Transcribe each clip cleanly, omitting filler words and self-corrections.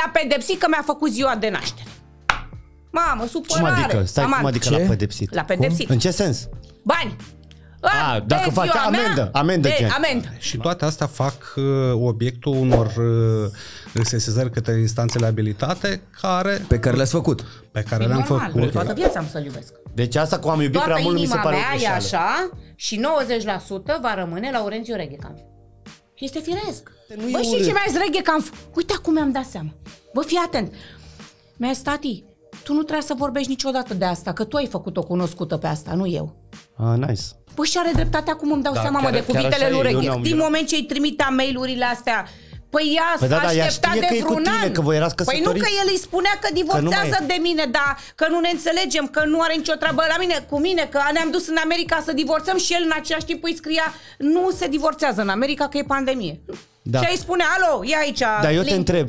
l-a pedepsit că mi-a făcut ziua de naștere. Mamă, supărare. Cum adică? Stai, cum adică l-a pedepsit? L-a pedepsit. În ce sens? Bani. Dacă face amendă. Și toate astea fac obiectul unor sesizări către instanțele abilitate pe care le-ați făcut. Pe care le-am făcut. Toată viața am să-l iubesc. Deci asta cu am iubit prea mult mi se pare o greșeală. Toată inima mea e așa și 90% va rămâne Laurențiu Reghecam. Este firesc. Bă, știi ce mi-a zis Reghecam? Uite acum mi-am dat seama. Bă, fii atent. Mi-a zis, tati, tu nu trebuie să vorbești niciodată de asta, că tu ai făcut-o cunoscută pe asta, nu eu. Nice. Păi și are dreptate acum îmi dau seama mă, de cuvintele lui Reghe. Din moment ce îi trimitea mail-urile astea, păi ea aștepta de vreun an. Păi nu că el îi spunea că divorțează de mine, dar că nu ne înțelegem, că nu are nicio treabă cu mine, că ne-am dus în America să divorțăm și el în același timp îi scria nu se divorțează în America că e pandemie. Și îi spune, alo, ia aici. Dar eu te întreb.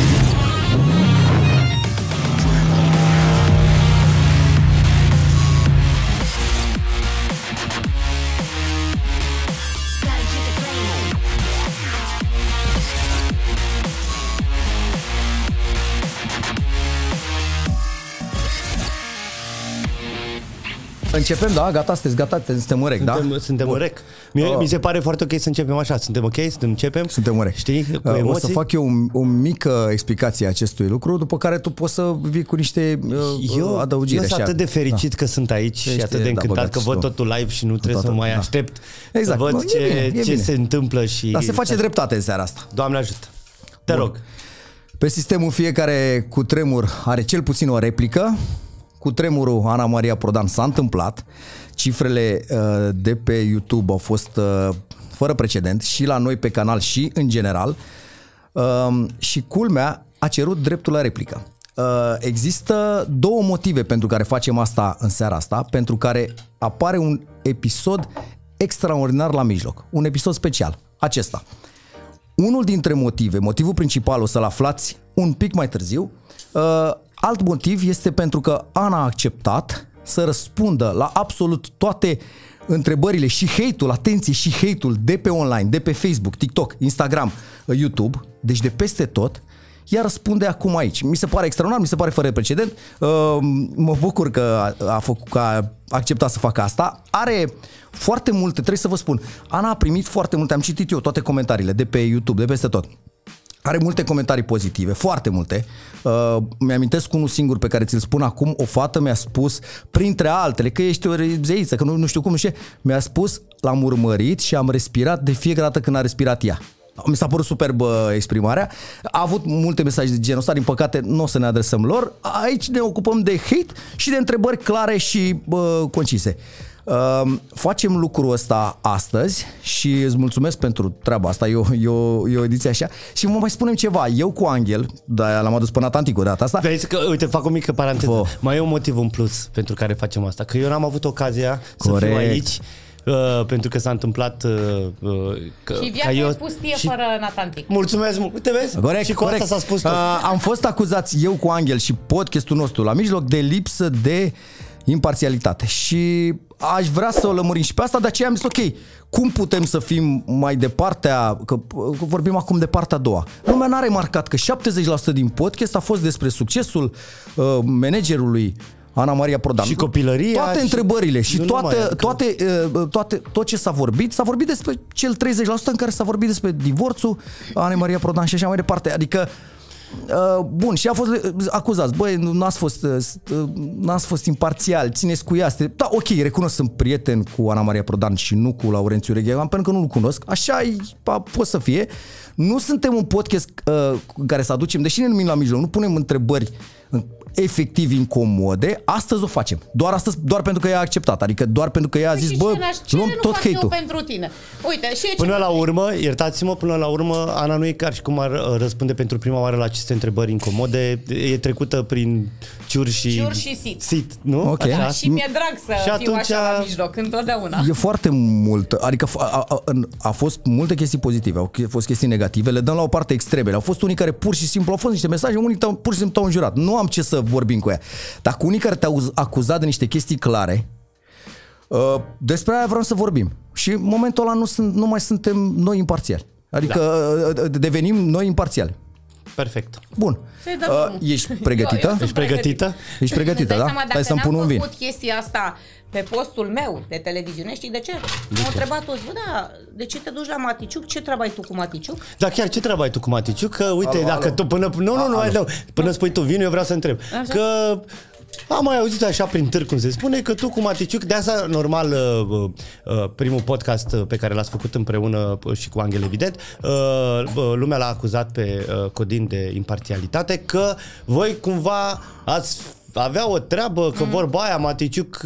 Începem, da? Gata, sunteți gata? Suntem urec, da? Suntem urec. Mi se pare foarte ok să începem așa. Suntem ok? Începem? Suntem urec. Știi? Cu emoții? O să fac eu o mică explicație a acestui lucru, după care tu poți să vii cu niște adăugiri. Eu sunt atât de fericit că sunt aici și atât de încântat că văd totul live și nu trebuie să mai aștept să văd ce se întâmplă. Dar se face dreptate în seara asta. Doamne ajută. Te rog. Pe sistemul fiecare cutremur are cel puțin o replică. Cutremurul Ana Maria Prodan s-a întâmplat, cifrele de pe YouTube au fost fără precedent și la noi pe canal și în general și culmea a cerut dreptul la replică. Există două motive pentru care facem asta în seara asta, pentru care apare un episod extraordinar la mijloc, un episod special, acesta. Unul dintre motive, motivul principal o să-l aflați un pic mai târziu. Alt motiv este pentru că Ana a acceptat să răspundă la absolut toate întrebările și hate-ul, atenție, și hate-ul de pe online, de pe Facebook, TikTok, Instagram, YouTube, deci de peste tot. Ea răspunde acum aici. Mi se pare extraordinar, mi se pare fără precedent. Mă bucur că a acceptat să facă asta. Are foarte multe, trebuie să vă spun, Ana a primit foarte multe, am citit eu toate comentariile de pe YouTube, de peste tot. Are multe comentarii pozitive, foarte multe. Mi-amintesc unul singur pe care ți-l spun acum. O fată mi-a spus, printre altele, că ești o zeiță, că nu știu cum, mi-a spus, l-am urmărit și am respirat de fiecare dată când a respirat ea. Mi s-a părut superbă exprimarea. A avut multe mesaje de genul ăsta, din păcate nu o să ne adresăm lor. Aici ne ocupăm de hate și de întrebări clare și concise. Facem lucrul ăsta astăzi și îți mulțumesc pentru treaba asta, e o ediție așa. Și mă mai spunem ceva, eu cu Angel, dar l-am adus până Atlantic o dată asta. Vezi că, uite, fac o mică paranteză. Mai e un motiv în plus pentru care facem asta, că eu n-am avut ocazia să fiu aici. Pentru că s-a întâmplat și viața e pustie fără Natantic. Mulțumesc, uite vezi? Corect, și cu asta s-a spus tot. Am fost acuzați eu cu Angel și podcastul nostru la mijloc de lipsă de imparțialitate și aș vrea să o lămurim și pe asta, de aceea am zis ok, cum putem să fim mai departe, că vorbim acum de partea a doua. Lumea n-a remarcat că 70% din podcast a fost despre succesul managerului Ana Maria Prodan. Și copilăria. Toate întrebările și tot ce s-a vorbit despre cel 30% în care s-a vorbit despre divorțul Ana Maria Prodan și așa mai departe. Adică bun, și a fost acuzați, băi, n-ați fost imparțial, țineți cu ea. Da, ok, recunosc, sunt prieten cu Ana Maria Prodan și nu cu Laurențiu Reghecam, pentru că nu-l cunosc, așa pot să fie. Nu suntem un podcast în care să aducem, deși ne numim la mijloc, nu punem întrebări efectiv incomode, astăzi o facem. Doar pentru că ea a acceptat, adică doar pentru că ea a zis, bă, luăm tot hate-ul. Pentru tine. Uite, și până la urmă, iertați-mă, până la urmă, Ana nu e ca și cum ar răspunde pentru prima oară la aceste întrebări incomode, e trecută prin ciur și sit, nu? Okay. Așa? Și mi-e drag să fiu așa la mijloc, întotdeauna. E foarte mult, adică a fost multe chestii pozitive, au fost chestii negative, le dăm la o parte extremele. Au fost unii care pur și simplu au fost niște mesaje, unii pur și simplu te-au înjurat. Nu am ce să vorbim cu ea. Dar cu unii care te-au acuzat de niște chestii clare, despre aia vreau să vorbim. Și în momentul ăla nu mai suntem noi imparțiali. Adică devenim noi imparțiali. perfect. Bun. Ești pregătită? Ești pregătită? Ești pregătită, da? Hai să-mi pun un vin. Dacă n-am făcut chestia asta pe postul meu de televiziune, știi de ce? M-au întrebat toți, de ce te duci la Maticiuc? Ce treabă ai tu cu Maticiuc? Da, chiar ce treabă ai tu cu Maticiuc? Că uite, dacă tu până spui tu vin, eu vreau să întreb. Așa? Că am mai auzit așa prin târg, cum se spune, că tu cu Maticiuc, de asta normal primul podcast pe care l-ați făcut împreună și cu Angel, evident, lumea l-a acuzat pe Codin de imparțialitate, că voi cumva ați avea o treabă, că vorba aia Maticiuc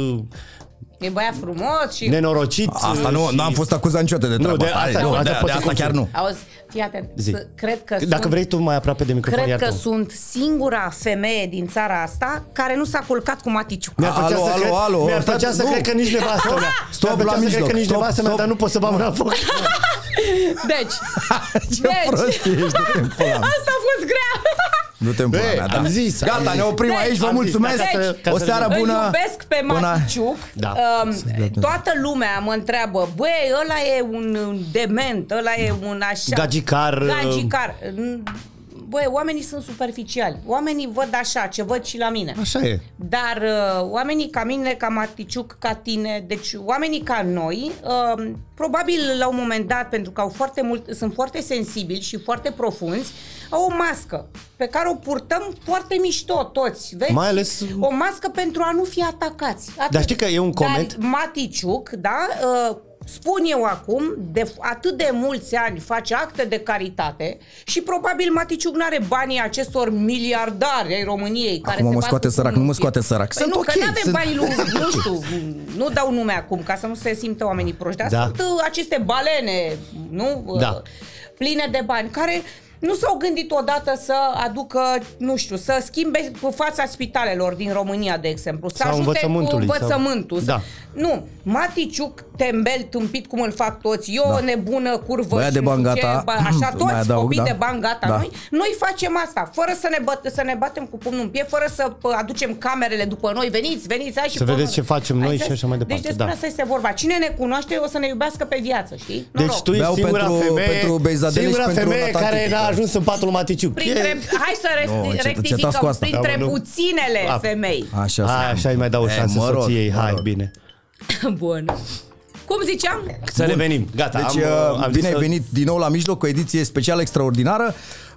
e băiat frumos și nenorocit. Asta nu am fost acuzat niciodată de treaba asta. De asta chiar nu. Auzi, fii atent, cred că dacă vrei tu mai aproape de microfon, cred că sunt singura femeie din țara asta care nu s-a culcat cu Maticiuc. Alo. Mi-ar plăcea să cred că nici nevastă mea. Stop la mijloc. Dar nu pot să bag la foc. Deci. Ce prostie ești. Asta a fost grea. Du-te în pula mea, da. Am zis. Gata, ne oprim aici, vă mulțumesc. O seară bună. Îl iubesc pe Maticiuc. Toată lumea mă întreabă, băi, ăla e un dement, ăla e un așa gagicar. Băi, oamenii sunt superficiali. Oamenii văd așa, ce văd și la mine. Așa e. Dar oamenii ca mine, ca Maticiuc, ca tine, deci oamenii ca noi, probabil la un moment dat, pentru că sunt foarte sensibili și foarte profunzi, au o mască pe care o purtăm foarte mișto toți, vezi? Mai ales o mască pentru a nu fi atacați. Atât. Dar știi că e un coment? Dar Maticiuc, da, spun eu acum, de atât de mulți ani face acte de caritate și probabil Maticiuc n-are banii acestor miliardari ai României. Acum care mă scoate sărac, nu mă scoate sărac. Sunt ok. Că n-avem banii lui, nu știu, nu dau nume acum ca să nu se simtă oamenii proști, dar sunt aceste balene, nu? Da. Pline de bani, care nu s-au gândit odată să aducă, nu știu, să schimbe fața spitalelor din România, de exemplu, să ajute cu învățământul. Da. Nu, Maticiuc, tembel, tâmpit, cum îl fac toți, eu nebună, curvă, băia de bani gata, așa toți copii de bani gata. Noi facem asta, fără să ne batem cu pumnul în piept, fără să aducem camerele după noi, veniți, hai și să vedeți ce facem noi și așa mai departe. Deci despre asta este vorba. Cine ne cunoaște o să ne iubească pe viață, știi? Deci tu ești singura femeie care n-a ajuns în patul lui Maticiuc. Hai să rectificăm, printre puținele femei. Așa îi mai dau o șansă soției, hai, bine. Bun. Cum ziceam? Să revenim. Gata. Deci bine ai venit din nou la mijloc cu o ediție specială extraordinară.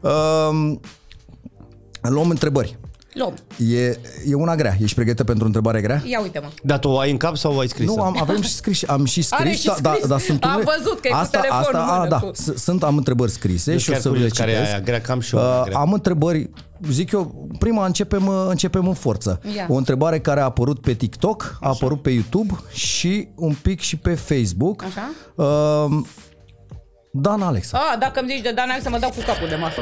Luăm întrebări. E una grea. Ești pregătită pentru o întrebare grea? Ia uite-mă. Dar tu o ai în cap sau o ai scris? Nu, am și scris. Am sunt am văzut că e cu telefonul. Am întrebări scrise și o să le citesc. Am întrebări, zic eu, prima începem în forță. O întrebare care a apărut pe TikTok, a apărut pe YouTube și un pic și pe Facebook. Așa? Dan Alexa. Dacă îmi zici de Dan Alexa, mă dau cu capul de masă.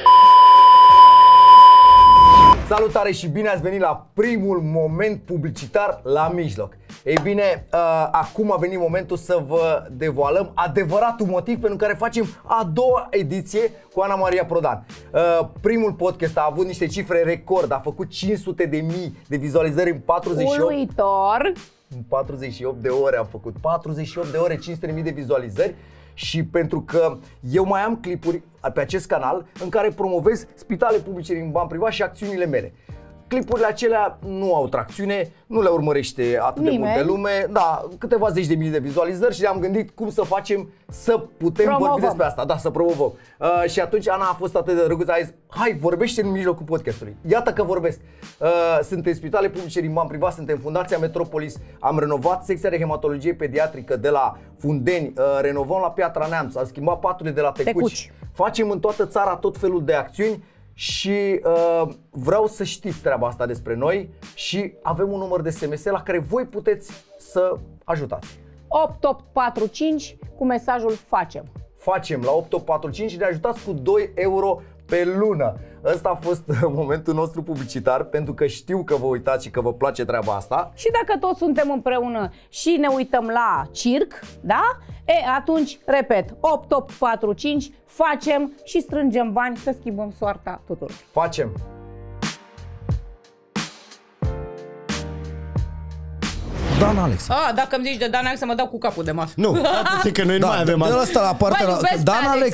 Salutare și bine ați venit la primul moment publicitar la mijloc. Ei bine, acum a venit momentul să vă devoalăm adevăratul motiv pentru care facem a doua ediție cu Ana Maria Prodan. Primul podcast a avut niște cifre record, a făcut 500.000 de vizualizări în 48. Uluitor! În 48 de ore am făcut, 48 de ore, 500.000 de vizualizări. Și pentru că eu mai am clipuri pe acest canal în care promovez spitale publice din bani privat și acțiunile mele. Clipurile acelea nu au tracțiune, nu le urmărește atât de multă lume, câteva zeci de mii de vizualizări și ne-am gândit cum să facem să putem vorbi despre asta, să promovăm. Și atunci Ana a fost atât de drăguță, a zis, hai, vorbește în mijlocul podcastului. Iată că vorbesc. Suntem spitale publice din bani privat, suntem Fundația Metropolis, am renovat secția de hematologie pediatrică de la Fundeni, renovăm la Piatra Neamț, am schimbat paturile de la Tecuci. Facem în toată țara tot felul de acțiuni. Și vreau să știți treaba asta despre noi și avem un număr de SMS la care voi puteți să ajutați. 8845 cu mesajul FACEM. Facem la 8845 și ne ajutați cu 2 euro pe lună. Ăsta a fost momentul nostru publicitar pentru că știu că vă uitați și că vă place treaba asta. Și dacă toți suntem împreună și ne uităm la circ, da? Atunci, repet, 8845, facem și strângem bani să schimbăm soarta tuturor. Facem! Dan Alexa. Dacă îmi zici de Dan Alexa, mă dau cu capul de masă. Nu, că noi nu mai avem asta la partea. Dan Alexa.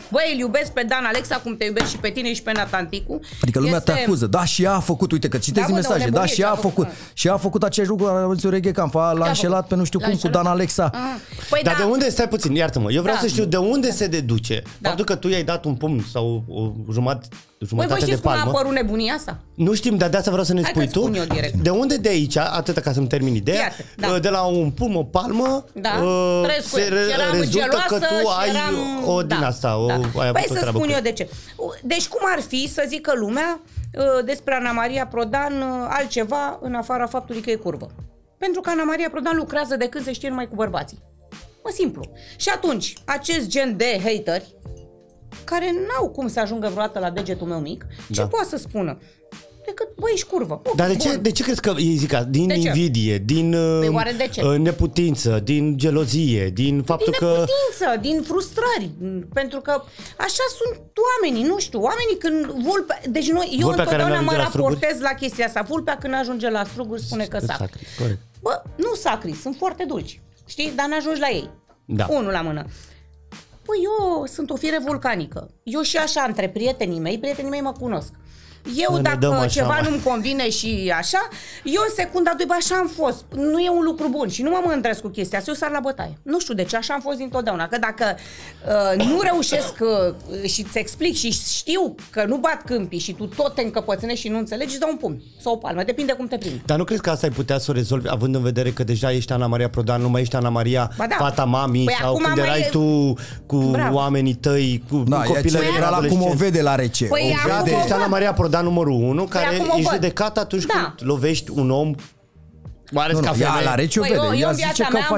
băi, îl iubesc pe Dan Alexa cum te iubesc și pe tine și pe Natanticu. Adică lumea te acuză. Da, și ea a făcut, uite că citezi mesaje. Da, și ea a făcut. Și ea a făcut același lucru la Reghe Camp. L-a înșelat pe nu știu cum cu Dan Alexa. Păi dar de unde, stai puțin, iartă-mă, eu vreau să știu de unde se deduce faptul că tu i-ai dat un pumn sau o jumătate de palmă. Voi știți cum a apărut nebunia asta? Nu știm, dar de asta vreau să ne spui tu. De unde de aici, atâta ca să-mi termin ideea, de la un pumn, o palmă, se rezultă că tu ai o din asta. Păi să spun eu de ce. Deci cum ar fi să zică lumea despre Ana Maria Prodan altceva în afara faptului că e curvă? Pentru că Ana Maria Prodan lucrează de când se știe numai cu bărbații. Simplu. Și atunci, acest gen de hateri, care n-au cum să ajungă vreodată la degetul meu mic, ce poate să spună? Decât, băi, ești curvă. Dar de ce crezi că ei zic asta? Din invidie, din neputință, din gelozie, din faptul că... Din neputință, din frustrări. Pentru că așa sunt oamenii, nu știu, oamenii când vulpea... Deci eu întotdeauna mă raportez la chestia asta. Vulpea când ajunge la struguri spune că sacri. Bă, nu sacri, sunt foarte dulci. Știi? Dar n-ajungi la ei. Unul la mână. Păi eu sunt o fire vulcanică. Eu și așa între prietenii mei mă cunosc. Eu dacă ceva nu-mi convine și așa, eu în secunda 2, așa am fost. Nu e un lucru bun și nu mă mândresc cu chestia asta, eu sar la bătaie. Nu știu de ce, așa am fost dintotdeauna. Că dacă nu reușesc și îți explic și știu că nu bat câmpii și tu tot te încăpățânești și nu înțelegi, îți dau un pumn sau o palmă, depinde cum te primi. Dar nu crezi că asta ai putea să o rezolvi, având în vedere că deja ești Ana Maria Prodan, nu mai ești Ana Maria, fata mamii, sau când erai tu cu oamenii tăi, cu copilării. Era la cum o vede la rece. Ești Ana Maria Prodan numărul 1, care e judecat atunci când lovești un om. La rece o vede. Eu în viața mea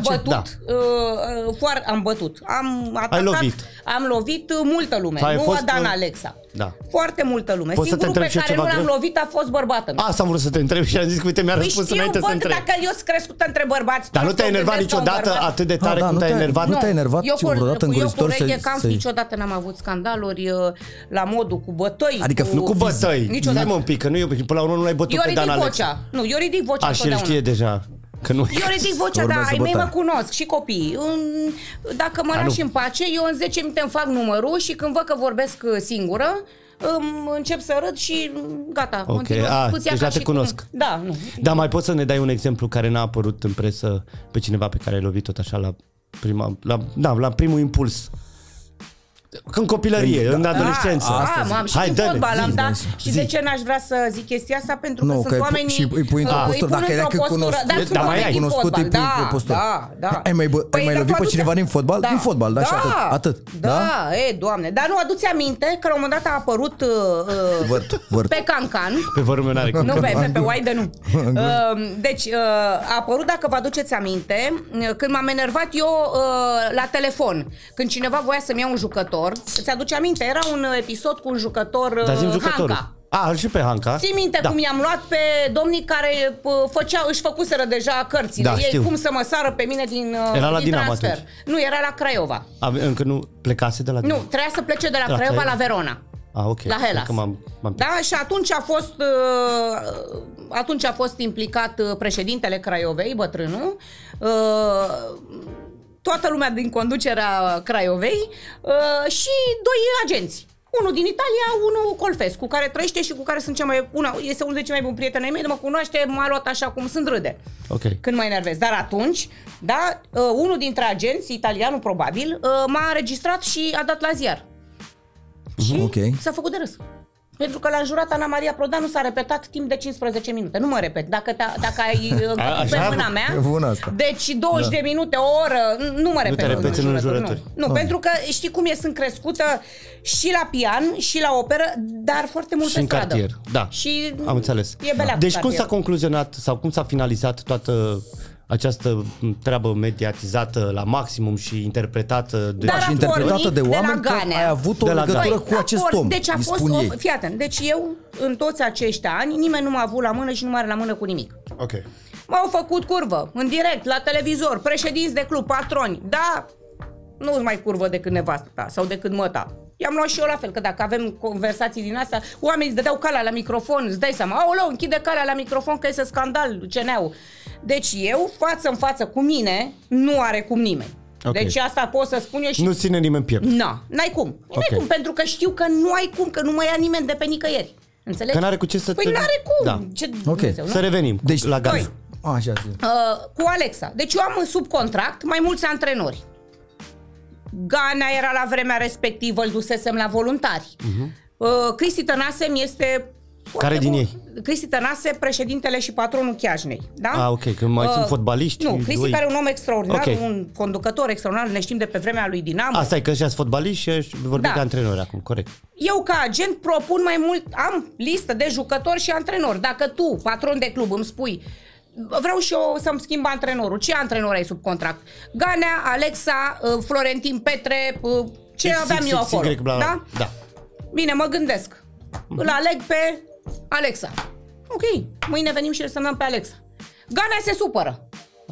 am bătut. Am atacat, am lovit multă lume. Nu Dan Alexa. Foarte multă lume. Singurul pe care nu l-am lovit a fost bărbatul meu. Asta am vrut să te întreb și am zis că uite, mi-a răspuns înainte să întreb. Dacă eu sunt crescută între bărbați. Dar nu te-ai enervat niciodată atât de tare cum te-ai enervat? Nu te-ai enervat vreodată îngrozitor? Eu cu Reghe Camp niciodată n-am avut scandaluri la modul cu bătăi. Adică nu cu bătăi. Niciodată. Un pic, că până la urmă nu l-ai bătut pe Dan Alexa. Nu, eu ridic vocea întotdeauna. Și el știe deja. Eu ridic vocea, dar ai mei mă cunosc și copiii. Dacă mă lași în pace, eu în 10 minute îmi fac numărul și când văd că vorbesc singură, încep să râd și gata. Deja te cunosc. Da, nu. Dar mai poți să ne dai un exemplu care n-a apărut în presă pe cineva pe care ai lovit tot așa la primul impuls? În copilărie, în adolescență. Și în fotbal am dat. Și de ce n-aș vrea să zic chestia asta? pentru că sunt oamenii... Și îi pui într-o postură, dacă era cât cunoscut, îi pui într-o postură. Ai mai lovit pe cineva din fotbal? Din fotbal, da? Și atât. Da, Doamne. Dar nu, aduți aminte că la un moment dat a apărut pe Cancan. Pe vărul meu n-are Nu, pe Oaidă nu. Deci, a apărut, dacă vă aduceți aminte, când m-am enervat eu la telefon, când cineva voia să-mi ia un jucător. Îți aduce aminte? Era un episod cu un jucător, Hanca. Și pe Hanca. Ții minte cum i-am luat pe domnii care își făcuseră deja cărțile. Ei cum să mă sară pe mine din transfer. Atunci. Nu, era la Craiova. Încă nu plecase de la Dinamo? Nu, trebuia să plece de la Craiova la Verona. La Hellas. Da, și atunci a fost implicat președintele Craiovei, bătrânul, toată lumea din conducerea Craiovei și 2 agenți. Unul din Italia, unul Colfescu, care trăiește și cu care sunt este unul dintre cei mai buni prieteni ai mei, mă cunoaște, m-a luat așa cum sunt, râde. Când mă enervez. Dar atunci, unul dintre agenți, italianul probabil, m-a înregistrat și a dat la ziar. Și s-a făcut de râs. Pentru că l-a înjurat Ana Maria Prodan, nu s-a repetat timp de 15 minute. Nu mă repet. Dacă ai pe mâna mea, deci 20 de minute, o oră, nu mă repet. Nu te repeți în înjurături. Nu, pentru că știi cum e, sunt crescută și la pian, și la operă, dar foarte mult pe stradă. Și în cartier, Și am înțeles. Deci cum s-a concluzionat sau cum s-a finalizat toată această treabă mediatizată la maximum și interpretată de oameni că ai avut o legătură cu acest om. Deci a fost, fii atent, deci eu în toți acești ani nimeni nu m-a avut la mână și nu m-are la mână cu nimic. M-au făcut curvă, în direct, la televizor, președinți de club, patroni, nu-ți mai curvă decât nevastă ta sau decât măta. I-am luat și eu la fel, că dacă avem conversații din astea, oamenii îți dădeau calea la microfon, îți dai seama, aoleu, închide calea la microfon că este scandal, CNA-ul. Deci eu, față în față cu mine, nu are cum nimeni. Okay. Deci asta pot să spun eu și... Nu ține nimeni piept. N-ai cum. N-ai cum, pentru că știu că nu ai cum, că nu mai ia nimeni de pe nicăieri. Înțelegi? Că n-are cu ce să... Păi n-are cum. Da. Ce Dumnezeu, să revenim la Gana. Cu Alexa. Deci eu am în subcontract mai mulți antrenori. Gana era la vremea respectivă, îl dusesem la voluntari. Cristi Tănase este... Care din ei? Cristi Tănase, președintele și patronul Chiajnei. Da? Ok, că mai sunt fotbaliști. Nu, Cristi care e un om extraordinar, un conducător extraordinar, ne știm de pe vremea lui Dinamo. Asta e că ăștia sunt fotbaliști și vorbim de antrenori acum, corect. Eu ca agent propun mai mult, am listă de jucători și antrenori. Dacă tu, patron de club, îmi spui vreau și eu să-mi schimb antrenorul, ce antrenor ai sub contract? Ganea, Alexa, Florentin Petre, ce aveam eu acolo? Da? Bine, mă gândesc. Îl aleg pe Alexa. Ok, mâine venim și îl semnăm pe Alexa. Ganea se supără.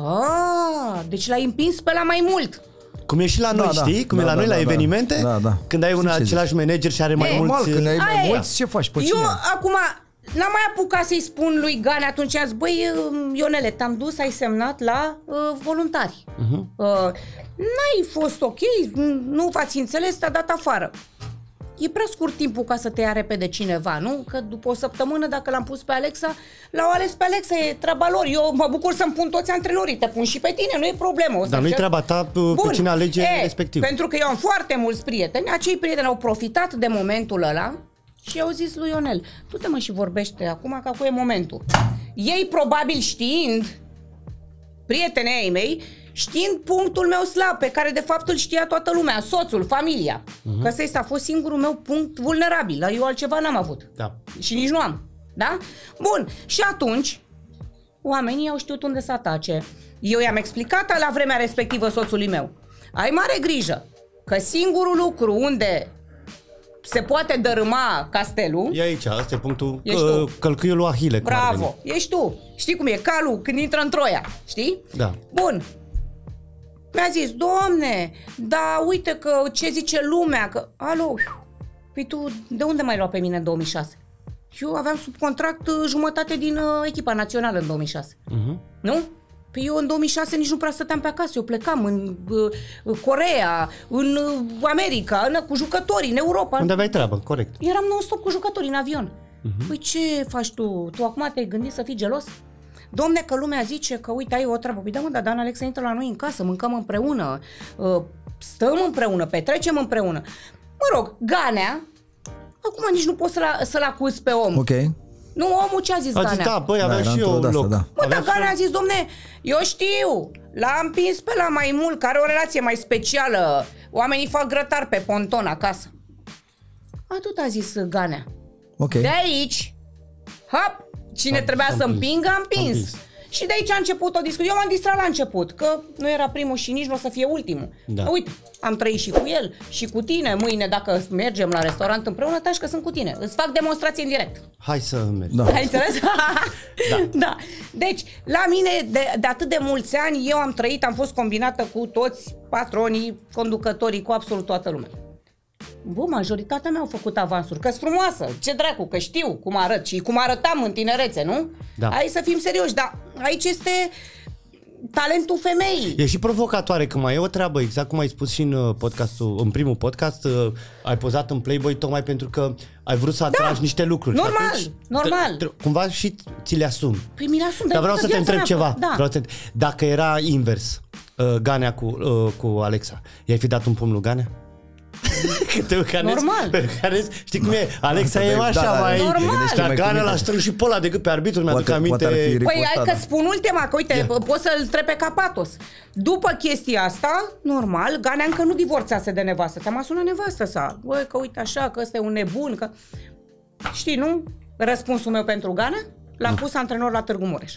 Deci l-ai împins pe la mai mult. Cum e și la noi, știi? Cum e la noi la evenimente? Când ai un același manager și are mai mulți... Când ai mai mulți, ce faci pe cine? Eu acum n-am mai apucat să-i spun lui Ganea, atunci a zis, băi, Ionele, te-am dus, ai semnat la voluntari. N-ai fost ok, nu v-ați înțeles, te-a dat afară. E prea scurt timpul ca să te ia repede cineva, nu? Că după o săptămână, dacă l-am pus pe Alexa, l-au ales pe Alexa, e treaba lor. Eu mă bucur să-mi pun toți antrenorii, te pun și pe tine, nu e problemă. Dar nu-i treaba ta pe cine alege respectiv. Pentru că eu am foarte mulți prieteni, acei prieteni au profitat de momentul ăla și au zis lui Ionel, du-te mă și vorbește acum, că acum e momentul. Ei probabil știind, prietenii ei mei, știind punctul meu slab, pe care de fapt îl știa toată lumea, soțul, familia. Că ăsta a fost singurul meu punct vulnerabil. Eu altceva n-am avut. Și nici nu am. Da? Bun. Și atunci, oamenii au știut unde să atace. Eu i-am explicat la vremea respectivă soțului meu. Ai mare grijă, că singurul lucru unde se poate dărâma castelul... E aici, ăsta e punctul, călcâiul lui Ahile. Bravo, ești tu. Știi cum e, calul când intră în Troia, știi? Da. Bun. Mi-a zis, Doamne, dar uite că ce zice lumea, că... Alo, păi tu de unde m-ai luat pe mine în 2006? Eu aveam sub contract jumătate din echipa națională în 2006. Nu? Păi eu în 2006 nici nu prea stăteam pe acasă, eu plecam în Coreea, în America, cu jucătorii, în Europa. Unde aveai treabă, corect. Eram non-stop cu jucătorii în avion. Păi ce faci tu? Tu acum te-ai gândit să fii gelos? Domne, că lumea zice că, uite, ai o treabă. Păi da, mă, dar Dan Alexa intră la noi în casă, mâncăm împreună, stăm împreună, petrecem împreună. Mă rog, Ganea, acum nici nu poți să-l acuzi pe om. Ok. Nu, omul ce a zis Ganea? Da, băi, aveam și eu un loc. Da. Mă, dar Ganea a zis, domne, eu știu, l-am împins pe la mai mult, care are o relație mai specială. Oamenii fac grătar pe ponton acasă. Atât a zis Ganea. Ok. De aici, hop, cine trebuia să împingă, a împins. Și de aici a început o discuție. Eu m-am distrat la început, că nu era primul și nici nu o să fie ultimul. Uite, am trăit și cu el și cu tine. Mâine, dacă mergem la restaurant împreună, taci că sunt cu tine. Îți fac demonstrație în direct. Hai să mergem. Ai înțeles? Da. Deci, la mine, de atât de mulți ani, eu am trăit, am fost combinată cu toți patronii, conducătorii, cu absolut toată lumea. Bă, majoritatea mea au făcut avansuri, că-s frumoasă, ce dracu, că știu cum arăt și cum arătam în tinerețe, nu? Da. Hai să fim serioși, dar aici este talentul femeii. E și provocatoare, că mai e o treabă, exact cum ai spus și în primul podcast, ai pozat în Playboy tocmai pentru că ai vrut să atragi niște lucruri. Normal. Cumva și ți le asumi. Păi mi le asum, dar vreau să te întreb ceva. Da. Dacă era invers, Ganea cu Alexa, i-ai fi dat un pumn lui Ganea? Normal. Știi cum e? Alexa e așa mai... Dar Ganea l-a strâns și pe ăla de cât pe arbitru, mi-aduc aminte. Păi hai că spun ultima, că uite, poți să-l trepe ca patos. După chestia asta, normal, Ganea încă nu divorțase de nevastă. Te-am sunat nevastă sa. Băi, că uite așa, că ăsta e un nebun, că... Știi, nu? Răspunsul meu pentru Ganea? L-am pus antrenor la Târgu Mureș.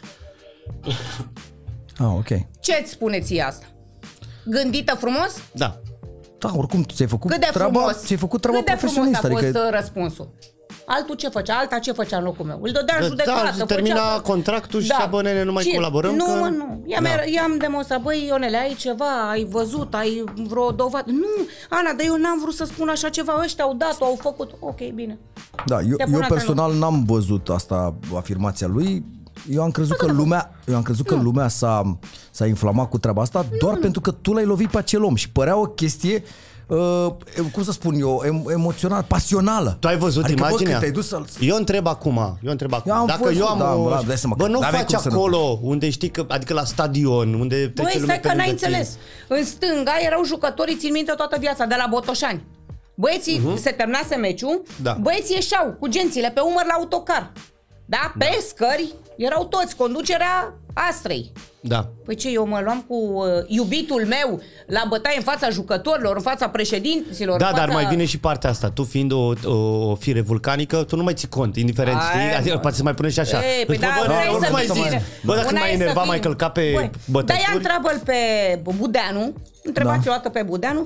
Ok. Ce-ți spune ție asta? Gândită frumos? Da. Da, oricum, ți-ai făcut treaba profesionistă. Cât de frumos a fost răspunsul? Altul ce făcea? Alta ce făcea în locul meu? Îl dădea în judecată. Da, termina contractul și bă, nene, nu mai colaborăm. Nu. I-am demonstrat, băi, Ionele, ai ceva, ai văzut, ai vreo dovadă. Nu, Ana, dar eu n-am vrut să spun așa ceva, ăștia au dat-o, au făcut. Ok, bine. Da, eu personal n-am văzut asta, afirmația lui. Eu am crezut că lumea s-a inflamat cu treaba asta doar pentru că tu l-ai lovit pe acel om și părea o chestie cum să spun eu, emoțional, pasională. Tu ai văzut imaginea? Te-ai dus eu întreb acum. Dacă eu am nu faci acolo unde știi că, adică la stadion, unde trece lumea pe lângă tine. Stai că n-ai înțeles. În stânga erau jucătorii, țin minte toată viața, de la Botoșani. Băieții, se terminase meciul, băieții ieșeau cu gențile pe umăr la autocar. Da? Pe scări erau toți, conducerea Astrei. Da. Păi ce, eu mă luam cu iubitul meu la bătaie în fața jucătorilor, în fața președinților. Da, dar mai vine și partea asta. Tu fiind o fire vulcanică, tu nu mai ții cont, indiferent, știi? Adică poate să mai pune și așa. Ei, păi da, dacă mai e enervat, mai călca pe bătături. Dar ia întreabă-l pe Budeanu, întrebați o dată pe Budeanu,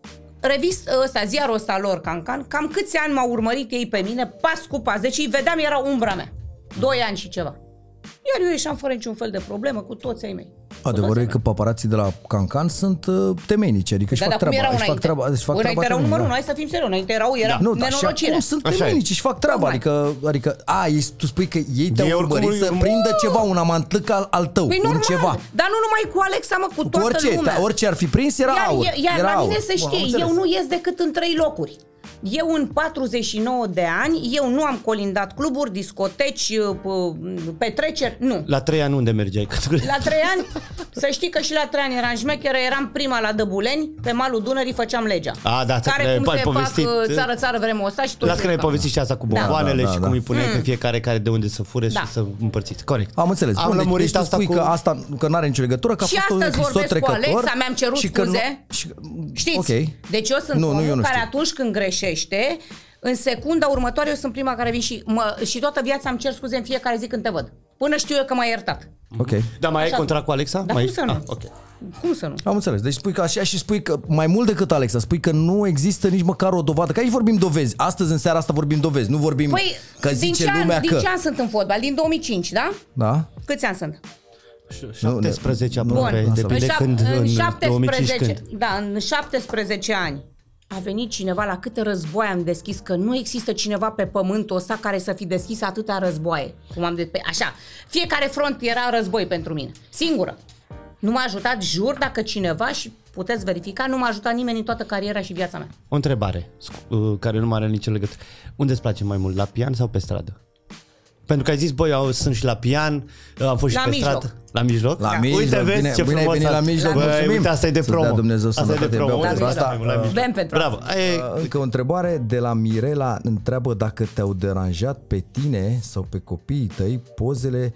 ziarul ăsta lor, Cancan, cam câți ani m-au urmărit ei pe mine, pas cu pas. Deci îi vedeam, era umbra mea. 2 ani și ceva. Iar eu ieșeam fără niciun fel de problemă cu toți ai mei. Adevărul e că paparații de la Cancan sunt temeinici, adică își fac treaba. Înainte erau numărul 1, hai să fim serios, înainte era nenorocire. Acum sunt temeinici, își fac treaba, adică tu spui că ei te-au urmărit să prindă ceva, un amantâc al tău, un ceva. Dar nu numai cu Alexa, mă, cu toată lumea. Orice ar fi prins era aur. Iar la mine se știe, eu nu ies decât în 3 locuri. Eu în 49 de ani, eu nu am colindat cluburi, discoteci, petreceri, nu. La 3 ani unde mergeai? La 3 ani, să știi că și la 3 ani eram șmecheră, eram prima la Dăbuleni, pe malul Dunării făceam legea. Care cum se fac țară vrem o și tot. Las că ne-ai povestit și asta cu bomboanele și cum îi pune pe fiecare care de unde să fure și să împărțiți. Corect. Am înțeles. Am lămurit asta cu... că n-are nicio legătură, că a fost un episod trecător. Și astăzi vorbesc cu Alexa, mi-am cerut scuze. Știți? Deci eu sunt omul care atunci când greșește, în secunda următoare eu sunt prima care vin și toată viața îmi cer scuze în fiecare zi când te văd. Până știu eu că m-ai iertat. Ok. Dar mai ai contract cu Alexa? Da, cum să nu? Cum să nu? Am înțeles. Deci spui că așa și spui că mai mult decât Alexa, spui că nu există nici măcar o dovadă. Că aici vorbim dovezi. Astăzi în seara asta vorbim dovezi. Nu vorbim că zice lumea că... Din ce an sunt în fotbal? Din 2005, da? Da. Câți ani sunt? 17 aproape. Depinde când în 2005. Da, în 17 ani. A venit cineva, la câte războaie am deschis, că nu există cineva pe pământul ăsta care să fi deschis atâtea războaie. Așa, fiecare front era război pentru mine, singură. Nu m-a ajutat, jur, dacă cineva, și puteți verifica, nu m-a ajutat nimeni în toată cariera și viața mea. O întrebare, care nu mai are nicio legătură. Unde îți place mai mult, la pian sau pe stradă? Pentru că ai zis, băi, eu sunt și la pian, am fost și pe stradă. La mijloc? La mijloc. Uite, vezi ce frumos. Bine la mijloc, mulțumim. Uite, asta e de promo. Dumnezeu să asta e de promo. Bravo. Încă o întrebare de la Mirela. Întreabă dacă te-au deranjat pe tine sau pe copiii tăi pozele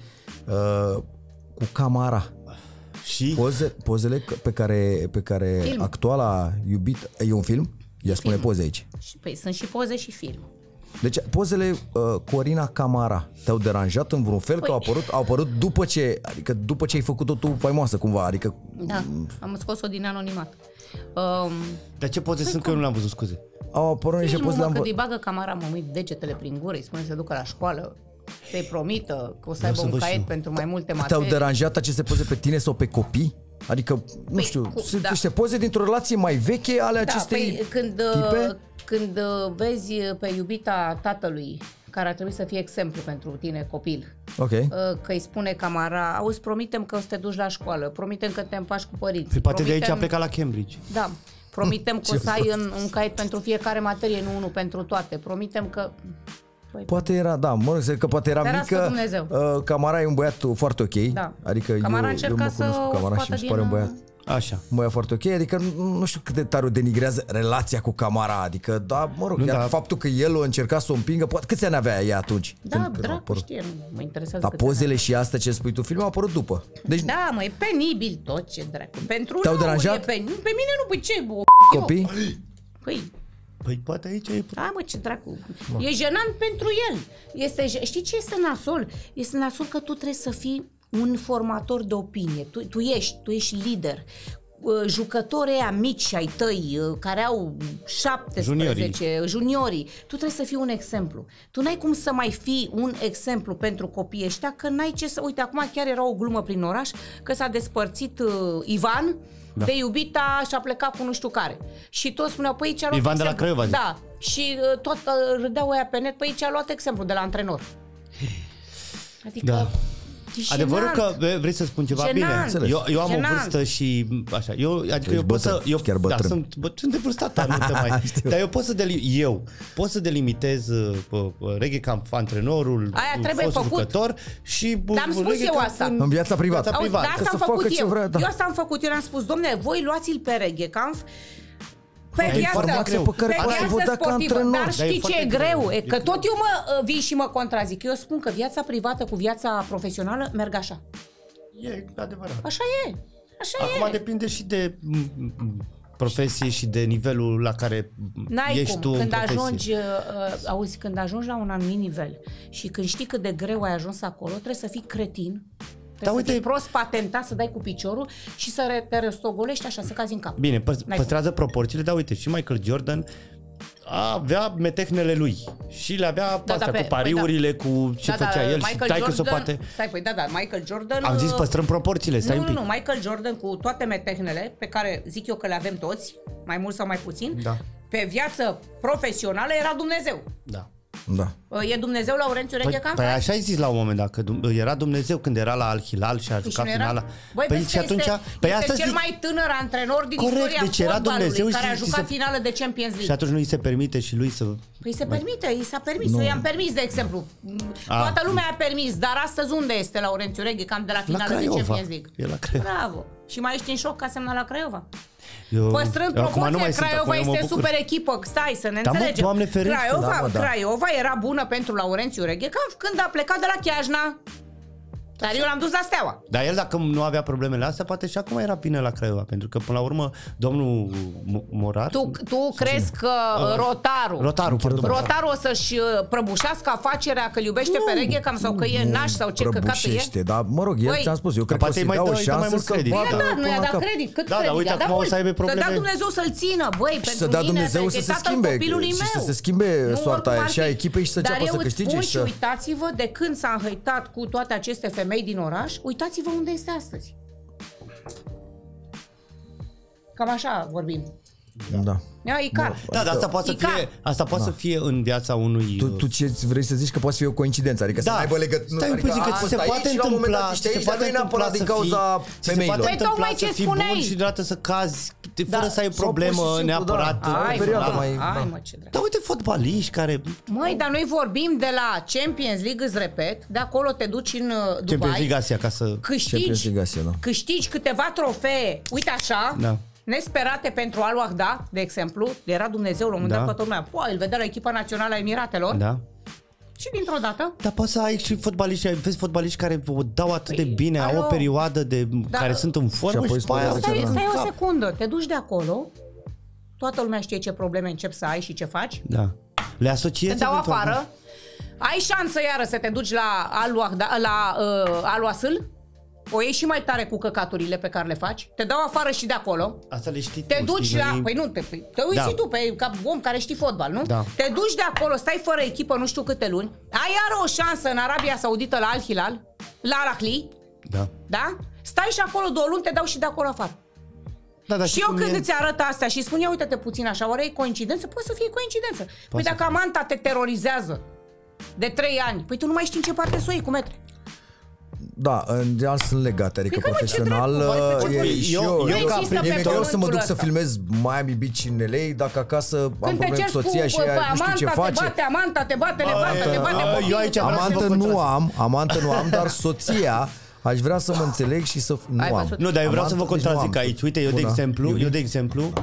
cu camera. Și? Pozele pe care actuala iubită... E un film? Ea spune poze aici. Păi sunt și poze și film. Deci pozele Corina Camara te-au deranjat în vreun fel? Că au apărut după ce ai făcut-o tu faimoasă cumva? Adică... Da, am scos-o din anonimat. Dar ce poze sunt că eu nu le-am văzut, scuze? Au apărut niște poze... Că îi bagă Camara, mă uit degetele prin gură, îi spune să ducă la școală, să-i promită că o să aibă un caiet pentru mai multe materii. Te-au deranjat aceste poze pe tine sau pe copii? Adică, nu știu, sunt niște poze dintr-o relație mai veche ale acestei tipe? Când vezi pe iubita tatălui, care ar trebui să fie exemplu pentru tine, copil, că îi spune Camara, auzi, promitem că o să te duci la școală, promitem că te împaci cu părinții. Poate de aici a plecat la Cambridge. Da, promitem că o să ai un caiet pentru fiecare materie, nu unul pentru toate. Promitem că... Poate era, da, mă rog, că poate era mică. Camara e un băiat foarte ok. Da. Adică Camara eu mă cunosc cu Camara și mi se pare un băiat. Așa. Un băiat foarte ok, adică nu știu cât de tare o denigrează relația cu Camara, adică da, mă rog, iar faptul că el a încercat să o împingă, poate câți ani avea ea atunci? Da, dracu, știe, nu mă interesează. Dar pozele și astea ce spui tu, filmul au apărut după. Deci, da, mă, e penibil tot, ce dracu. Pentru te-au deranjat? Pe mine nu, păi ce? Copii? Păi poate aici e... Da, mă, ce dracu. E jenant pentru el. Știi ce este nasol? Este nasol că tu trebuie să fii un formator de opinie. Tu ești lider. Jucătorii ăia mici ai tăi, care au 17, juniorii, tu trebuie să fii un exemplu. Tu n-ai cum să mai fii un exemplu pentru copiii ăștia, că n-ai ce să... Uite, acum chiar era o glumă prin oraș, că s-a despărțit Ivan de iubita și a plecat cu nu știu care. Și toți spuneau, păi ce a luat Ivan exemplu. De la Craiova. Da. Și tot râdeau ăia pe net, păi ce a luat exemplu de la antrenor. Adică... Da. Adevărul că vrei să spun ceva bine. Eu am o vârstă și așa. Adică eu pot să sunt de vârstă ta, nu te mai. Dar eu pot să delimitez Reggae Camp antrenorul, fostul jucător și Dar am spus eu asta. În viața privată. Da, asta am făcut eu. Eu asta am făcut. Eu am spus, dom'le, voi luați-l pe Reggae Camp pe viață sportivă. Dar știi ce e greu? Că tot eu vin și mă contrazic. Eu spun că viața privată cu viața profesională merg așa. E adevărat. Așa e. Acum depinde și de profesie și de nivelul la care ești tu în profesie. Când ajungi la un anumit nivel și când știi cât de greu ai ajuns acolo, trebuie să fii cretin. Trebuie să fii prost patentat, să dai cu piciorul și să te răstogolești așa, să cazi în cap. Bine, păstrează proporțiile, dar uite, și Michael Jordan avea metehnele lui și le avea cu pariurile, cu ce făcea el și taică-s-o poate. Michael Jordan... Am zis păstrăm proporțiile, stai un pic. Nu, Michael Jordan cu toate metehnele pe care zic eu că le avem toți, mai mult sau mai puțin, pe viață profesională era Dumnezeu. Da. E Dumnezeu Laurențiu Reggae Camp? Păi așa ai zis la un moment dat, că era Dumnezeu când era la Al Hilal și a jucat finala. Păi și atunci este cel mai tânăr antrenor din istoria fotbalului care a jucat finală de Champions League. Și atunci nu îi se permite și lui să... Păi se permite, i s-a permis. Eu i-am permis, de exemplu. Toată lumea a permis, dar astăzi unde este Laurențiu Reggae Camp de la finală de Champions League? E la Craiova. Bravo. Și mai ești în șoc că a semnat la Craiova? Păstrând proporția, Craiova este super echipă. Stai să ne înțelegem. Doamne ferește. Craiova era bună pentru Laurențiu Reggae Camp când a plecat de la Chiajna. Dar eu l-am dus la Steaua. Dar el, dacă nu avea problemele astea, poate și acum era bine la Craiova. Pentru că, până la urmă, domnul Morar... Tu crezi că Rotarul o să-și prăbușească afacerea, că îl iubește pe Reggae Camp sau că e naș sau ce căcat e? Dar, mă rog, el ți-am spus, eu cred că o să-i dau o șansă să vadă... Nu i-a dat credit. Cât credit? Uite, acum o să aibă probleme. Să dea Dumnezeu să-l țină, băi, pentru mine, Dumnezeu să se schimbe și să se schimbe soarta aia și a echipei și să înceapă să câștige. Dar eu îți spun și uitați-vă, de când s-a înhăitat cu toate aceste femei din oraș, uitați-vă unde este astăzi. Cam așa vorbim. Da. Dar asta poate să fie în viața unui... Tu ce vrei să zici? Că poate să fie o coincidență, adică să aibă legătură. Stai un pic, că se poate întâmpla, din cauza femeilor. Păi tocmai ce spuneai. Și deodată să cazi fără să ai o problemă neapărat. Dar uite, fotbaliști care... Măi, dar noi vorbim de la Champions League, îți repet, de acolo te duci în Dubai. Champions League Asia, ca să... Câștigi câteva trofee, uite așa, nesperate pentru Al Wahda, de exemplu. Era Dumnezeu la un moment dat, toată lumea, îl vedea la echipa națională a Emiratelor. Da. Și dintr-o dată... Dar poți să ai și fotbaliști, vezi fotbaliști care o dau atât de bine, au o perioadă care sunt în formă și pe aia... Stai o secundă, te duci de acolo, toată lumea știe ce probleme începi să ai și ce faci. Da. Le asociezi. Te dau afară, ai șansă iară să te duci la Al Wasl, o iei și mai tare cu căcaturile pe care le faci, te dau afară și de acolo. Asta le știi te duci la... Păi nu, te uiți și tu ca om care știi fotbal, nu? Da. Te duci de acolo, stai fără echipă nu știu câte luni, ai iară o șansă în Arabia Saudită la Al Hilal, la Al Ahly. Da? Stai și acolo 2 luni, te dau și de acolo afară. Și eu când îți arăt astea și spun, ia uite-te puțin așa, oare e coincidență? Poate să fie coincidență. Păi dacă amanta te terorizează de 3 ani, păi tu nu mai știi în ce parte să o iei cu metri. Da, ideal sunt legate, adică profesional eu să mă duc să filmez Miami Beach în LA, dacă acasă am probleme cu soția și ea nu știu ce face. Amanta te bate Amantă nu am, dar soția aș vrea să mă înțeleg și să nu am. Nu, dar eu vreau să vă contrazic aici. Uite, eu de exemplu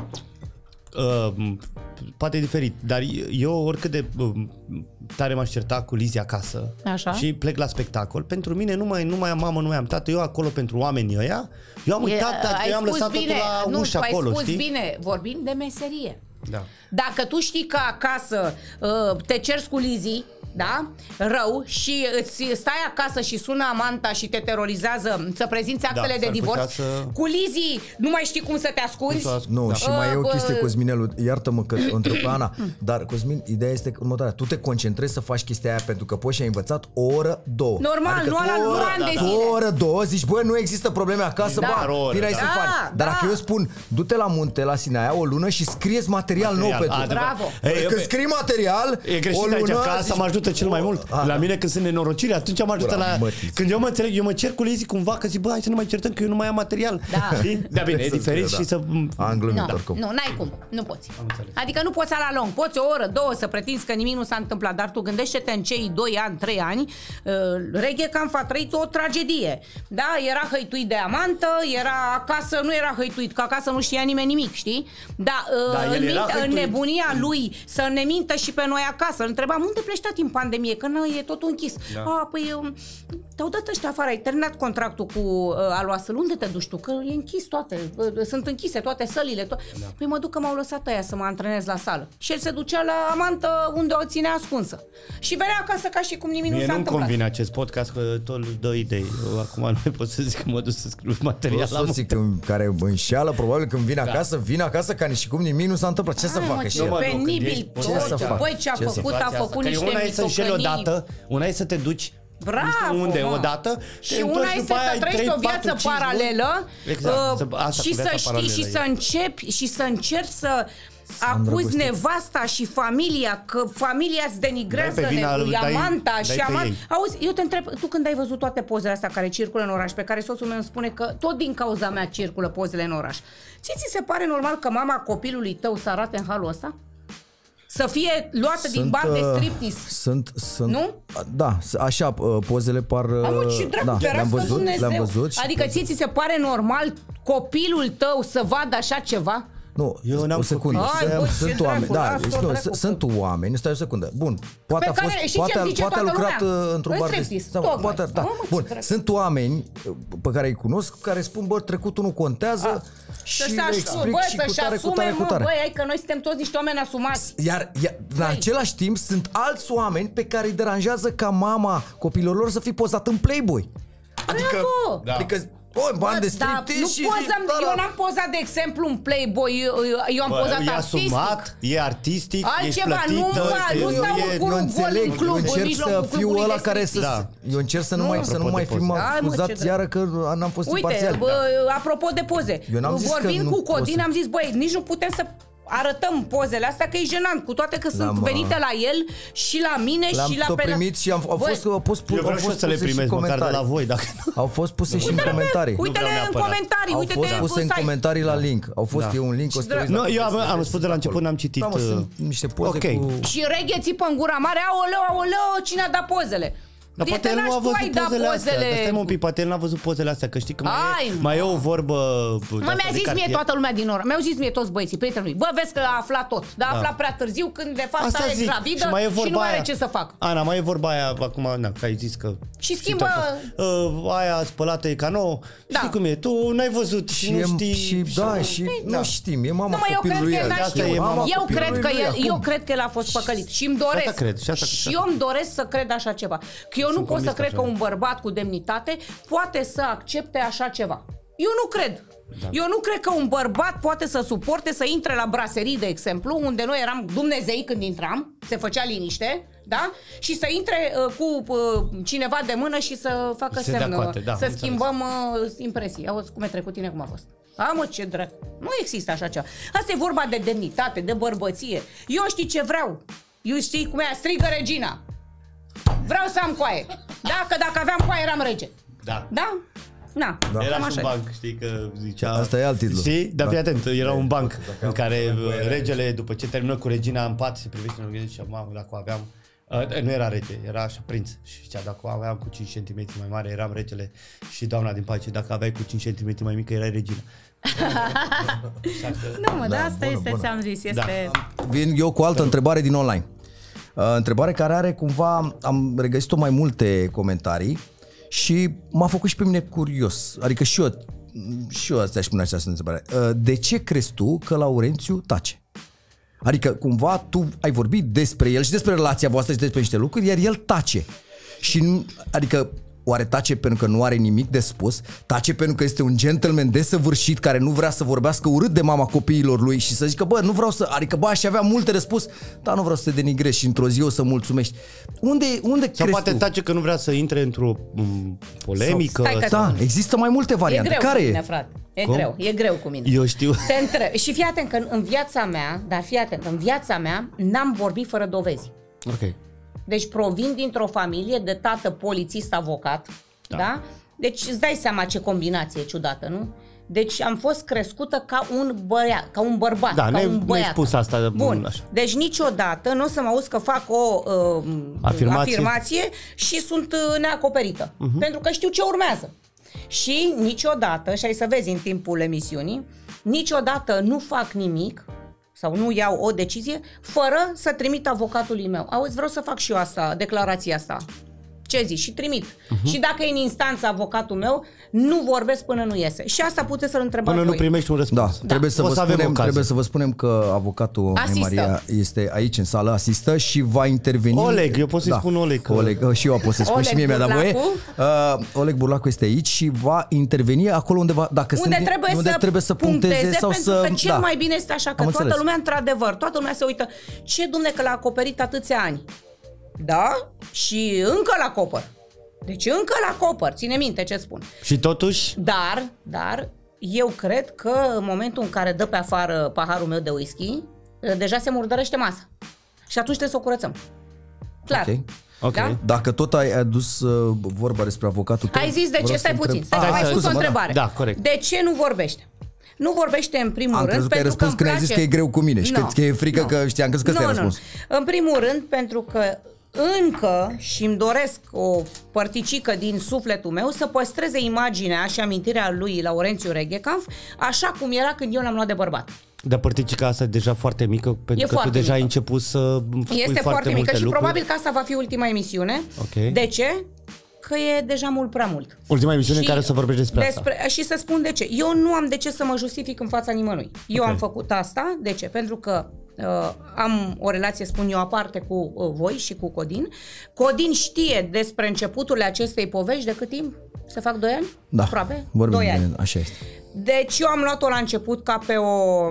poate e diferit, dar eu oricât de tare m-aș certa cu Lizzy acasă și plec la spectacol, pentru mine nu mai am mamă, nu mai am tată, eu acolo pentru oamenii ăia, eu am uitat, dar eu am lăsat totul la ușă acolo, știi? Bine, vorbim de meserie. Da. Dacă tu știi că acasă te ceri cu Lizzy, da? Rău și îți stai acasă și sună amanta și te terorizează să prezinți actele de divorț. Cu Lizzy nu mai știi cum să te ascunzi. Nu, și mai e o chestie, Cosminelu, iartă-mă că o întreb pe Ana, dar Cosmin, ideea este următoarea, tu te concentrezi să faci chestia aia pentru că poți și ai învățat o oră, 2. Normal, adică nu ani de zile. O oră, 2, zici, bă, nu există probleme acasă, vine aici să faci. Dar dacă eu spun, du-te la munte, la Sinaia, o lună și scrieți material nou pentru. Bravo. Când scrii material, e greșit aici, că s-am ajuns ajută cel mai mult. La mine când sunt nenorocire, atunci mă ajută la... Când eu mă înțeleg, eu mă cer cu Lizzy cumva, că zic, bă, hai să nu mai certăm, că eu nu mai am material. Da. Da, bine, e diferit și să... Nu, n-ai cum, nu poți. Adică nu poți la lung, poți o oră, două să pretinzi că nimic nu s-a întâmplat, dar tu gândește-te în cei 2 ani, 3 ani, Reggae Camp a trăit o tragedie. Da, era hăituit de amantă, era acasă, nu era hăituit, că acasă nu știa nimeni nimic, știi? Da, în nebunia lui să ne mintă și pe noi acasă. Îl întrebam, unde pleci tati în pandemie? Că e totul închis. Păi te-au dat ăștia afară, ai terminat contractul cu Aloasăl, unde te duci tu? Că e închis toate, sunt închise toate sălile. Păi mă duc că m-au lăsat aia să mă antrenez la sală. Și el se ducea la amantă unde o ținea ascunsă. Și venea acasă ca și cum nimic nu s-a întâmplat. Nu-mi convine acest podcast, că tot dă idei. Acum nu mai pot să zic că mă duc să scriu material la soții care înșeală, probabil când vine acasă ca și cum nimic nu s-a întâmplat. Ce să facă și el? Penibil tot. Băi, ce a făcut, a făcut niște una e să înșeli odată, una e să te duci unde odată și una este să trăiești o viață paralelă și să știi și să încerci să acuzi nevasta și familia, că familia îți denigrează amanta și amant. Auzi, eu te întreb, tu când ai văzut toate pozele astea care circulă în oraș, pe care soțul meu îmi spune că tot din cauza mea circulă pozele în oraș, ți se pare normal că mama copilului tău să arate în halul ăsta? Să fie luată din bani de striptease. Nu? Da, așa pozele par... le-am văzut. Adică ție ți se pare normal copilul tău să vadă așa ceva? Nu, o secundă. Sunt oameni. Da, sunt oameni. Stai o secundă. Bun. Poate a lucrat într-un bar de... Bun. Sunt oameni pe care îi cunosc care spun, bă, trecutul nu contează și le explic și cu tare. Băi, hai că noi suntem toți niște oameni asumați. Iar în același timp sunt alți oameni pe care îi deranjează ca mama copilor lor să fie pozat în Playboy. Adică bani de striptease și... Eu n-am pozat, de exemplu, în Playboy, eu am pozat artistic. E asumat, e artistic, altceva, nu stau cu un gol în club, în mijlocul clubului de striptease. Eu încerc să nu mai fim acuzați iară că n-am fost imparțiali. Uite, apropo de poze, vorbind cu Codin, am zis, băi, nici nu putem să arătăm pozele astea, că e jenant, cu toate că sunt venite la el și la mine și la... Le-am primit și au fost să le primesc măcar de la voi, dacă au fost puse și în comentarii. Uite-le în comentarii, au fost puse în comentarii la link. Au fost un link. Eu am spus de la început, n-am citit. Sunt niște poze cu... Și Reggae țipă în gura mare, aoleu, cine a dat pozele? Dar poate el nu a văzut pozele astea. Stai un pic, poate el n-a văzut pozele astea, că știi că mai e o vorbă... Mi-a zis mie toată lumea din oraș, mi-au zis mie toți băieții, prietenii lui, bă, vezi că a aflat tot, dar a aflat prea târziu, când de fapt e gravidă și nu mai are ce să facă. Ana, mai e vorba aia, acum, că ai zis că... Și schimbă... Aia spălată e ca nouă, știi cum e, tu n-ai văzut și nu știi... Da, și nu știm, e mama copilului ăla. Eu cred că el a fost păcălit și îmi doresc. Și eu îmi doresc să cred așa ceva. Că eu nu pot să cred că un bărbat cu demnitate poate să accepte așa ceva. Eu nu cred. Eu nu cred că un bărbat poate să suporte să intre la braserii, de exemplu, unde noi eram Dumnezei când intram, se făcea liniște, da? Și să intre cu cineva de mână și să facă semn, să schimbăm impresii. Auzi, cum e trecut tine, cum a fost? Mă, ce dracu. Nu există așa ceva. Asta e vorba de demnitate, de bărbăție. Eu știi ce vreau. Eu știi cum e, strigă Regina. Vreau să am coaie. Da, că dacă aveam coaie eram rege. Da. Da? Na, era și un banc, știi că zicea... Asta e alt titlu. Știi? Dar fii atent, era un banc în care regele, după ce termină cu regina în pat, se privește în oglindă și zicea, mamă, dacă aveam... Nu era rege, era așa prinț. Și zicea, dacă aveam cu 5 cm mai mare, eram regele. Și doamna din pace, dacă aveai cu 5 cm mai mică, erai regina. Nu, mă, dar asta este, ți-am zis, este... Vin eu cu altă întrebare din online. Întrebare care are cumva, am regăsit-o mai multe comentarii și m-a făcut și pe mine curios. Adică și eu asta aș pune această întrebare. De ce crezi tu că Laurențiu tace? Adică cumva tu ai vorbit despre el și despre relația voastră și despre niște lucruri, iar el tace. Și adică oare tace pentru că nu are nimic de spus? Tace pentru că este un gentleman desăvârșit care nu vrea să vorbească urât de mama copiilor lui și să zică, bă, nu vreau să, adică bă, aș avea multe de spus, dar nu vreau să te denigrezi și într-o zi o să mulțumești. Unde sau poate tace că nu vrea să intre într-o polemică. Da, există mai multe variante. E greu care cu mine, frate. E greu cu mine. Eu știu. Te întreb. Și fii atent că în viața mea, în viața mea n-am vorbit fără dovezi. Ok. Deci provin dintr-o familie de tată polițist avocat, da? Deci îți dai seama ce combinație ciudată, nu? Deci am fost crescută ca un băiat, ca un bărbat, ca un băiat. Ne-ai spus asta. Bun. Așa. Deci niciodată nu o să mă auzi că fac o afirmație și sunt neacoperită. Pentru că știu ce urmează. Și niciodată, și ai să vezi în timpul emisiunii, niciodată nu fac nimic sau nu iau o decizie fără să trimit avocatului meu. Auzi, vreau să fac și eu asta, declarația asta. Ce zici? Și trimit. Și dacă e în instanță avocatul meu, nu vorbesc până nu iese. Și asta puteți să-l întrebați până voi. nu primești un răspuns. Da. Trebuie să vă spunem că avocatul Maria este aici în sală, asistă și va interveni. Oleg, eu pot să-i spun Oleg. Oleg. Și eu pot să-i spun, și mie mi-a dat voie. Oleg Burlacu este aici și va interveni acolo unde trebuie să puncteze sau pentru că cel mai bine este așa, că toată lumea, într-adevăr, toată lumea se uită. Ce Dumnezeu că l-a acoperit atâția ani. Da? Și încă la copăr. Deci încă la copăr, ține minte ce spun. Și totuși? Dar eu cred că în momentul în care dă pe afară paharul meu de whisky, deja se murdărește masa. Și atunci trebuie să o curățăm. Clar. Okay. Da? Dacă tot ai adus vorba despre avocatul tău... Ai zis de ce? Stai puțin. Ai pus o întrebare. Da, corect. De ce nu vorbește? Nu vorbește în primul rând pentru că răspuns când ai zis că e greu cu mine și că e frică că știam că ăsta e răspuns. În primul rând pentru că încă și îmi doresc o părticică din sufletul meu să păstreze imaginea și amintirea lui Laurențiu Reghecanf așa cum era când eu l-am luat de bărbat. Dar părticica asta e deja foarte mică, pentru că tu deja ai început să spui este foarte mică și lucruri. Probabil că asta va fi ultima emisiune. Okay. De ce? Că e deja mult prea mult. Ultima emisiune în care să vorbești despre asta. Și să spun de ce. Eu nu am de ce să mă justific în fața nimănui. Eu am făcut asta. De ce? Pentru că am o relație, spun eu, aparte cu voi și cu Codin. Codin știe despre începuturile acestei povești de cât timp? Se fac 2 ani? Da, aproape? vorbim 2 ani. Așa este. Deci eu am luat-o la început ca pe o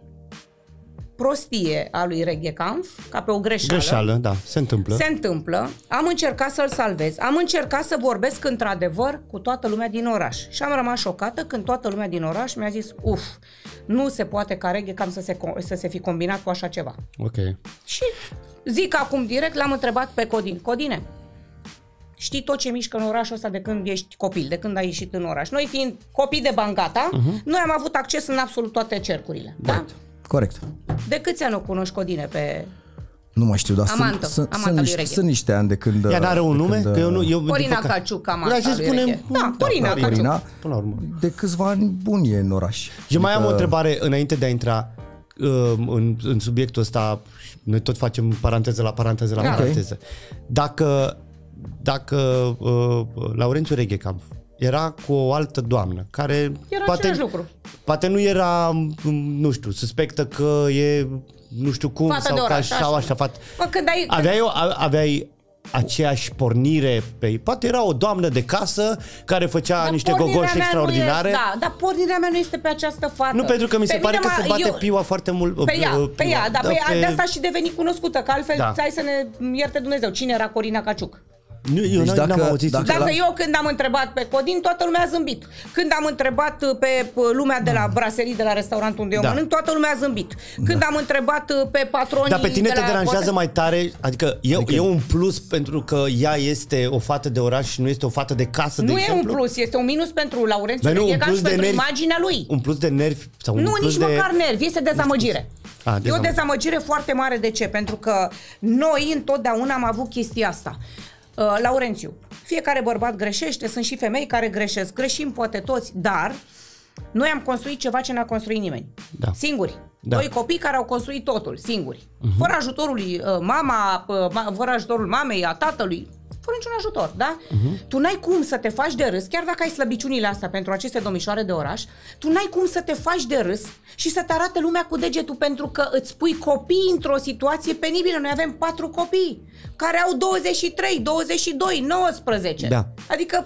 prostie a lui Reghecanf, ca pe o greșeală. Da, se întâmplă. Se întâmplă. Am încercat să-l salvez. Am încercat să vorbesc într-adevăr cu toată lumea din oraș. Și am rămas șocată când toată lumea din oraș mi-a zis, nu se poate ca Reghecanf să se fi combinat cu așa ceva. Ok. Și zic acum direct, l-am întrebat pe Codin. Codine, știi tot ce mișcă în orașul ăsta de când ești copil, de când ai ieșit în oraș. Noi fiind copii de Bancata, noi am avut acces în absolut toate cercurile. Da? Corect. De câți ani o cunoști, Codine, pe... Nu mai știu, dar sunt niște ani de când... Ea n-are un nume? Corina Caciuc, amanta lui Reghe. Da, Corina Caciuc. Până la urmă. De câțiva ani buni e în oraș. Eu mai am o întrebare înainte de a intra în subiectul ăsta. Noi tot facem paranteză la paranteză. Dacă Laurențiu Reghecanf era cu o altă doamnă care poate nu era, nu știu, suspectă că e nu știu cum fată sau oraș, sau așa fată. Când aveai aceeași pornire pe... Poate era o doamnă de casă care făcea niște gogoși extraordinare. Dar pornirea mea nu este pe această fată. Nu, pentru că mi se pare că se bate piua foarte mult. Pe ea, de asta și deveni cunoscută, că altfel hai să ne ierte Dumnezeu. Cine era Corina Caciuc? Dacă eu când am întrebat pe Codin, toată lumea a zâmbit. Când am întrebat pe lumea de la braserii, de la restaurantul unde eu mănânc, toată lumea a zâmbit. Când am întrebat pe patronii... Dar pe tine te deranjează mai tare? Adică e un plus pentru că ea este o fată de oraș și nu este o fată de casă, de exemplu? Nu e un plus, este un minus pentru Laurențiu Reghecanf și pentru imaginea lui. Un plus de nervi? Nu, nici măcar nervi, este dezamăgire. E o dezamăgire foarte mare. De ce? Pentru că noi întotdeauna am avut chestia asta. Laurențiu, fiecare bărbat greșește, sunt și femei care greșesc, greșim poate toți, dar noi am construit ceva ce n-a construit nimeni. Singuri. Doi copii care au construit totul, singuri. Fără ajutorul lui fără ajutorul mamei, a tatălui, fără niciun ajutor, da? Tu n-ai cum să te faci de râs, chiar dacă ai slăbiciunile astea pentru aceste domnișoare de oraș, tu n-ai cum să te faci de râs și să te arate lumea cu degetul pentru că îți pui copii într-o situație penibilă. Noi avem 4 copii care au 23, 22, 19. Da. Adică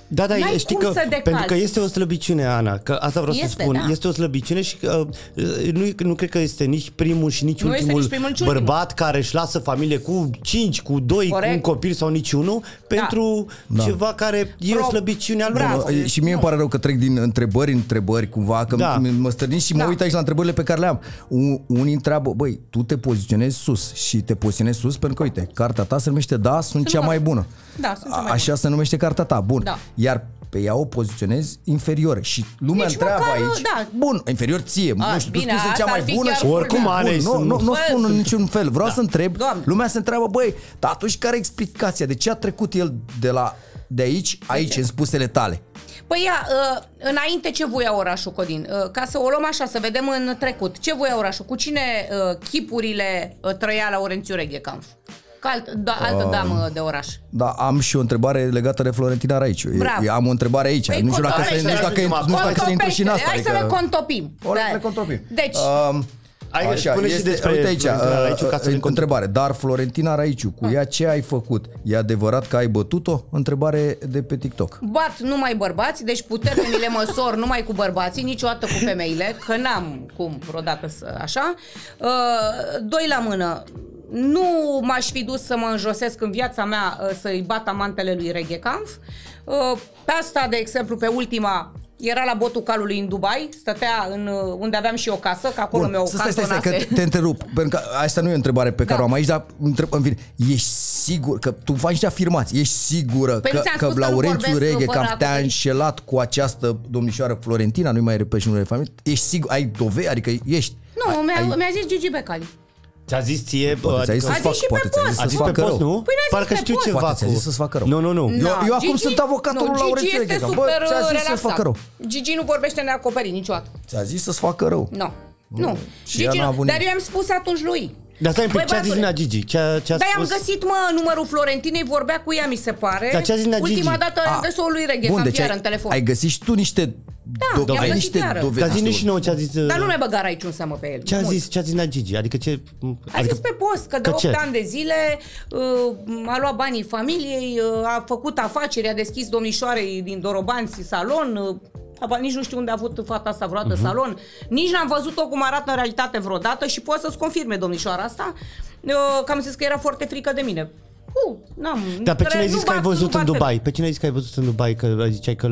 Da, știi că pentru că este o slăbiciune, Ana, că asta vreau să spun, este o slăbiciune și nu cred că este nici primul și nici ultimul bărbat care își lasă familie cu 5, cu 2, cu un copil sau niciunul pentru ceva care e o slăbiciune a lui. Și mie îmi pare rău că trec din întrebări cumva, că mă stărdin și mă uit aici la întrebările pe care le am. Unii întreabă, băi, tu te poziționezi sus și te poziționezi sus pentru că, uite, cartea ta se numește sunt cea mai bună. Așa se numește cartea ta, bun. Iar pe ea o poziționezi inferior și lumea întreabă aici, bun, inferior ție, nu știu, tu spui cea mai bună și oricum nu spun în niciun fel, vreau să întreb, lumea se întreabă, băi, dar atunci care e explicația, de ce a trecut el de aici, în spusele tale? Păi înainte ce voia orașul, Codin? Ca să o luăm așa, să vedem în trecut, ce voia orașul? Cu cine chipurile trăia Laurențiu Reghecamp? Altă damă de oraș. Da, am și o întrebare legată de Florentina Raiciu. Am o întrebare aici. Nu știu dacă se intru și în asta. Hai să le contopim. Deci... Uite aici, întrebare. Dar Florentina Raiciu, cu ea ce ai făcut? E adevărat că ai bătut-o? Întrebare de pe TikTok. Bat numai bărbați, deci puterile mi le măsor numai cu bărbații, niciodată cu femeile, că n-am cum vreodată să așa. Doi la mână. Nu m-aș fi dus să mă înjosesc în viața mea să-i bat amantele lui Reghecamp. Pe asta, de exemplu, pe ultima, era la botul calului în Dubai, stătea unde aveam și o casă, că acolo mi-o cantonase. Stai, că te întrerup, pentru că asta nu e o întrebare pe care o am aici, dar în fine, ești sigur, că tu faci niște afirmații, ești sigură că Laurențiu Reghecamp te-a înșelat cu această domnișoară Florentina, nu-i mai repet și numele familiei, ești sigur, ai dovezi, adică ești? Nu, mi-a zis Gigi Becali. Ți-a zis ție... A zis să-ți facă rău. Păi parcă știu ceva. Poate ți-a zis să-ți facă rău. Nu. Eu acum sunt avocatul lui Laurențiu Reghecamp. Bă, ți-a zis să-ți facă rău. Gigi nu vorbește neacoperit niciodată. Ți-a zis să-ți facă rău. Nu. Gigi nu. Dar eu am spus atunci lui. Dar stai, ce a zis Nina Gigi? Dar am găsit, numărul Florentinei, vorbea cu ea, mi se pare. Dar ce a zis Nina Gigi? Ultima dată am găsit-o lui Reghecamp iar în telefon. Ai găsit și tu niște dovezi. Dar zi și nouă ce a zis... Dar nu mai băga aici un seamă pe el. Ce a zis Nina Gigi? Adică ce... A zis pe post că de 8 ani de zile a luat banii familiei, a făcut afaceri, a deschis domnișoarei din Dorobanți salon... Nici nu știu unde a avut fata asta vreodată salon, nici n-am văzut-o cum arată în realitate vreodată și poate să-ți confirme domnișoara asta că am zis că era foarte frică de mine. Dar pe cine ai zis că ai văzut în Dubai? Pe cine ai zis că ai văzut în Dubai? Că ziceai că...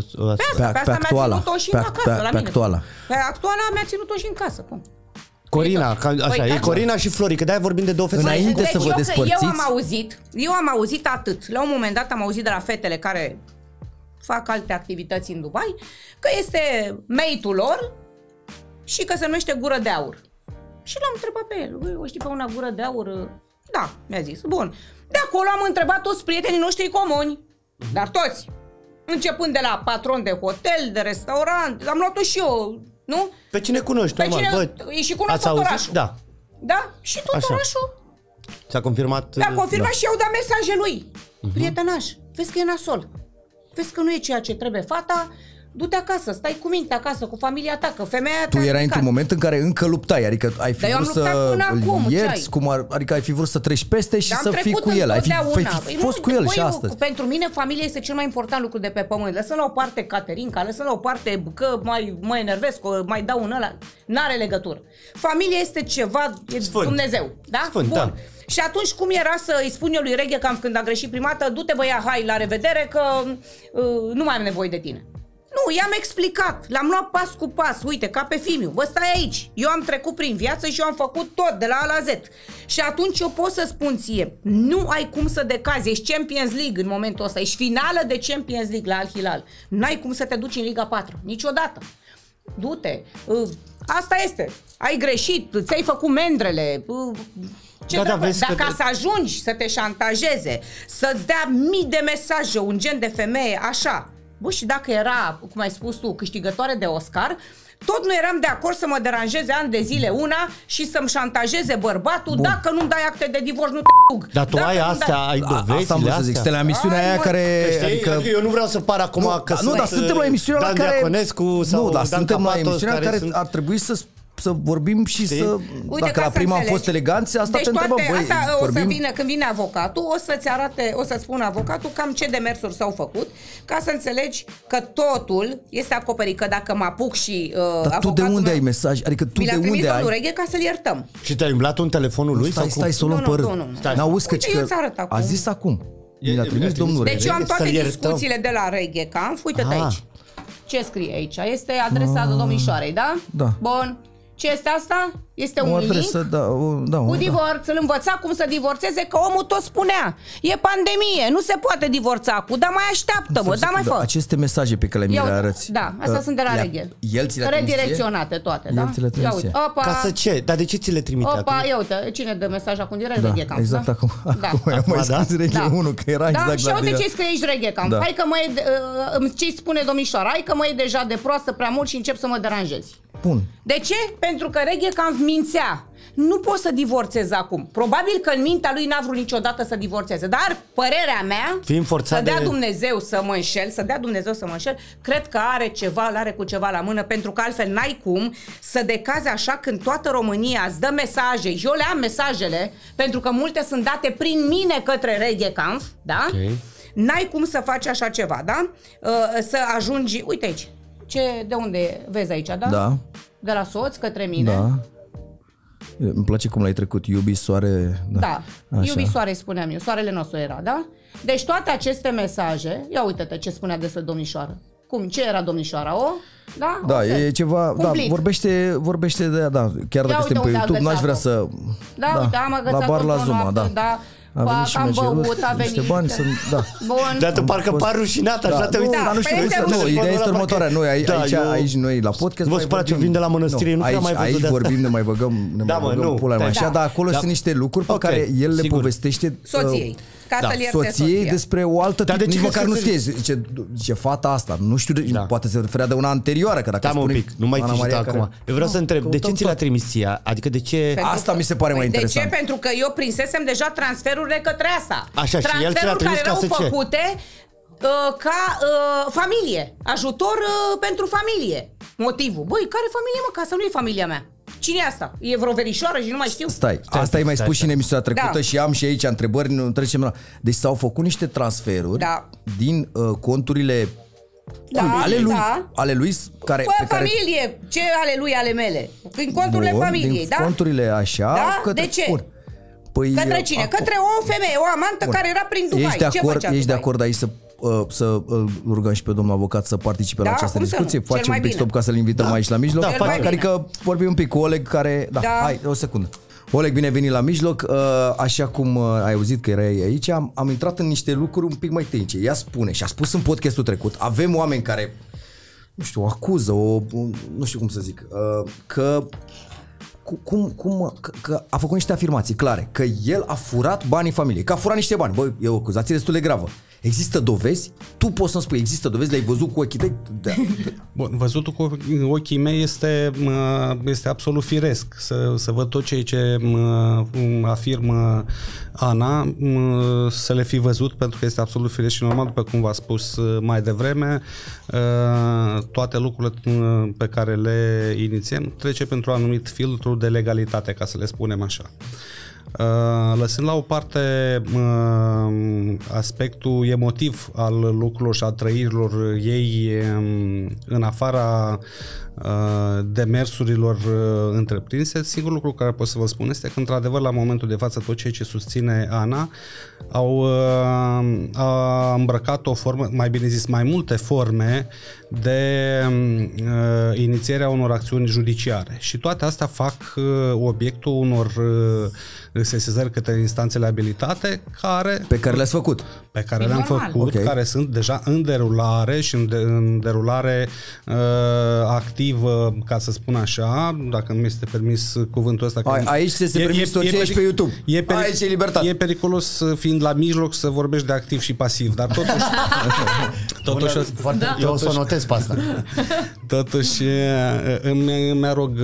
Pe actuala mi-a ținut-o și în casă la mine. Pe actuala mi-a ținut-o și în casă. Corina, așa, e Corina și Flori, că de-aia vorbim de două fete. Înainte să vă despărțiți... Eu am auzit atât. La un moment dat am auzit de la fetele care fac alte activități în Dubai, că este mate-ul lor și că se numește Gură de Aur. Și l-am întrebat pe el, o știi pe una Gură de Aur? Da, mi-a zis. Bun. De acolo am întrebat toți prietenii noștri comuni, dar toți. Începând de la patron de hotel, de restaurant, am luat-o și eu, nu? Pe cine cunoști? Și cunosc tot orașul. Da. Da? Și tot orașul. Ți-a confirmat? Mi-a confirmat și eu dat mesaje lui. Prietenaș, vezi că e nasol. Vezi că nu e ceea ce trebuie fata, du-te acasă, stai cu minte acasă, cu familia ta, că femeia ta... Tu erai într-un moment în care încă luptai, adică ai fi vrut să îl ierți, adică ai fi vrut să treci peste și să fii cu el, ai fi fost cu el și astăzi. Pentru mine familia este cel mai important lucru de pe pământ. Lăsăm la o parte Caterinca, lăsăm la o parte că mă enervez, că mai dau un ăla, n-are legătură. Familia este ceva, e Dumnezeu, da? Sfânt, da. Și atunci cum era să îi spun eu lui Reghecamp când a greșit prima dată, du-te băia, hai, la revedere, că nu mai am nevoie de tine. Nu, i-am explicat, l-am luat pas cu pas, uite, ca pe Fimiu, bă, stai aici, eu am trecut prin viață și eu am făcut tot, de la A la Z. Și atunci eu pot să spun ție, nu ai cum să decazi, ești Champions League în momentul ăsta, ești finală de Champions League la Al Hilal, n-ai cum să te duci în Liga 4, niciodată. Du-te, asta este, ai greșit, ți-ai făcut mendrele, dar ca să ajungi să te șantajeze, să-ți dea mii de mesaje, un gen de femeie, așa. Bă, și dacă era, cum ai spus tu, câștigătoare de Oscar, tot nu eram de acord să mă deranjeze ani de zile una și să-mi șantajeze bărbatul. Bun. Dacă nu-mi dai acte de divorț, nu te duc. Dar tu ai astea, ai dovezile astea. Este la emisiunea aia care... Adică, eu nu vreau să par acum că nu, dar suntem la emisiunea la care... Dan Diaconescu sau nu, dar Dan suntem la Capatos, emisiunea care ar trebui să să vorbim și să... Uite, dacă la prima am fost eleganți, asta deci te întrebăm. Asta o să vină, când vine avocatul, o să-ți arate, o să spună avocatul cam ce demersuri s-au făcut, ca să înțelegi că totul este acoperit, că dacă mă apuc și dar tu de unde ai mesaj? Adică tu de unde ai? Reghe ca să-l iertăm. Și te-ai umblat în telefonul lui? Stai, să o luăm pe rând. N-auzi că a zis acum. Mi-a trimis domnul Reghe. Deci eu am toate discuțiile de la Reghe Camp. Uite-te aici. Ce scrie aici? Este adresa domnișoarei, da? Da. Bun. Ce este asta? Este un adresă, link cu divorț. Îl învăța cum să divorțeze, că omul tot spunea. E pandemie, nu se poate divorța acum, dar mai așteaptă-mă, dar mai fă. Aceste mesaje pe care mi le arăți. Da, astea sunt de la Reghe. El ți le redirecționate toate, da? Ca să ce? Dar de ce ți le trimite? Opa, ia uite, cine dă mesaj acum direct? Reghe Camp. Exact acum. Am mai scris Reghe 1, că era exact. Și uite ce scrie aici Reghe Camp. Hai că ce spune domnișoara? Hai că mă e deja de proastă prea mult și încep să mă deranjezi. Bun. De ce? Pentru că Reghe Camp mințea. Nu pot să divorțez acum. Probabil că în mintea lui n-a vrut niciodată să divorțeze. Dar părerea mea, să dea Dumnezeu să mă înșel, cred că are ceva, l-are cu ceva la mână, pentru că altfel n-ai cum să decazi așa când toată România îți dă mesaje. Eu le am mesajele, pentru că multe sunt date prin mine către Reghe Camp, da? Okay. N-ai cum să faci așa ceva, da? Să ajungi, uite aici. De unde vezi aici, da? Da. De la soț către mine. Da. Îmi place cum l-ai trecut, iubi soare. Da, iubi soare spuneam eu, soarele nostru era, da? Deci toate aceste mesaje, ia uite-te ce spunea despre domnișoară. Cum, ce era domnișoara? Da? Da, e ceva, da, vorbește de ea, da, chiar dacă suntem pe YouTube, n-aș vrea să... Da, uite, am agățat la bar la Zuma, da. Am băut, a venit. Niște bani, Bun. Dar tu parcă par rușinat, așa te uiți. Nu știu, ideea este următoarea. Noi aici, noi la podcast... Vă spărați, eu vin de la mănăstire, nu prea mai văzut de asta. Aici vorbim, ne mai băgăm pula mai așa, dar acolo sunt niște lucruri pe care el le povestește soției. Soției despre o altă tip, nici măcar nu știe. Zice, fata asta, nu știu, poate se referea de una anterioară, că dacă spune... un pic, nu mai zici acum. Eu vreau să întreb, de ce ți l-a trimis ție? Adică de ce... Asta mi se pare mai interesant. De ce? Pentru că eu prinsesem deja transferurile către asta. Așa, și el ți l-a trimis ca să ce? Transferuri care erau făcute ca familie. Ajutor pentru familie. Motivul. Băi, care familie, mă? Că asta nu e familia mea. Cine e asta? E vreo verișoară și nu mai știu? Stai, asta ai mai spus și în emisiunea trecută și am și aici întrebări, nu trecem la... Deci s-au făcut niște transferuri din conturile ale lui care... familie, ce ale lui, ale mele? Din conturile familiei, din conturile așa... Da? De ce? Către cine? Către o femeie, o amantă care era prin Dubai. Ești de acord aici să rugăm și pe domnul avocat să participe la această discuție? Facem un pic stop ca să-l invităm aici la mijloc. Adică vorbim un pic cu Oleg care... Hai, o secundă. Oleg, bine venit la mijloc. Așa cum ai auzit că erai aici, am intrat în niște lucruri un pic mai tehnice. Ea spune, și a spus în podcastul trecut, avem oameni care, nu știu, o acuză, nu știu cum să zic, că că a făcut niște afirmații clare, că el a furat banii familiei, că a furat niște bani. Băi, e o acuzație destul de gravă. Există dovezi? Tu poți să-mi spui, există dovezi? Le-ai văzut cu ochii tăi? Bun, văzutul cu ochii mei este absolut firesc. Să văd tot ceea ce afirmă Ana, să le fi văzut, pentru că este absolut firesc și normal, după cum v-a spus mai devreme, toate lucrurile pe care le inițiem trece pentru un anumit filtru de legalitate, ca să le spunem așa. Lăsând la o parte aspectul emotiv al lucrurilor și a trăirilor ei în afara demersurilor întreprinse, singurul lucru care pot să vă spun este că într-adevăr la momentul de față tot ceea ce susține Ana a îmbrăcat o formă, mai bine zis mai multe forme de inițierea unor acțiuni judiciare și toate astea fac obiectul unor sesizări către instanțele abilitate pe care le-ați făcut. Pe care le-am făcut, care sunt deja în derulare și în derulare activă, ca să spun așa, dacă nu mi este permis cuvântul ăsta. Aici se permis tot ce ești pe YouTube. Aici e libertate. E periculos fiind la mijloc să vorbești de activ și pasiv, dar totuși eu o să notez pe asta. Totuși îmi arog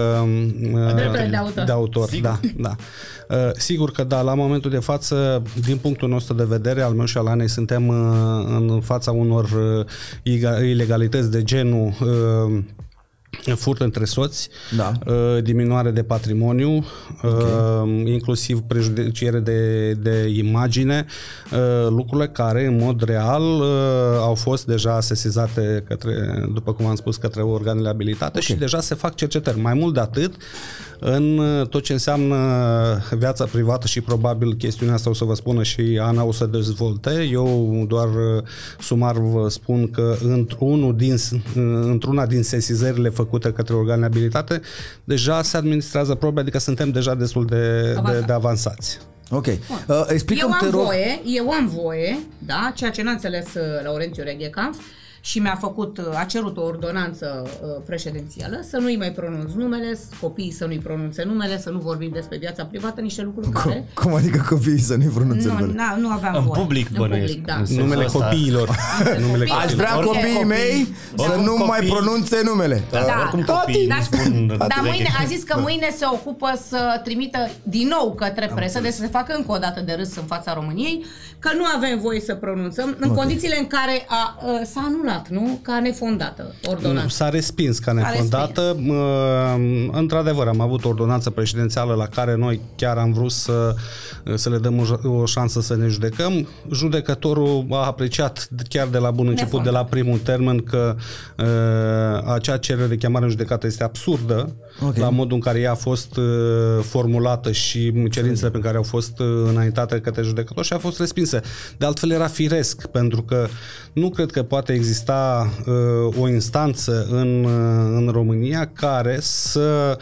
de autor. Da. Sigur că da, la momentul de față, din punctul nostru de vedere, al meu și al Anei, suntem în fața unor ilegalități de genul furt între soți, diminuare de patrimoniu, inclusiv prejudiciere de imagine, lucrurile care în mod real au fost deja sesizate după cum am spus, către organele abilitate și deja se fac cercetări. Mai mult de atât, în tot ce înseamnă viața privată și probabil chestiunea asta o să vă spună și Ana o să dezvolte. Eu doar sumar vă spun că într-una din sesizările făcute către organele abilitate deja se administrează probe, adică suntem deja destul de avansați. Ok. Explică-mi, te rog. Eu am voie, da, ceea ce n-a înțeles Laurențiu Reghecamp, și a cerut o ordonanță președințială să nu-i mai pronunț numele, copiii să nu-i pronunțe numele, să nu vorbim despre viața privată, niște lucruri care... Cum adică copiii să nu-i pronunțe numele? Nu aveam voie. În public, da. Numele copiilor. Aș vrea copiii mei să nu mai pronunțe numele. Dar mâine, a zis că mâine se ocupă să trimită din nou către presă, deci să se facă încă o dată de râs în fața României, că nu avem voie să pronunțăm în condițiile în care s-a anulat, nu? Ca nefondată ordonanța. S-a respins ca nefondată. Într-adevăr, am avut o ordonanță prezidențială la care noi chiar am vrut să le dăm o șansă să ne judecăm. Judecătorul a apreciat chiar de la bun început, de la primul termen, că acea cerere de chemare în judecată este absurdă, la modul în care ea a fost formulată și cerințele pe care au fost înaintate către judecător și a fost respinsă. De altfel era firesc, pentru că nu cred că poate exista o instanță în România care să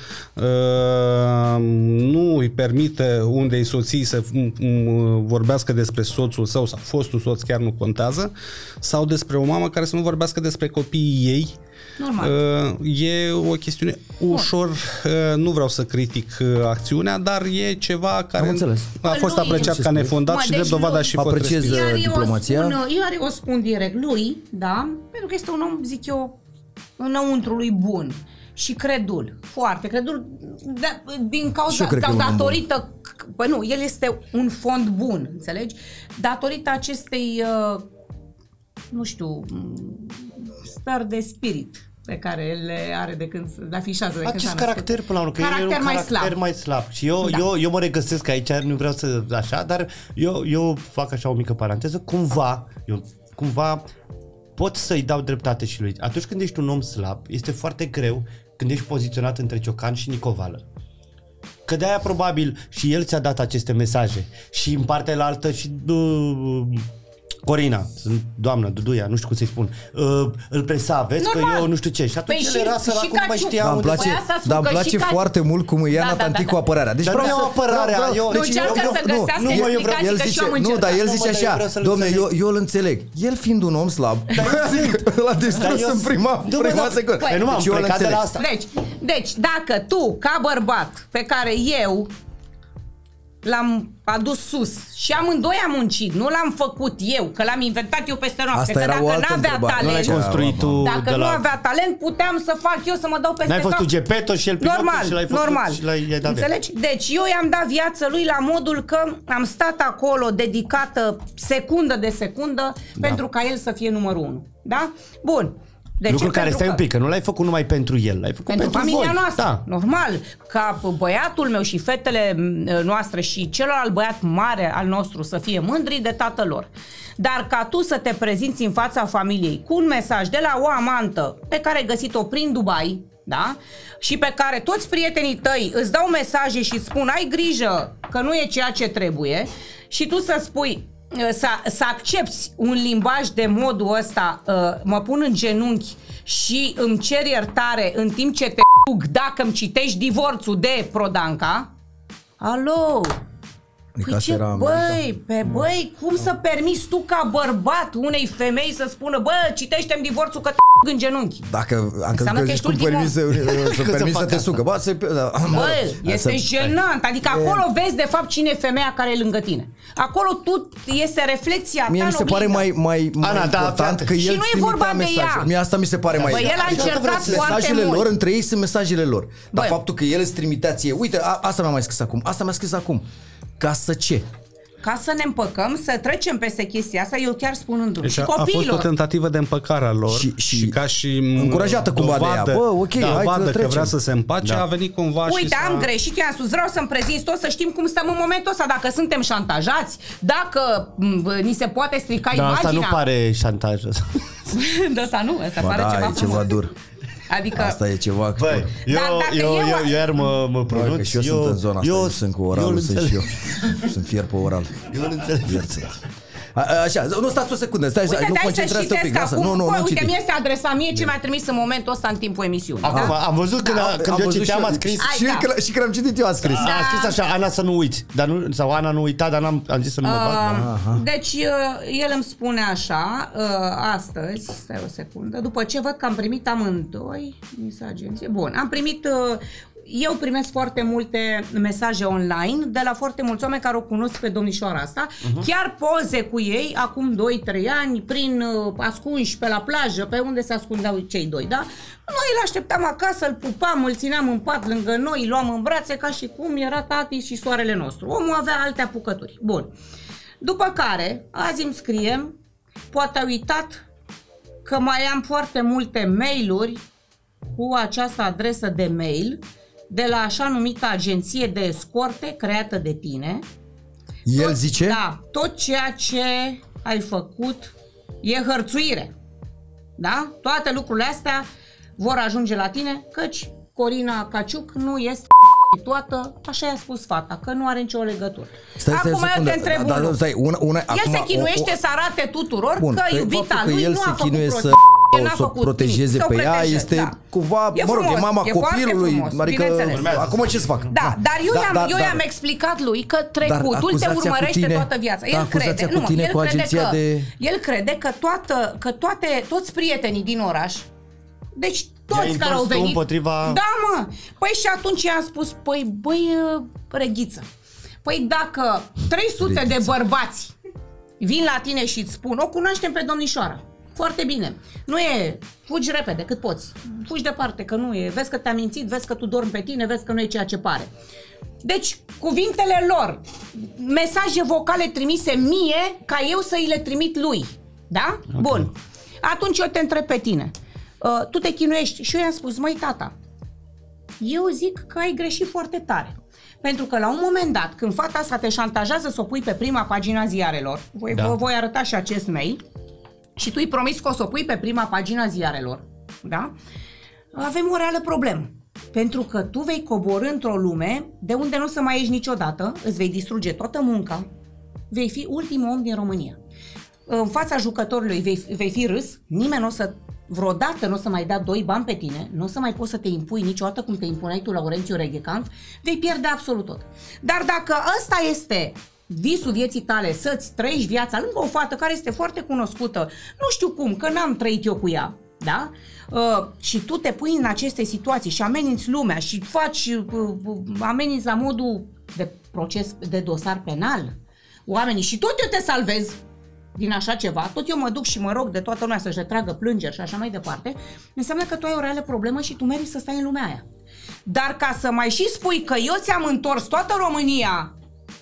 nu îi permite undei soții să vorbească despre soțul său sau fostul soț, chiar nu contează, sau despre o mamă care să nu vorbească despre copiii ei. Normal. E o chestiune ușor, nu vreau să critic acțiunea, dar e ceva care a fost apreciat ca nefondat și de dovada și fost respins. Diplomația. Eu o spun direct lui, da, pentru că este un om, zic eu, înăuntru lui bun și credul, foarte credul, din cauza sau datorită, păi nu, el este un fond bun, înțelegi? Datorită acestei, nu știu, stări de spirit pe care le are de când le afișează. Acest caracter, până la urmă, că e un caracter mai slab. Și eu mă regăsesc aici, nu vreau să așa, dar eu fac așa o mică paranteză, cumva pot să-i dau dreptate și lui. Atunci când ești un om slab, este foarte greu când ești poziționat între Ciocan și Nicovală. Că de-aia probabil și el ți-a dat aceste mesaje. Și în partea la altă și Corina, doamnă, Duduia, nu știu cum să-i spun, îl presa, vezi că eu nu știu ce. Și atunci el era sărac, cum mai știa unde. Dar îmi place foarte mult cum îi ia Natantic cu apărarea. Deci dar nu e o apărare. Nu, dar el zice așa, dom'le, eu îl înțeleg. El fiind un om slab, l-a distrus în prima secundă. Nu m-am plecat de la asta. Deci, dacă tu, ca bărbat, pe care eu l-am adus sus și amândoi am muncit, nu l-am făcut eu, că l-am inventat eu peste noapte, că dacă n-avea talent, dacă nu avea talent, puteam să fac eu, să mă dau peste cap. N-ai fost tu Gepeto și el pilotul și l-ai făcut și l-ai dat. Înțelegi? Deci eu i-am dat viață lui la modul că am stat acolo dedicată secundă de secundă pentru ca el să fie numărul 1. Da? Bun. Deci, lucru care stai un pic, că nu l-ai făcut numai pentru el, l-ai făcut pentru familia voi. Noastră, da. Normal, ca băiatul meu și fetele noastre și celălalt băiat mare al nostru să fie mândri de tatăl lor. Dar ca tu să te prezinți în fața familiei cu un mesaj de la o amantă pe care ai găsit-o prin Dubai, da? Și pe care toți prietenii tăi îți dau mesaje și spun ai grijă că nu e ceea ce trebuie și tu să spui să accepti un limbaj de modul ăsta, mă pun în genunchi și îmi cer iertare în timp ce te duc dacă îmi citești divorțul de Prodanca. Alo? Păi ce, băi, cum să permiți tu ca bărbat unei femei să spună, bă, citește-mi divorțul că te în genunchi? Dacă am crezut că zici cum permis să te sucă. Bă, este jenant. Adică acolo vezi de fapt cine e femeia care e lângă tine. Acolo tu este reflexia ta. Mie mi se pare mai important că el trimitea mesaje. Mie asta mi se pare mai... Băi, el a încercat foarte mesajele mult. lor, între ei sunt mesajele lor. Dar faptul că el îți trimitea ție, uite, asta mi-a mai scris acum, asta mi-a scris acum. Ca să ce? ca să ne împăcăm, să trecem peste chestia asta, eu chiar spun în drum. Deci și a fost o tentativă de împăcare a lor și ca și încurajată cumva de ea. Bă, ok, dovadă că vrea să se împace, a venit cumva și uite, am greșit, eu am spus, vreau să-mi prezint tot, să știm cum stăm în momentul ăsta, dacă suntem șantajați, dacă ni se poate strica imaginea. Asta nu pare șantaj. De asta nu, asta pare ceva e ceva dur. Adică... Asta e ceva... Băi, eu iar mă pronunț. Și eu sunt în zona asta, sunt cu oralul, sunt și eu. Sunt fier pe oral. Eu nu înțeleg. Așa, nu stați o secundă, stai, nu concentrați-te un pic. Uite, mie se adresa mie ce mi-a trimis în momentul ăsta în timpul emisiunii. Acum, am văzut când eu citeam, a scris... Și când am citit eu a scris. A scris așa, Ana să nu uiți. Sau Ana nu uita, dar am zis să nu mă bag. Deci, el îmi spune așa, astăzi, stai o secundă, după ce văd că am primit amândoi, agenție, bun, am primit... Eu primesc foarte multe mesaje online de la foarte mulți oameni care o cunosc pe domnișoara asta, chiar poze cu ei acum 2-3 ani, prin ascunși pe la plajă, pe unde se ascundeau cei doi, da? Noi îl așteptam acasă, îl pupam, îl țineam în pat lângă noi, îl luam în brațe ca și cum era tati și soarele nostru. Omul avea alte apucături. Bun. După care, azi îmi scrie, poate a uitat că mai am foarte multe mail-uri cu această adresă de mail de la așa numită agenție de escorte creată de tine. El zice? Da, tot ceea ce ai făcut e hărțuire. Da? Toate lucrurile astea vor ajunge la tine, căci Corina Caciuc nu este toată, așa i-a spus fata, că nu are nicio legătură. Acum eu te întreb el se chinuiește să arate tuturor că iubita lui nu a făcut prostie. Să o protejeze pe ea este cumva, mă rog, e mama copilului, adică acum ce să fac? Da, dar eu i-am explicat lui că trecutul te urmărește toată viața. El crede că toți prietenii din oraș, deci toți care au venit împotriva... Da, mă! Păi și atunci i-am spus, băi, Reghiță, păi dacă 300 de bărbați vin la tine și îți spun, o cunoaștem pe domnișoara, foarte bine, nu e, fugi repede cât poți, fugi departe că nu e, vezi că te-a mințit, vezi că tu dormi pe tine, vezi că nu e ceea ce pare. Deci, cuvintele lor, mesaje vocale trimise mie, ca eu să îi le trimit lui, da? Okay. Bun. Atunci eu te întreb pe tine, tu te chinuiești și eu i-am spus, măi tata, eu zic că ai greșit foarte tare. Pentru că la un moment dat, când fata asta te șantajează să o pui pe prima pagina ziarelor, vă voi arăta și acest mail, și tu îi promiți că o să o pui pe prima pagina ziarelor, da? Avem o reală problemă. Pentru că tu vei coborî într-o lume de unde nu o să mai ieși niciodată, îți vei distruge toată munca, vei fi ultimul om din România. În fața jucătorului vei fi râs, nimeni vreodată nu o să mai dea 2 bani pe tine, nu o să mai poți să te impui niciodată cum te impuneai tu, Laurențiu Reghecamp, vei pierde absolut tot. Dar dacă ăsta este visul vieții tale, să-ți trăiești viața lângă o fată care este foarte cunoscută, nu știu cum, că n-am trăit eu cu ea, da? Și tu te pui în aceste situații și ameninți lumea și ameninți la modul de proces, de dosar penal oamenii și tot eu te salvez din așa ceva, tot eu mă duc și mă rog de toată lumea să-și retragă plângeri și așa mai departe, înseamnă că tu ai o reală problemă și tu meriți să stai în lumea aia. Dar ca să mai și spui că eu ți-am întors toată România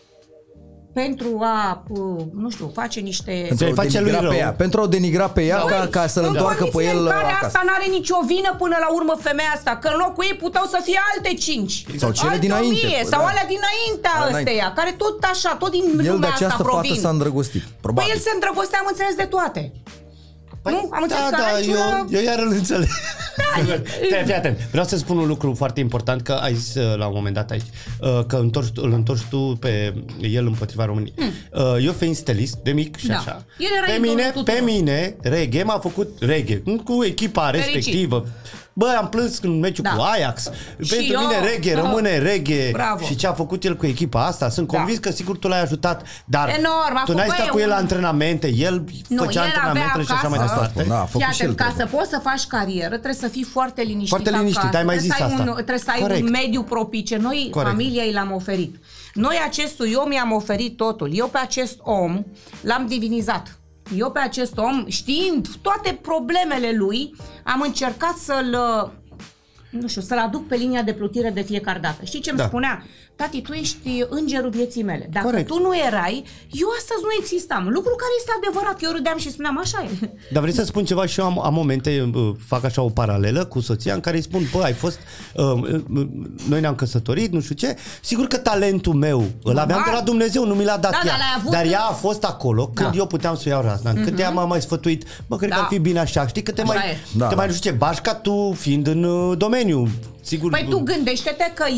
pentru a, nu știu, face niște... Pentru a o denigra pe ea, ca să-l întoarcă pe el acasă. Asta n-are nicio vină până la urmă femeia asta, că în locul ei puteau să fie alte 5. Sau cele dinainte. Sau alea dinaintea ăsteia, care tot așa, tot din lumea asta provin. El de această fată s-a îndrăgostit, probabil. Păi el se îndrăgostea, am înțeles, de toate. Nu? Am înțeles eu iar îl înțeleg. Fii atent. Vreau să spun un lucru foarte important, că ai zis la un moment dat aici, că îl întorci tu pe el împotriva României. Eu fiind stilist de mic și așa. Pe mine Reghe m-a făcut Reghe cu echipa respectivă. Bă, am plâns în meciul cu Ajax. Pentru mine Reghe rămâne Reghe. Bravo. Și ce a făcut el cu echipa asta, sunt convins că sigur tu l-ai ajutat, dar tu n-ai stat cu el la antrenamente, el făcea antrenamentele și așa mai departe. Ca să poți să faci carieră, trebuie să fii foarte liniștit. Foarte liniștit, ai mai zis asta. Trebuie să ai un mediu propice. Noi, familia, i l-am oferit. Noi acestui om i-am oferit totul. Eu pe acest om l-am divinizat. Eu pe acest om, știind toate problemele lui, am încercat să-l, nu știu, să-l aduc pe linia de plutire de fiecare dată. Știi ce îmi spunea? tati, tu ești îngerul vieții mele. Dacă tu nu erai, eu astăzi nu existam. Lucru care este adevărat, eu râdeam și spuneam, așa e. Dar vrei să spun ceva și eu am momente, fac așa o paralelă cu soția în care îi spun, ai fost, noi ne-am căsătorit, nu știu ce, sigur că talentul meu îl aveam de la Dumnezeu, nu mi l-a dat ea. Dar ea a fost acolo când eu puteam să iau razna, când ea m-a mai sfătuit, cred că ar fi bine așa, știi, că te mai nu știu ce, bași ca tu fiind în domeniu. Sigur. Păi tu gândește-te că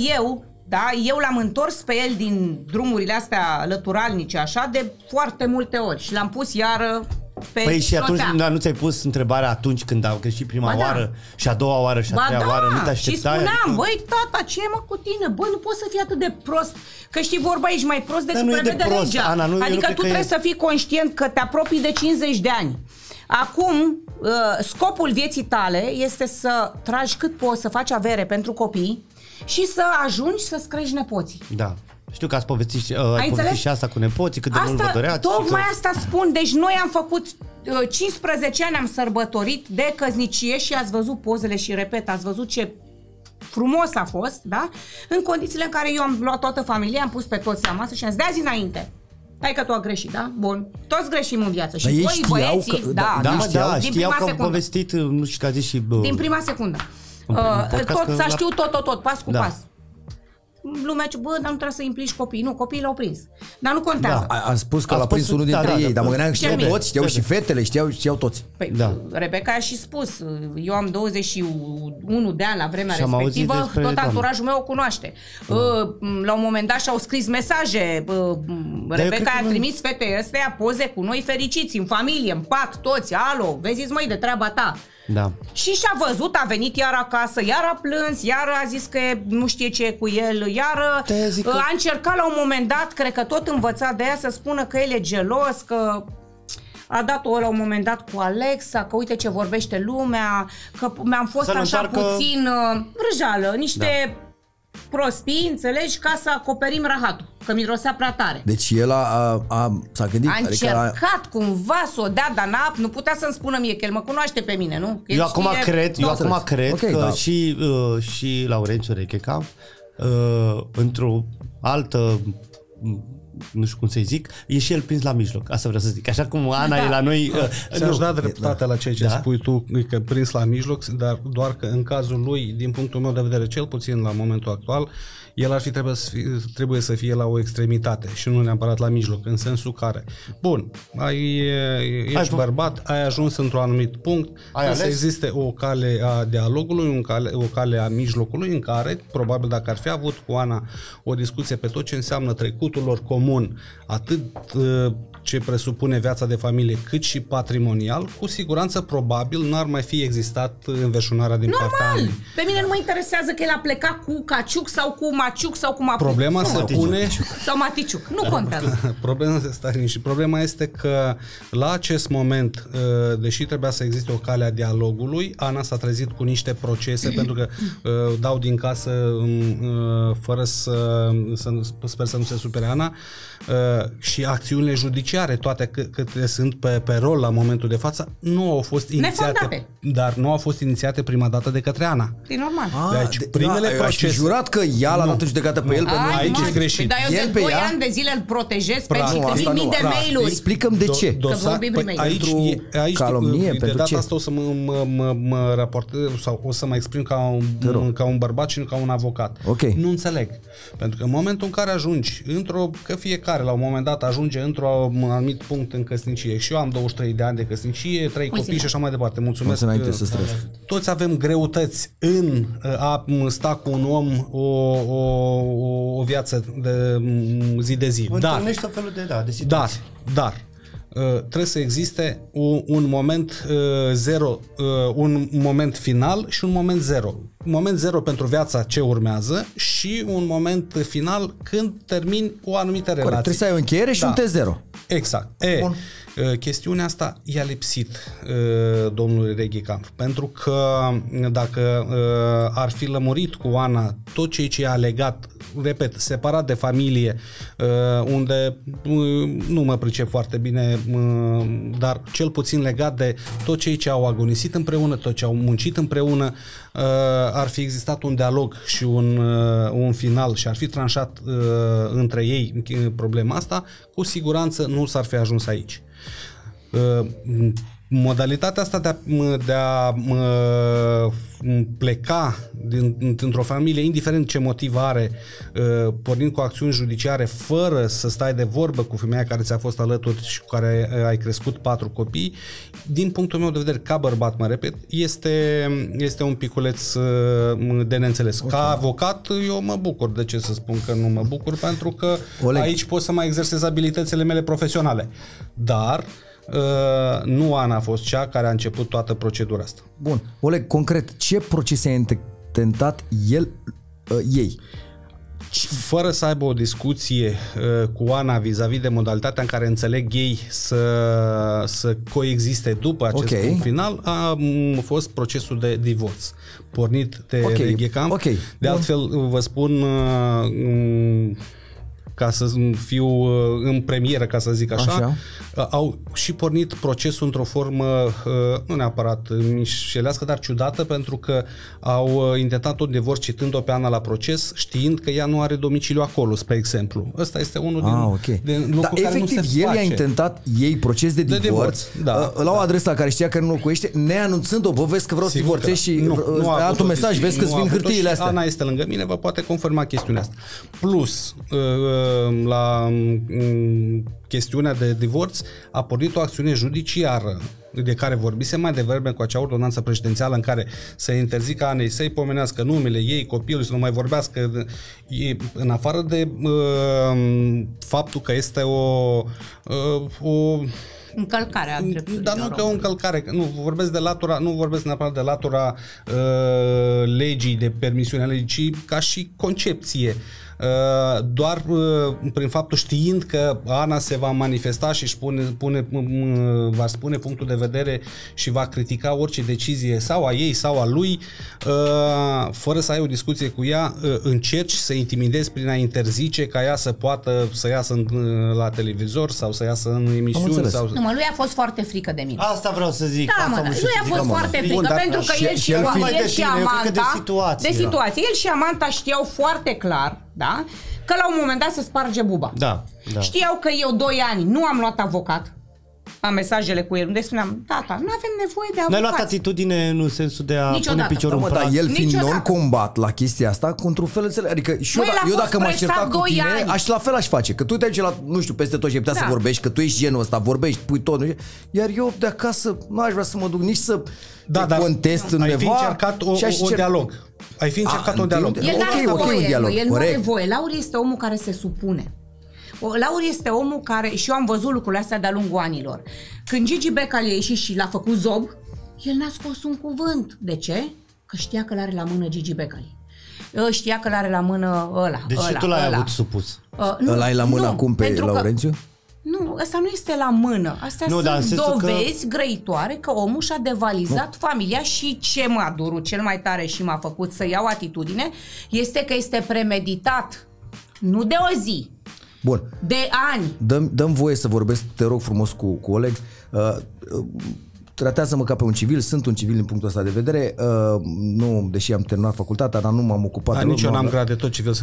eu l-am întors pe el din drumurile astea lăturalnice, așa, de foarte multe ori și l-am pus iară pe Păi și atunci nu ți-ai pus întrebarea atunci când au greșit prima oară și a doua oară și a treia oară, nu te așteptai? Și spuneam, băi, tata, ce e mă cu tine? Băi, nu poți să fii atât de prost, că știi vorba, ești mai prost decât prevede legea. Ana, adică tu trebuie să fii conștient că te apropii de 50 de ani. Acum, scopul vieții tale este să tragi cât poți, să faci avere pentru copii și să ajungi să-ți crești nepoții. Da. Știu că ați povestit și asta cu nepoții, cât de mult vă doreați. Tocmai asta spun. Deci noi am făcut 15 ani, am sărbătorit de căsnicie și ați văzut pozele și repet, ați văzut ce frumos a fost, da? În condițiile în care eu am luat toată familia, am pus pe toți la masă și am zis, de azi înainte. Hai că tu a greșit, da? Bun. Toți greșim în viață. Și voi, băieții, știau că am povestit, nu știu că a zis și... Din prima secundă. Tot s-a știut tot, pas cu pas. Lumea zice, bă, dar nu trebuie să implici copiii. Nu, copiii l-au prins. Dar nu contează. Am spus că l-a prins unul dintre ei, dar mă gândeam că știau toți, știau și fetele, știau toți. Păi, Rebecca a și spus, eu am 21 de ani la vremea respectivă, tot anturajul meu o cunoaște. La un moment dat și-au scris mesaje, Rebecca a trimis fetele astea poze cu noi fericiți, în familie, în pat, toți, alo, vezi măi de treaba ta. Da. Și și-a văzut, a venit iar acasă, iar a plâns, iar a zis că nu știe ce e cu el, iar a încercat la un moment dat, cred că tot învățat de ea, să spună că el e gelos, că a dat-o la un moment dat cu Alexa, că uite ce vorbește lumea, că mi-am fost așa puțin vrăjală, niște prostii, înțelegi, ca să acoperim rahatul, că mirosea prea tare. Deci el s-a gândit. A încercat cumva să o dea, dar nu putea să-mi spună mie, că el mă cunoaște pe mine, nu? Eu acum cred că și Laurențiu Recheca, într-o altă, nu știu cum să-i zic, e și el prins la mijloc. Asta vreau să zic. Așa cum Ana e la noi... Ți-aș da dreptate la ceea ce spui tu, că prins la mijloc, dar doar că în cazul lui, din punctul meu de vedere, cel puțin la momentul actual, el ar fi trebuie să fie la o extremitate și nu neapărat la mijloc, în sensul care, bun, ești bărbat, ai ajuns într-un anumit punct, să existe o cale a dialogului, o cale a mijlocului, în care, probabil dacă ar fi avut cu Ana o discuție pe tot ce înseamnă trecutul lor comun, atât ce presupune viața de familie, cât și patrimonial, cu siguranță, probabil, n-ar mai fi existat înverșunarea din partea Anei. Pe mine nu mă interesează că el a plecat cu Caciuc sau cu Maciuc sau cu Mapuc. Problema se pune... Sau Maticiuc. Nu contează. Problema este că la acest moment, deși trebuia să existe o cale a dialogului, Ana s-a trezit cu niște procese, pentru că dau din casă fără sper să nu se supere Ana, și acțiunile judiciare, toate câte sunt pe rol la momentul de față, nu au fost inițiate, dar nu au fost inițiate prima dată de către Ana. E normal. Deci primele procese... Aș fi jurat că ea l-a dat în judecată pe el. Aici e greșit. Dar eu de 2 ani de zile îl protejez pe și trimit mii de mail-uri. Explicăm de ce. Aici, calomnie, de data asta o să mă raportez sau o să mă exprim ca un bărbat și nu ca un avocat. Nu înțeleg. Pentru că în momentul în care ajungi că fiecare la un moment dat ajunge într-un anumit punct în căsnicie, și eu am 23 de ani de căsnicie, 3 copii și așa mai departe. Mulțumesc. Toți avem greutăți în a sta cu un om o viață de zi de zi. Întâlnești tot felul de situații. Dar trebuie să existe un moment zero, un moment final și un moment zero. Un moment zero pentru viața ce urmează și un moment final când termini o anumită relație. Trebuie să ai o încheiere și un T0. Exact. Chestiunea asta i-a lipsit domnului Reghica, pentru că dacă ar fi lămurit cu Ana tot ceea ce a legat repet, separat de familie, unde nu mă pricep foarte bine, dar cel puțin legat de tot cei ce au agonisit împreună, tot ce au muncit împreună, ar fi existat un dialog și un final și ar fi tranșat între ei problema asta, cu siguranță nu s-ar fi ajuns aici. Modalitatea asta de a pleca dintr-o familie, indiferent ce motiv are, pornind cu acțiuni judiciare, fără să stai de vorbă cu femeia care ți-a fost alături și cu care ai crescut 4 copii, din punctul meu de vedere, ca bărbat, mă repet, este un piculeț de neînțeles. Okay. Ca avocat, eu mă bucur. De ce să spun că nu mă bucur? Pentru că aici pot să mai exersez abilitățile mele profesionale. Dar nu Ana a fost cea care a început toată procedura asta. Bun. Oleg, concret, ce procese a intentat ei? Fără să aibă o discuție cu Ana vis-a-vis de modalitatea în care înțeleg ei să coexiste după acest punct final, a fost procesul de divorț pornit de Reghecamp. De altfel, vă spun, ca să fiu în premieră, ca să zic așa, au și pornit procesul într-o formă nu neapărat mișelească, dar ciudată, pentru că au intentat un divorț citând-o pe Ana la proces, știind că ea nu are domiciliu acolo, spre exemplu. Ăsta este unul din lucruri care nu se face. El i-a intentat ei proces de divorț, la o adresă care știa că nu locuiește, neanunțând-o, bă, vezi că vreau să divorțezi și a dat un mesaj, vezi că-ți vin hârtiile astea. Ana este lângă mine, vă poate confirma chestiunea asta. Plus, la chestiunea de divorț a pornit o acțiune judiciară de care vorbise mai devreme, cu acea ordonanță prezidențială în care se interzică Anei să-i pomenească numele ei, copilul, să nu mai vorbească, în afară de faptul că este o încălcare a drepturilor. Dar nu că o încălcare, nu vorbesc de latura, nu vorbesc neapărat de latura legii, de permisiunea legii, ci ca și concepție. Doar prin faptul, știind că Ana se va manifesta și va spune punctul de vedere și va critica orice decizie sau a ei sau a lui, fără să ai o discuție cu ea, încerci să intimidezi prin a interzice ca ea să poată să iasă la televizor sau să iasă în emisiuni. Sau... Nu, lui a fost foarte frică de mine. Asta vreau să zic. Da, lui a fost foarte frică, pentru că el și Amanta, de situație. El și Amanta știau foarte clar, da, că la un moment dat se sparge buba. Da. Știau că eu 2 ani nu am luat avocat. Am mesajele cu el unde spuneam, tata, nu avem nevoie de avocat. N-ai luat atitudine în sensul de a pune piciorul în prag. Dar el fiind non-combat la chestia asta, într-un fel înțeleg. Adică și eu dacă m-aș certa cu tine, la fel aș face. Că tu te duci la, nu știu, peste tot și ai putea să vorbești, că tu ești genul ăsta, vorbești, pui tot. Nu? Iar eu de acasă nu aș vrea să mă duc nici să contest undeva. Ai fi încercat un dialog. Ai fi încercat un dialog. El nu are voie. Lauri este omul care se supune. Lauri este omul care, și eu am văzut lucrurile astea de-a lungul anilor. Când Gigi Becali a ieșit și l-a făcut zob, el n-a scos un cuvânt. De ce? Că știa că l-are la mână Gigi Becali. Știa că l-are la mână ăla. Deci și tu l-ai avut supus. Ăla-i la mână acum pe Laurențiu? Nu, asta nu este la mână. Astea sunt dovezi grăitoare că omul și-a devalizat familia și ce m-a durut cel mai tare și m-a făcut să iau atitudine este că este premeditat. Nu de o zi. Bun. De ani. Dăm voie să vorbesc, te rog frumos, cu Oleg. Tratează-mă ca pe un civil, sunt un civil din punctul ăsta de vedere. Nu, deși am terminat facultatea, dar nu m-am ocupat. Nici eu n-am grade, tot civil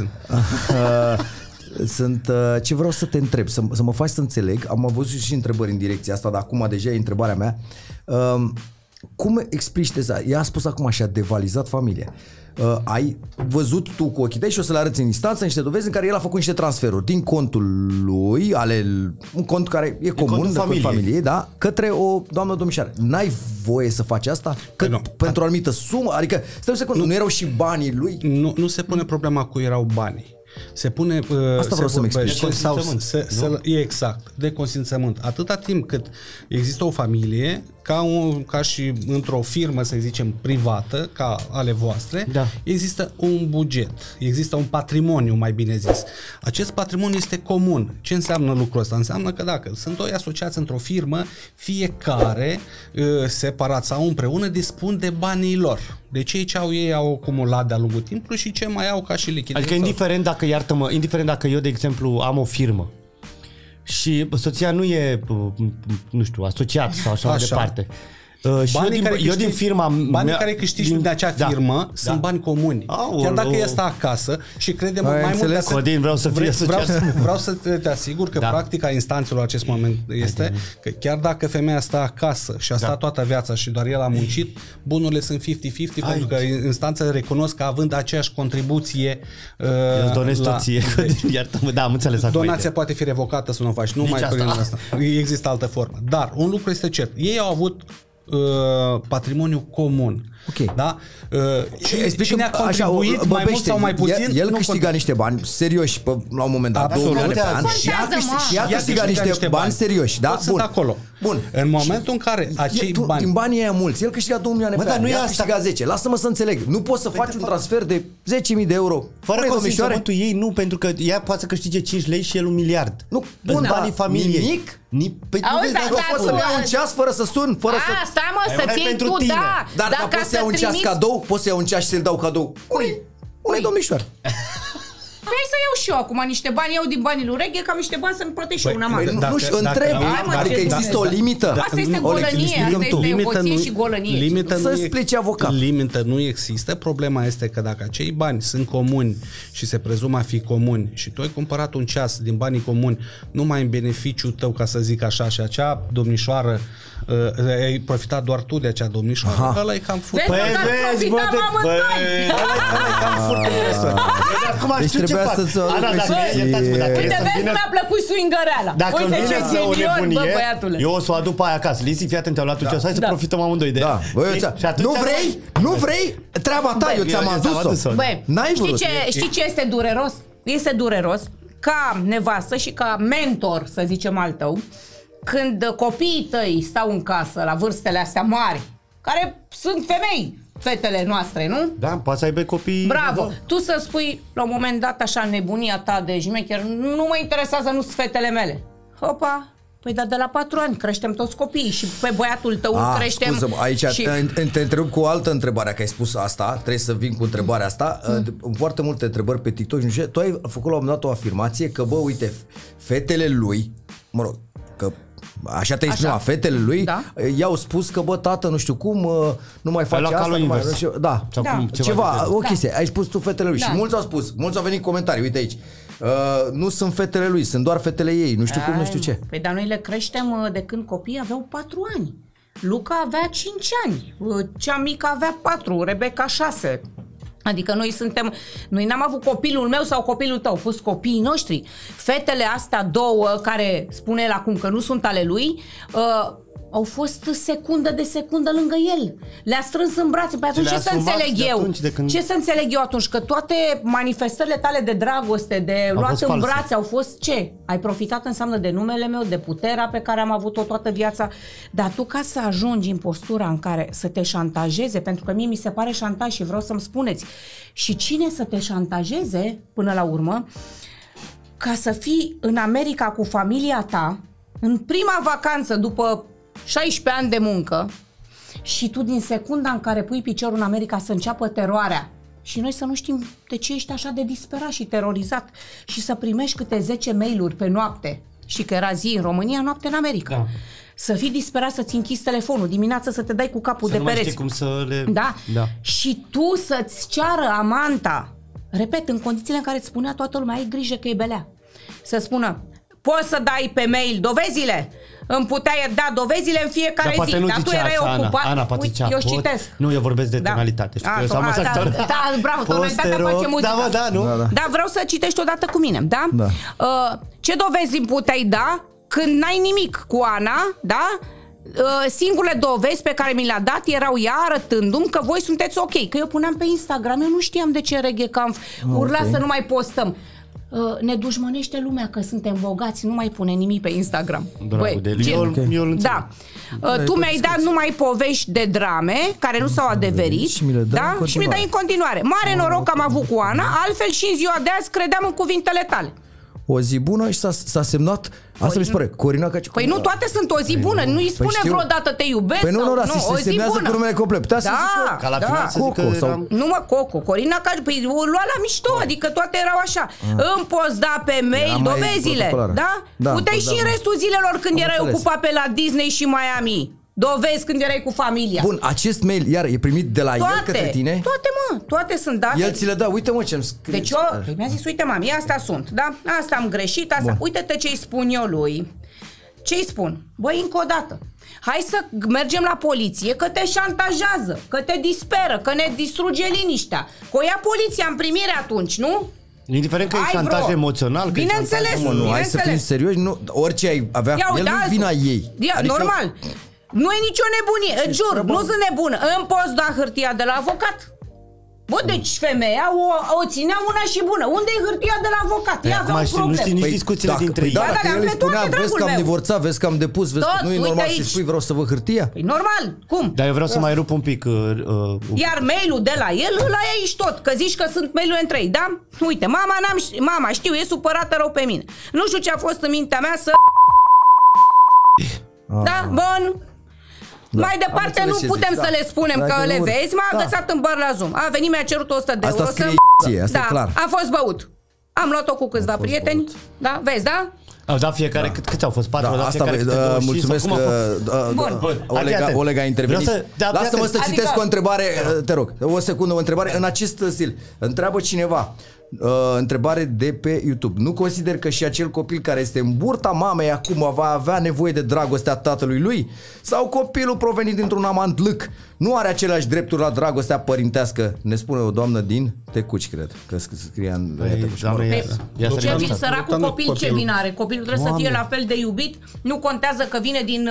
sunt. Ce vreau să te întreb, să mă faci să înțeleg, am avut și întrebări în direcția asta, dar acum deja e întrebarea mea. Cum explici teza? Ea a spus acum așa, devalizat familia. Ai văzut tu cu ochii tăi și o să le arăți în instanță niște dovezi în care el a făcut niște transferuri din contul lui, un cont care e comun de familiei, da, către o doamnă domnișoară. N-ai voie să faci asta? Pentru o anumită sumă? Adică, stai un secund, nu erau și banii lui? Nu se pune problema cu erau banii. Se pune asta vreau să-mi explici. Exact, de consimțământ. Atâta timp cât există o familie ca și într-o firmă, să zicem, privată, ca ale voastre, există un buget, există un patrimoniu, mai bine zis. Acest patrimoniu este comun. Ce înseamnă lucrul ăsta? Înseamnă că dacă sunt doi asociați într-o firmă, fiecare, separat sau împreună, dispun de banii lor. De ce au ei au acumulat de-a lungul timpului și ce mai au ca și lichidități. Adică indiferent dacă, iartă-mă, indiferent dacă eu, de exemplu, am o firmă și soția nu e, nu știu, asociat sau așa mai departe. Eu din firma banii care câștigi din acea firmă sunt bani comuni. Chiar dacă ea stă acasă și credem mai mult Codin, vreau să fie asociat. Vreau să te asigur că practica instanțelor acest moment este că chiar dacă femeia stă acasă și a stat toată viața și doar el a muncit, bunurile sunt 50-50 pentru că instanțele recunosc că având aceeași contribuție îți donezi toție. Iartă-mă, da, am înțeles acum. Donația poate fi revocată să nu o faci, nu mai prin asta. Există altă formă. Dar un lucru este cert. Ei au avut patrimoniu comun. Da? Cine a contribuit mai mult sau mai puțin? El câștiga niște bani serioși la un moment dat, 2 milioane pe an. Și ea câștiga niște bani serioși. Da? Sunt acolo. Bun. În momentul în care acei bani... Din banii aia mulți, el câștiga 2 milioane pe an. Ea câștiga 10. Lasă-mă să înțeleg. Nu poți să faci un transfer de 10.000 de euro fără consimțământul ei, nu, pentru că ea poate să câștige 5 lei și el 1 miliard. Nu, bun, banii familiei. Nimic? Nu poți să-mi iau un ceas fără să sun, fără să... Stai mă, să ții tu, da. Dar poți să iau un ceas cadou? Poți să iau un ceas și să-l dau cadou? Unui domnișoară. Păi să iau și eu acum niște bani, iau din banii lui Reghe, cam niște bani să-mi plătesc și eu una mare. Nu știu, întreb, adică există o limită. Asta este golănie, asta este emoție și golănie. Să explici avocat. Limită nu există, problema este că dacă acei bani sunt comuni și se prezumă a fi comuni și tu ai cumpărat un ceas din banii comuni numai în beneficiul tău, ca să zic așa, și acea domnișoară ai profitat doar tu de acea domnișoară, ăla e cam furt. Vezi, profitam amândoi! Ăla e cam furt. Acum știu ce fac. Ana, uite, vezi, mi-a plăcut swingăreala. Uite ce genion, bă, băiatule. Eu o să o aduc pe aia acasă. Lisi, fii atent, te-au luat tu ceas, hai să profităm amândoi de ea. Nu vrei? Treaba ta, eu ți-am adus-o. Băi, știi ce este dureros? Este dureros ca nevastă și ca mentor, să zicem al tău, când copiii tăi stau în casă la vârstele astea mari, care sunt femei, fetele noastre, nu? Da, poate să aibă copii. Bravo! Tu să spui la un moment dat așa nebunia ta de șmecher, nu mă interesează, nu sunt fetele mele. Hopa! Păi dar de la 4 ani creștem toți copiii și pe băiatul tău creștem... Scuză-mă, aici și... te întreb cu o altă întrebare, că ai spus asta, trebuie să vin cu întrebarea asta. Foarte multe întrebări pe TikTok și nu știu, tu ai făcut la un moment dat o afirmație că, bă, uite, fetele lui, mă rog, că așa te-ai exprimat, fetele lui, i-au spus că, bă, tată, nu știu cum, nu mai face asta, nu mai... Ceva, o chestie, ai spus tu fetele lui și mulți au spus, mulți au venit în comentarii, uite aici, nu sunt fetele lui, sunt doar fetele ei, nu știu cum, nu știu ce. Păi dar noi le creștem de când copiii aveau 4 ani. Luca avea 5 ani, cea mică avea 4, Rebecca 6. Adică noi n-am avut copilul meu sau copilul tău, au fost copiii noștri. Fetele astea două, care spune el acum că nu sunt ale lui, au fost secundă de secundă lângă el. Le-a strâns în brațe. Păi atunci ce să înțeleg eu? Ce să înțeleg eu atunci? Că toate manifestările tale de dragoste, de luat în brațe, au fost ce? Ai profitat înseamnă de numele meu, de puterea pe care am avut-o toată viața. Dar tu, ca să ajungi în postura în care să te șantajeze, pentru că mie mi se pare șantaj și vreau să-mi spuneți, și cine să te șantajeze până la urmă, ca să fii în America cu familia ta, în prima vacanță după 16 ani de muncă și tu din secunda în care pui piciorul în America să înceapă teroarea și noi să nu știm de ce ești așa de disperat și terorizat și să primești câte 10 mail-uri pe noapte și că era zi în România, noapte în America. Da. Să fii disperat să-ți închizi telefonul, dimineața să te dai cu capul de pereți. Cum să le... Da? Și tu să-ți ceară amanta, repet, în condițiile în care îți spunea toată lumea, ai grijă că e belea, să spună, poți să dai pe mail dovezile? Îmi puteai da dovezile în fiecare zi, dar tu erai ocupat. Ana, poate zicea, eu citesc. Nu, eu vorbesc de tonalitate. Bravo, tonalitatea face muzică. Da, vreau să citești odată cu mine, da? Ce dovezi îmi puteai da când n-ai nimic cu Ana, da? Singurele dovezi pe care mi le-a dat erau ea arătându-mi că voi sunteți ok. Că eu puneam pe Instagram, eu nu știam de ce Reggae Camp urla să nu mai postăm. ne dușmănește lumea că suntem bogați, nu mai pune nimic pe Instagram. Băi, eu da. Tu mi-ai dat numai povești de drame care nu s-au adeverit, da? Și mi dai în continuare. Mare noroc că am avut cu Ana, altfel și în ziua de azi credeam în cuvintele tale. O zi bună și s-a semnat. Asta mi se pare, Corina Caciu. Păi nu toate sunt o zi bună, nu îi spune vreodată te iubesc. Păi nu, se semnează cu numele complet. Putea să zică ca la final să zică sau... Nu mă, Coco, Corina Caciu, păi o lua la mișto, adică toate erau așa. Îmi poți da pe mail dovezile, da? Puteai și în restul zilelor când erai ocupat pe la Disney și Miami. Dovezi când erai cu familia. Bun, acest mail, iar e primit de la el către tine? Toate sunt date. El ți le dă, uite mă ce-mi scrie. Deci mi-a zis, uite mami, astea sunt, da? Asta am greșit, asta. Uite-te ce-i spun eu lui. Ce-i spun? Băi, încă o dată, hai să mergem la poliție, că te șantajează, că te disperă, că ne distruge liniștea. Că o ia poliția în primire atunci, nu? Indiferent că e șantaj emoțional. Bineînțeles. Nu, hai să fim serioși, orice ai avea cu el, nu vina ei. Normal. Nu e nicio nebunie, îți jur, nu sunt nebună. Îmi poți da hârtia de la avocat? Bă, deci femeia o ținea una și bună. Unde e hârtia de la avocat? Ea avea un problem. Nu știi nici discuțiile dintre ei. Dacă el îi spunea, vezi că am divorțat, vezi că am depus, vezi că nu e normal să-i spui vreau să văd hârtia? Păi normal, cum? Dar eu vreau să mai rup un pic. Iar mail-ul de la el, îl ai aici tot. Că zici că sunt mail-uri între ei, da? Uite, mama știu, e supărată rău pe mine. Nu știu ce a fost în mintea mea să... Da, bun. Mai departe nu putem să le spunem că le vezi. M-a agățat în bar la Zoom. A venit, mi-a cerut 100 de euro. Asta e clar. A fost băut. Am luat-o cu câțiva prieteni. Da, vezi, da? Au dat fiecare, câți au fost? 4? Mulțumesc că Oleg a intervenit. Lasă-mă să citesc o întrebare, te rog, o secundă, o întrebare în acest stil. Întreabă cineva, întrebare de pe YouTube. Nu consider că și acel copil care este în burta mamei acum va avea nevoie de dragostea tatălui lui? Sau copilul provenit dintr-un amant lâc nu are aceleași drepturi la dragostea părintească? Ne spune o doamnă din Tecuci, cred că scria în ce vin săracul copil, ce vin are? Copilul trebuie să fie la fel de iubit. Nu contează că vine din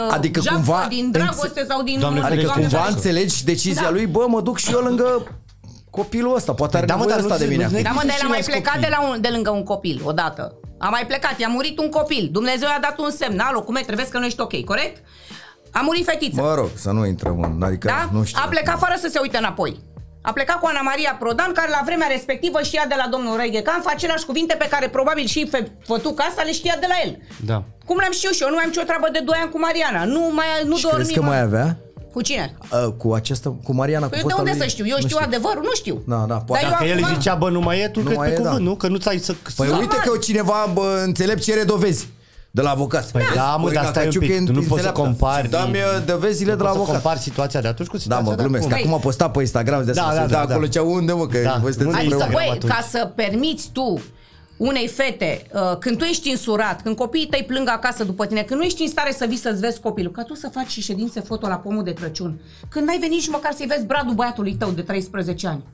din dragoste sau din... Adică cumva înțelegi decizia lui, bă, mă duc și eu lângă copilul ăsta, poate are nevoie ăsta de mine. Da, mă, dar el a mai plecat de lângă un copil odată. A mai plecat, i-a murit un copil. Dumnezeu i-a dat un semn. Alo, cum e? Trebuie că nu ești ok, corect? A murit fetița. Mă rog, să nu intrăm în... Adică, da? Nu știu. A plecat fără să se uite înapoi. A plecat cu Ana Maria Prodan, care la vremea respectivă știa de la domnul Reghecanf aceleași cuvinte pe care probabil și fătuca asta le știa de la el. Da. Cum le-am știut și eu, nu mai am nicio treabă de 2 ani cu Mariana. Nu și crezi că mai avea? Cu cine? Cu aceasta, cu Mariana. Păi de unde să știu? Eu știu adevărul? Nu știu. Da, poate. Dacă el zicea, bă, nu mai e, tu crezi pe cuvânt, nu? Că nu ți-ai să... Păi uite că cineva înțelept cere dovezi de la avocat. Păi da, mă, dar stai un pic, tu nu poți să compari. Da-mi dovezile de la avocat. Compari situația de atunci cu situația de acum. Da, mă, glumesc. Acum a postat pe Instagram de acolo ce unde, mă, că voi sunteți împreună. Băi, ca să permiți tu unei fete, când tu ești însurat, când copiii tăi plâng acasă după tine, când nu ești în stare să vii să-ți vezi copilul, ca tu să faci și ședințe foto la pomul de Crăciun, când n-ai venit nici măcar să-i vezi bradul băiatului tău de 13 ani.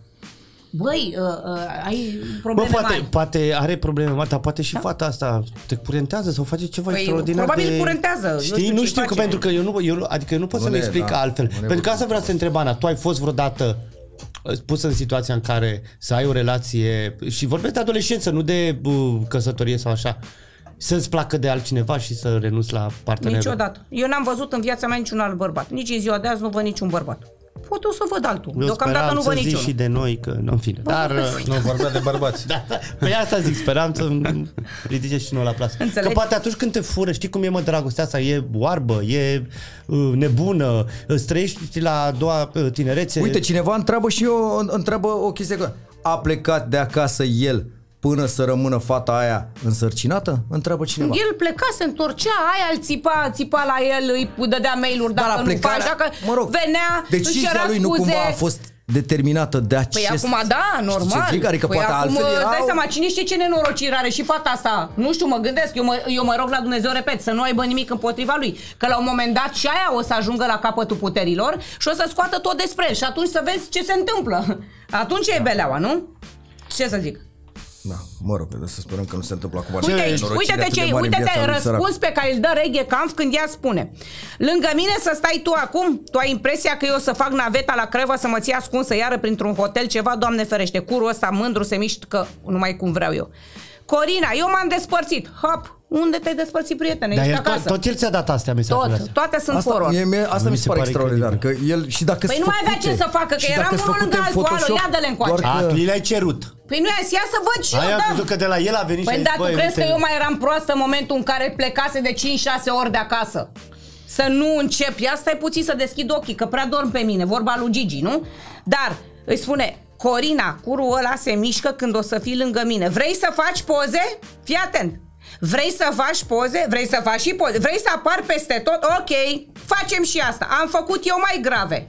Băi, ai probleme mari. Poate are probleme mari, dar poate și fata asta te curentează sau face ceva extraordinar. Probabil curentează. Știi? Nu știu, că pentru că eu nu pot să-mi explic altfel. Pentru că asta vreau să întreb, Ana, tu ai fost vreodată pus în situația în care să ai o relație, și vorbesc de adolescență, nu de căsătorie sau așa, să-ți placă de altcineva și să renunți la partenerul? Niciodată. Eu n-am văzut în viața mea niciun alt bărbat. Nici în ziua de azi nu văd niciun bărbat. Pot eu să văd altul. Deocamdată nu văd niciunul. Și de noi, că în fine. Dar nu vorbea de bărbați. Da. Păi asta zic, speram să ridice și noi la plasă. Că poate atunci când te fură, știi cum e, mă, dragostea asta, e oarbă, e nebună, îți trăiești la a doua tinerețe. Uite, cineva întreabă o chestie. A plecat de acasă el până să rămână fata aia însărcinată? Întreabă cineva. El pleca, se întorcea, aia îl țipa la el, îi dădea mail-uri dacă nu faci, dacă venea, decizia lui nu cumva a fost determinată de acest... Păi acum da, normal. Adică păi acum dai seama, cine știe ce nenorocire are și fata asta. Nu știu, mă gândesc, eu mă rog la Dumnezeu, repet, să nu aibă nimic împotriva lui. Că la un moment dat și aia o să ajungă la capătul puterilor și o să scoată tot despre el. Și atunci să vezi ce se întâmplă. Atunci e beleaua, nu? Ce să zic? Da, mă rog, să sperăm că nu se întâmplă acum. Uite-te răspuns pe care îl dă Reghecanf când ea spune: lângă mine să stai tu acum? Tu ai impresia că eu o să fac naveta la Craiova să mă ții ascunsă iară printr-un hotel ceva? Doamne ferește, curul ăsta mândru se mișcă numai cum vreau eu. Corina, eu m-am despărțit. Hop, unde te-ai despărțit, prietene? Dar ești acasă. tot el ți-a dat astea mesajele astea. Toate sunt forward. Asta mi se pare extraordinar. Că el, și dacă păi nu mai avea ce să facă, că eram unul lângă altul. Alo, ia dă-le încoace. Li le-ai cerut. Păi nu ia să văd și eu, da. Crezut că de la el a venit păi și da, tu crezi că eu mai eram proastă în momentul în care plecase de 5-6 ori de acasă? Să nu încep. Ia stai puțin să deschid ochii, că prea dorm pe mine. Vorba lui Gigi, nu? Dar îi spune... Corina, curul ăla se mișcă când o să fii lângă mine. Vrei să faci poze? Fii atent. Vrei să faci poze? Vrei să faci și poze? Vrei să apar peste tot? Ok, facem și asta. Am făcut eu mai grave.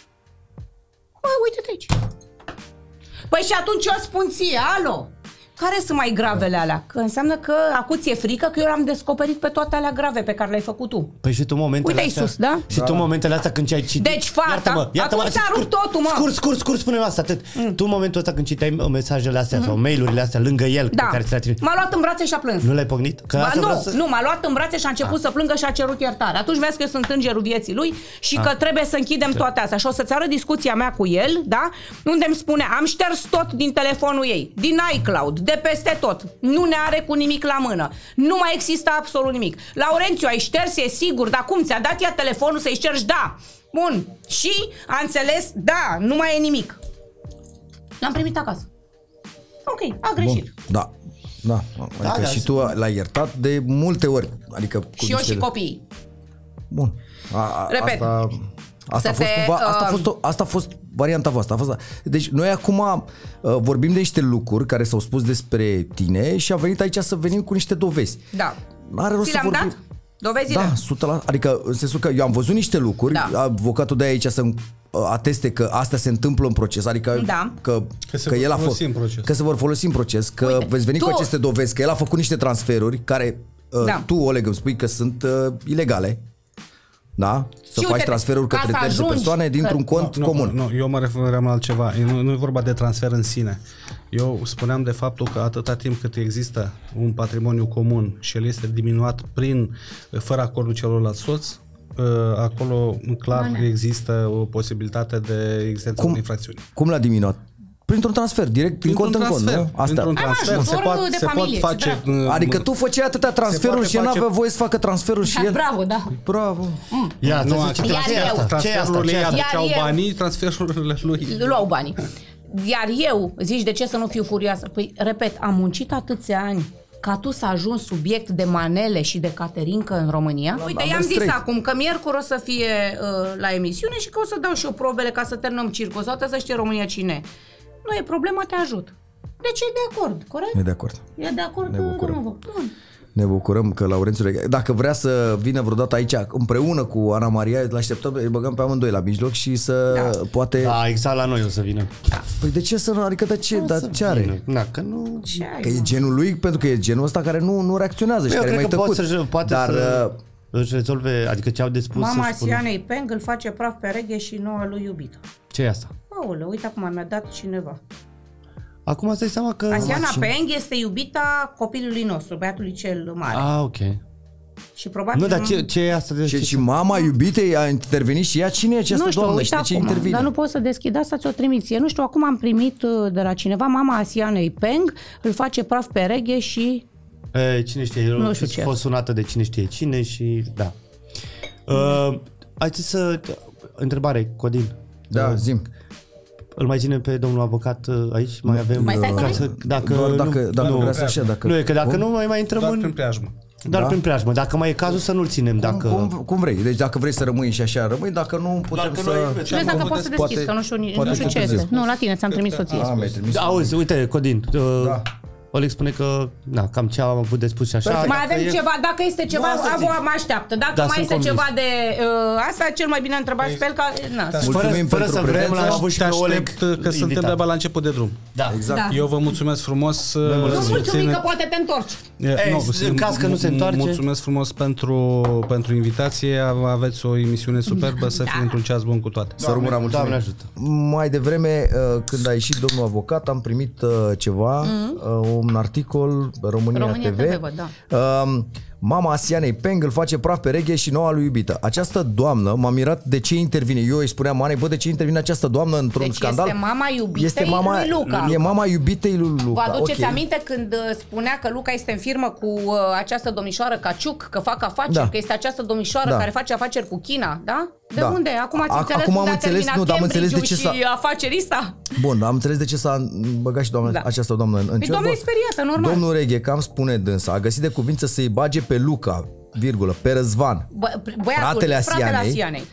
Uite-te aici. Păi și atunci eu spun ție, alo, care sunt mai gravele alea? Că înseamnă că acum ți-e frică că eu l-am descoperit pe toate alea grave pe care le-ai făcut tu. Păi și tu momentele astea... Sus, da? Și tu momentele astea când ți-ai citit... Deci fata, acum ți-a rupt totul, mă. Scurt, spune-mi asta, atât. Tu în momentul ăsta când citeai mesajele astea sau mail-urile astea lângă el, pe care ți le-a trimis... M-a luat în brațe și a plâns. Nu l-ai pocnit? Nu, m-a luat în brațe și a început să plângă și a cerut iertare. Atunci mi-a zis că eu sunt îngerul vieții lui și că trebuie să închidem toate astea. Și o să-ți arăt discuția mea cu el, da? Unde îmi spune, am șters tot din telefonul ei, din iCloud, de peste tot. Nu ne are cu nimic la mână. Nu mai există absolut nimic. Laurențiu, ai șters, e sigur, dar cum? Ți-a dat ea telefonul să-i ștergi? Da. Bun. Și a înțeles? Da, nu mai e nimic. L-am primit acasă. Ok, a greșit. Bun. Da. Adică și tu l-ai iertat de multe ori. Adică cu și eu și copiii. Bun. Repet. Asta a fost varianta voastră. Deci noi acum vorbim de niște lucruri care s-au spus despre tine și a venit aici să venim cu niște dovezi. Da. N-are rost să vorbim. Dat? Dovezile? Da, 100%. Adică în sensul că eu am văzut niște lucruri, avocatul de aici să ateste că astea se întâmplă în proces, adică că el a fost, că se vor folosi în proces, că uite, veți veni cu aceste dovezi, că el a făcut niște transferuri care tu, Oleg, îmi spui că sunt ilegale. Da? Să și faci transferuri către terțe persoane dintr-un cont comun. Nu, eu mă refeream la altceva. Nu e vorba de transfer în sine. Eu spuneam de faptul că atâta timp cât există un patrimoniu comun și el este diminuat fără acordul celorlalți soți, acolo clar există o posibilitate de existența unei infracțiuni. Cum l-a diminuat? Printr-un transfer, direct din cont în cont, nu? Printr-un transfer se poate face... Adică tu făceai atâtea transferuri și el n-avea voie să facă transferuri și el... Bravo, da. Bravo. Ia, transferurile ei aduceau banii, transferurile lui luau banii. Iar eu, zici, de ce să nu fiu furioasă? Păi, repet, am muncit atâția ani ca tu să ajungi subiect de manele și de caterincă în România. Uite, i-am zis acum că miercuri o să fie la emisiune și că o să dau și eu probele ca să terminăm circul. O să știe România cine. Nu e problemă, te ajut. Deci e de acord, corect? E de acord. E de acord, domnul. Ne bucurăm că Laurențiu, dacă vrea să vină vreodată aici împreună cu Ana Maria, îl așteptăm, îi băgăm pe amândoi la mijloc și să poate... Da, exact la noi o să vină. Da. Păi de ce să nu? Adică de ce? Dar ce are? Da, că nu... Că e genul lui, pentru că e genul ăsta care nu reacționează și care mai tăcut. Poate să își rezolve, adică ce au de spus. Mama Asianei Peng îl face praf pe reghe și noua lui iubită. Ce e asta? Aoleu, uite acum mi-a dat cineva. Acum îți dai seama că... Asiana Peng este iubita copilului nostru, băiatului cel mare. Ah, ok. Și probabil... Nu, dar ce e asta de... Și mama iubitei a intervenit și ea? Cine e această doamnă? Nu știu, uite acum, dar nu pot să deschid asta, ți-o trimit ție. Nu știu, acum am primit de la cineva, mama Asianei Peng îl face praf pe reghe și... Cine știe, eu a fost sunată de cine știe cine și... Da. Haideți să... Întrebare, Codin. Da, zim. Îl mai ținem pe domnul avocat aici? Mai avem... Mai stai dacă vrea să așa, dacă... Nu, e că dacă nu mai intrăm doar prin preajmă. Doar prin preajmă. Dacă mai e cazul să nu-l ținem. Cum vrei. Deci dacă vrei să rămâi și așa rămâi, dacă nu putem să... Vezi dacă poți să deschizi, că nu știu ce este. Nu, la tine, ți-am trimis soție. Auzi, uite, Codin, Oleg spune că, cam ce am avut de spus și așa. Mai avem ceva, dacă este ceva, mă așteaptă. Dacă mai este ceva de asta, cel mai bine întrebați pe el ca... Fără să vrem, l-am avut și pe Oleg că suntem de-abia la început de drum. Da, exact. Eu vă mulțumesc frumos. Nu mulțumim că poate te întorci. În caz că nu se întoarce. Mulțumesc frumos pentru invitație. Aveți o emisiune superbă, să fie într-un ceas bun cu toate. Să rămână, mulțumim. Mai devreme, când a ieșit domnul avocat, am primit ceva, un articol România TV. Da. Mama Asianei Peng îl face praf pe reghe și noua lui iubită. Această doamnă, m-a mirat de ce intervine. Eu îi spuneam Anei, bă, de ce intervine această doamnă într-un scandal? Este mama iubitei lui Luca. E mama iubitei lui Luca. Vă aduceți aminte când spunea că Luca este în firmă cu această domnișoară Caciuc, că fac afaceri, că este această domnișoară care face afaceri cu China, da? De unde? Acum ați înțeles acum am înțeles, nu, dar am înțeles de ce și afacerista? Bun, am înțeles de ce s-a băgat și această doamnă în cer. Doamna e speriată, normal. Domnul Reghe, cam spune dânsa, a găsit de cuvință să-i bage pe Luca, virgulă, pe Răzvan, fratele Asianei.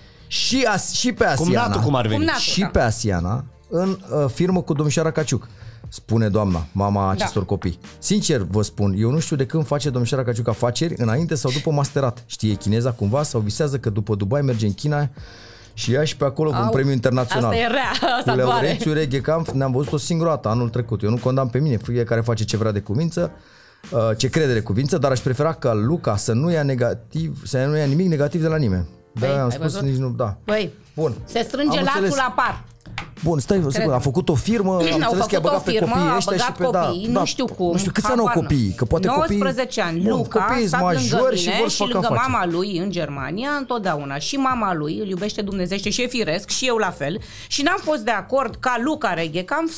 Și pe Asiana. Cum ar veni. Și pe Asiana în firmă cu domnișoara Caciuc. Spune doamna, mama acestor copii. Sincer vă spun, eu nu știu de când face domnișoara Caciuc afaceri, înainte sau după masterat. Știe chineza cumva sau visează că după Dubai merge în China și ia și pe acolo cu un premiu internațional. Asta e rea, asta doare. Laurențiu Reghe Camp ne-am văzut o singură dată anul trecut. Eu nu condamn pe mine, fiecare face ce vrea de cuvință, ce crede de cuvință, dar aș prefera ca Luca să nu ia nimic negativ de la nimeni. Da, am spus nici nu, da. Băi, bun. Se strânge lațul la par. Bun, stai, a făcut o firmă, am înțeles că i-a băgat pe copiii ăștia și pe nu știu cum. Nu știu câți ani au copiii, că poate 19 ani. Bun, Luca a stat lângă mine și lângă afaceri. mama lui în Germania întotdeauna. Și mama lui îl iubește dumnezește și e firesc și eu la fel. Și n-am fost de acord ca Luca Reghe Camp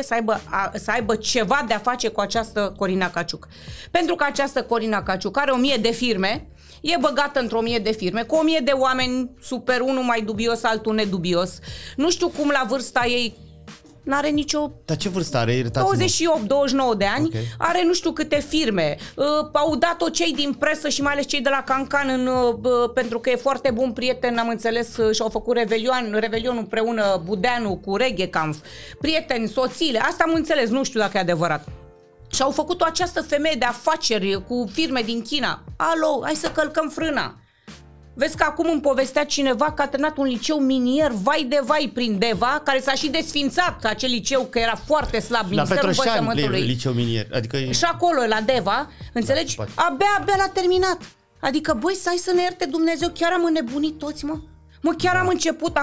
să aibă ceva de a face cu această Corina Caciuc. Pentru că această Corina Caciuc are 1000 de firme, e băgată într-o 1000 de firme, cu 1000 de oameni, super, unul mai dubios, altul nedubios. Nu știu cum la vârsta ei n-are nicio... Dar ce vârstă are? 28-29 de ani, are nu știu câte firme. Au dat-o cei din presă și mai ales cei de la Cancan pentru că e foarte bun prieten, am înțeles, și-au făcut Revelion împreună Budeanu cu Reghe Camp. Prieteni, soțiile, asta am înțeles, nu știu dacă e adevărat. Și au făcut o această femeie de afaceri cu firme din China. Alo, hai să călcăm frâna. Vezi că acum îmi povestea cineva că a terminat un liceu minier, vai de vai, prin Deva, care s-a și desfințat acel liceu, că era foarte slab, Ministerul Învățământului. Liceu minier, adică... Și acolo, la Deva, înțelegi? Abia l-a terminat. Adică, băi, să-i să ne ierte Dumnezeu, chiar am înnebunit toți, mă. Chiar am început,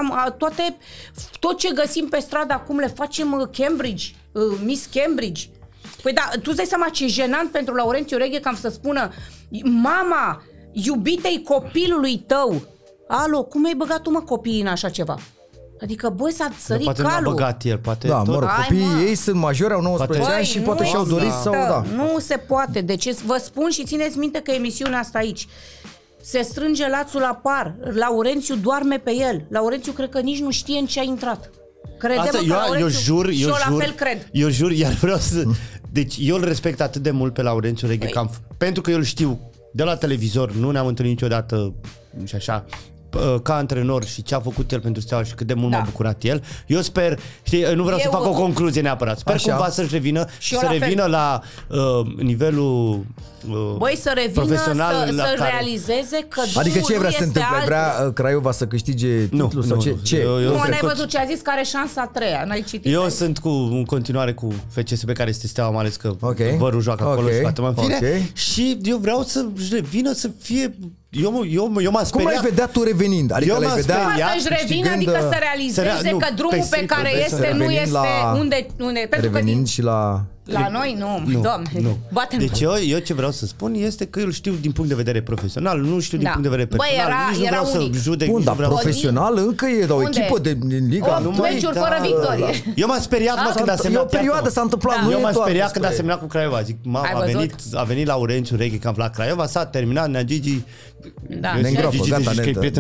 tot ce găsim pe stradă acum le facem Cambridge, Miss Cambridge. Păi da, tu îți dai seama ce jenant pentru Laurențiu Reghe Camp să spună mama iubitei copilului tău. Alo, cum ai băgat tu, mă, copiii în așa ceva? Adică, băi, s-a sărit calul. Poate nu a băgat el, poate... Da, mă rog, copiii ei sunt majori, au 19 ani și poate și-au dorit sau... Da. Nu se poate, deci vă spun și țineți minte că emisiunea asta aici se strânge lațul la par. Laurențiu doarme pe el. Laurențiu cred că nici nu știe în ce a intrat. Eu jur, la fel cred. Eu jur, iar vreau să... Deci eu îl respect atât de mult pe Laurențiu Reghe Camp, pentru că eu îl știu de la televizor, nu ne-am întâlnit niciodată și așa, ca antrenor și ce a făcut el pentru Steaua și cât de mult m-a bucurat el. Eu sper, știi, nu vreau să fac o concluzie neapărat. Sper cumva să-și revină și să revină la nivelul să revină, profesional să realizeze că adică ce vrea să se întâmple? Vrea Craiova să câștige titlul sau ce? Nu, n-ai văzut ce a zis, că are șansa a treia, n-ai citit. Eu sunt în continuare cu FCSB, care este Steaua, mai ales că vărul joacă acolo și toată mă fine. Și eu vreau să revină să fie... Eu m-am speriat. Cum ai vedea tu revenind? Adică l-ai vedea să-și revină, adică să realizeze că drumul pe care este nu este unde revenind și la... La noi nu, Doamne. Deci eu ce vreau să spun este că eu îl știu din punct de vedere profesional, nu știu din punct de vedere personal, nici nu vreau să judec. Bun, dar profesional încă e o echipă de Liga 8 meciuri fără victorie. Eu m-am speriat când a semnat. E o perioadă s-a întâmplat. Eu m-am speriat când a semnat cu Craiova. Zic, a venit Laurențiu Reghe Camp la Craiova, s-a terminat, Nea Gigi. Ne îngropă, gata,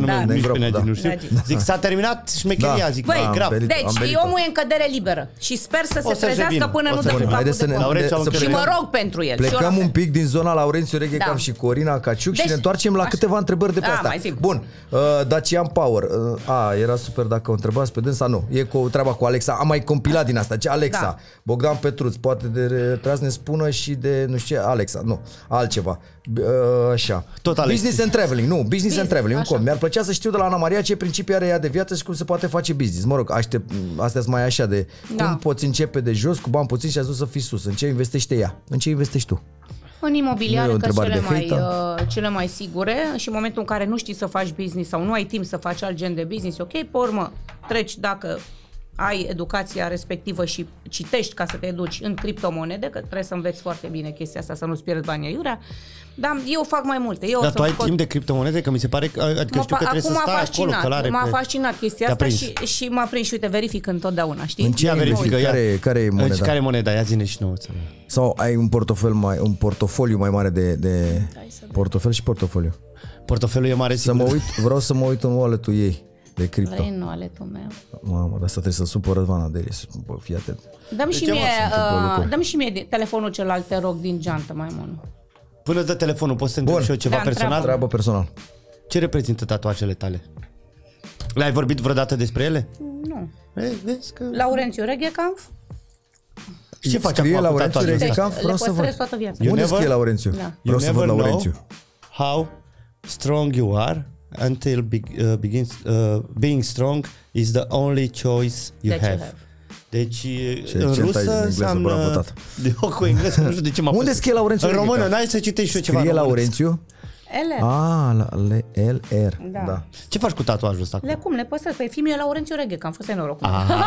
zic, s-a terminat șmecheria, zic, grav. Deci omul e în cădere liberă și sper să se trezească până nu dă cu capul de și mă rog pentru el. Plecăm un pic din zona Laurențiu Reghe Camp și Corina Caciuc și ne întoarcem la câteva întrebări de pe asta. Bun, Dacian Power. Era super dacă o întrebați pe dânsa, nu. E cu treaba cu Alexa. Am mai compilat din asta. Ce Alexa? Bogdan Petruț, poate de trebuie să ne spună și de, nu știu ce, Alexa. Nu, altceva. Așa. Business and traveling, nu, business and traveling. Mi-ar plăcea să știu de la Ana Maria ce principii are ea de viață și cum se poate face business. Mă rog, astea sunt mai așa de cum poți începe de jos cu bani puțini și ați dus să fii sus. În ce investește ea? În ce investești tu? În imobiliare, că cele mai sigure, și în momentul în care nu știi să faci business sau nu ai timp să faci alt gen de business, ok, pe urmă treci, dacă ai educația respectivă și citești ca să te educi în criptomonede, că trebuie să înveți foarte bine chestia asta, să nu-ți pierzi banii aiurea. Dar eu fac mai multe. Dar tu ai timp de criptomonede? Că mi se pare că, adică știu că trebuie să stai acolo, călare. M-a fascinat chestia asta și m-a prins și uite, verific întotdeauna, știi? În ce verifică? Care e moneda? Care e moneda? Ia zi-ne și nouă. Sau ai un portofoliu mai mare de portofel și portofoliu? Portofoliul e mare, vreau să mă uit în wallet-ul ei de cripto. Vrei în wallet-ul meu? Mamă, dar asta trebuie să supără Răzvan Adelis. Bă, fii atent. Dă-mi și mie telefonul celălalt, te rog, din geantă, Maimonu. Până îți dă telefonul, poți să întreb și eu ceva personal? Treabă personal. Ce reprezintă tatuajele tale? Le-ai vorbit vreodată despre ele? Nu. Vezi că... Laurențiu Reghecanf. Și ce faci acum cu tatuajele astea? Le păstrez toată viața. Unde scrie Laurențiu? Vreau să văd Laurențiu. How strong you are until being strong is the only choice you have. Deci în rusă înseamnă... Cu engleză, nu știu de ce m-a Unde scrie Laurențiu? În română, n-ai să citești și eu ceva. Scrie Laurențiu? LR. LR. Da. Ce faci cu tatuajul ăsta? Le păstrez. Păi fiul meu Laurențiu Reghe, că am fost norocul.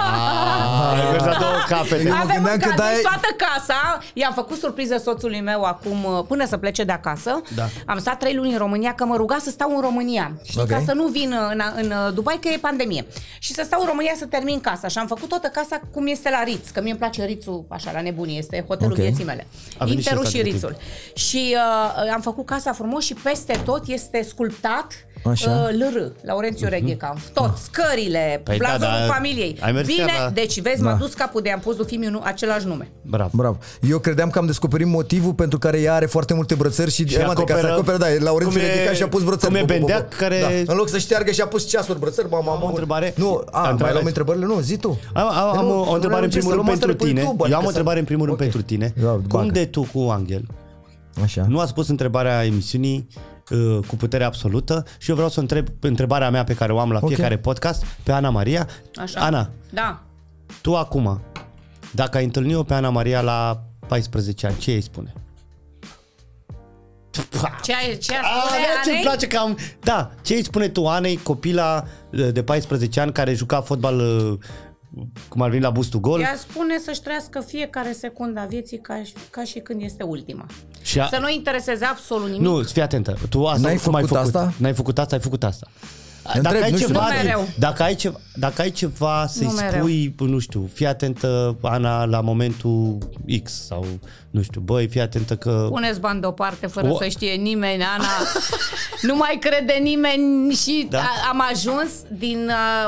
Ai la două capete. Avem toată casa. I-am făcut surpriză soțului meu acum, până să plece de acasă. Da. Am stat 3 luni în România, că mă ruga să stau în România. Știi, ca să nu vin în Dubai, că e pandemie. Și să stau în România să termin casa. Și am făcut toată casa cum este la Ritz, că mie îmi place Ritzul, așa, la nebunie. Este hotelul vieții mele. Interul și Ritzul. Și am făcut casa frumos și peste tot este sculptat LR, Laurențiu Reghecanf. Tot, scările, blazonul familiei. Bine, deci vezi, m-a dus capul de am pus lui Fimiu același nume. Bravo. Eu credeam că am descoperit motivul pentru care ea are foarte multe brățări și acoperă, Laurențiu Reghecanf și-a pus brățări. Cum e Bendeac care... În loc să șteargă și-a pus ceasuri brățări. Am o întrebare. Nu, mai luăm întrebările? Nu, zi tu. Am o întrebare în primul rând pentru tine. Eu am o întrebare în primul rând pentru tine. Cum de tu cu Angel nu ați pus întrebarea emisiunii cu putere absolută și eu vreau să întreb întrebarea mea pe care o am la fiecare podcast pe Ana Maria. Așa. Ana, tu acum, dacă ai întâlnit-o pe Ana Maria la 14 ani, ce îi spune? Ce îmi place că am... Da, ce îi spune tu Anei, copila de 14 ani care juca fotbal cum ar veni la bustul gol? Ea spune să-și trăiască fiecare secundă a vieții ca și când este ultima. Să nu intereseze absolut nimic. Nu, fii atentă. Tu asta n-ai făcut asta? N-ai făcut asta, ai făcut asta. Dacă ai ceva să-i spui, nu știu, fii atentă, Ana, la momentul X sau, nu știu, băi, fii atentă că... Puneți bani deoparte fără să știe nimeni, Ana. Nu mai crede nimeni și am ajuns din...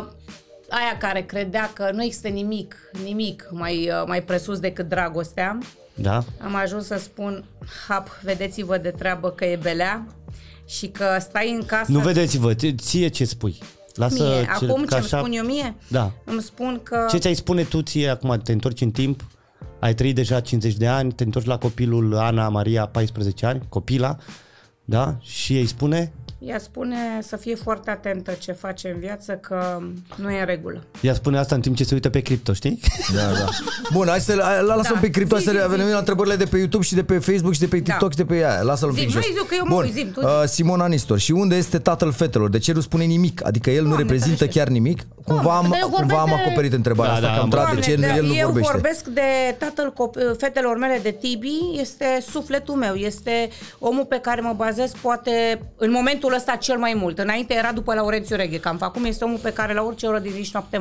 aia care credea că nu există nimic mai presus decât dragostea. Da. Am ajuns să spun, vedeți-vă de treabă că e belea și că stai în casă. Nu vedeți-vă, ție ce spui? Mie. Acum ce-mi spun eu mie? Da. Îmi spun că... Ce ți-ai spune tu ție acum? Te întorci în timp, ai trăit deja 50 de ani, te întorci la copilul Ana Maria, 14 ani, copila, da? Și îi spune... Ea spune să fie foarte atentă ce face în viață, că nu e în regulă. Ea spune asta în timp ce se uită pe cripto, știi? Da. Bun, hai să lasă-l pe cripto, să venim la întrebările de pe YouTube și de pe Facebook și de pe TikTok și de pe ea. Lasă-l un pic jos. Bun, Simon Anistor, și unde este tatăl fetelor? De ce nu spune nimic? Adică el nu reprezintă chiar nimic? Cumva am acoperit întrebarea asta, că am trat de ce el nu vorbește. Eu vorbesc de tatăl fetelor mele, de Tibi, este sufletul meu, este omul pe care mă bazez poate în momentul ăsta cel mai mult. Înainte era după Laurențiu Reghecanf. Acum este omul pe care la orice oră din nici noapte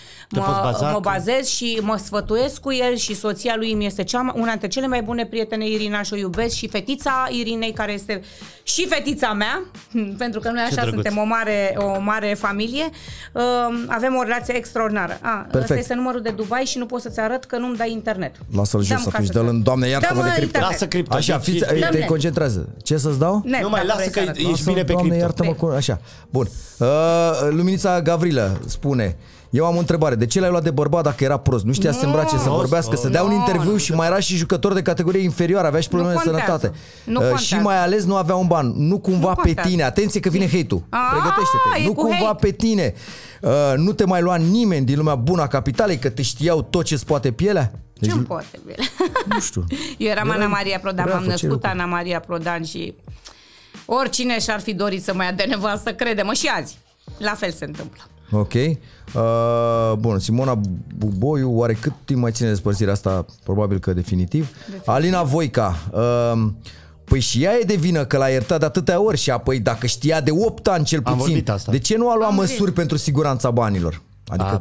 mă bazez și mă sfătuiesc cu el și soția lui mi este una dintre cele mai bune prietene, Irina, și o iubesc, și fetița Irinei, care este și fetița mea, pentru că noi așa suntem o mare familie. Avem o relație extraordinară. Ăsta este numărul de Dubai și nu pot să-ți arăt că nu-mi dai internet. Lasă-l jos atunci, dă-l, Doamne, iartă-mă de cripto. Lasă cripto. Așa, te concentrează. Ce să-ți dau? Nu mai lasă că ești bine pe cripto. Iartă-mă, așa. Bun. Luminița Gavrilă spune: eu am o întrebare. De ce l-ai luat de bărbat dacă era prost? Nu știa să se îmbrace, să vorbească, să dea un interviu și mai era și jucător de categorie inferioară, avea și probleme de sănătate. Și mai ales nu avea un ban. Nu cumva pe tine. Atenție că vine hate-ul. Pregătește-te. Nu cumva pe tine. Nu te mai lua nimeni din lumea bună a capitalei, că te știau tot ce-ți poate pielea? Ce-mi poate pielea? Nu știu. Eu eram Ana Maria Prodan, m-am născut Ana Maria Prodan și oricine și-ar fi dorit să mă ia de nevastă, crede-mă, și azi. La fel se întâmplă. Ok. Bun, Simona Buboiu, oare cât timp mai ține despărțirea asta? Probabil că definitiv. Alina Voica, păi și ea e de vină că l-a iertat de atâtea ori și apoi dacă știa de 8 ani cel puțin, de ce nu a luat măsuri pentru siguranța banilor? Adică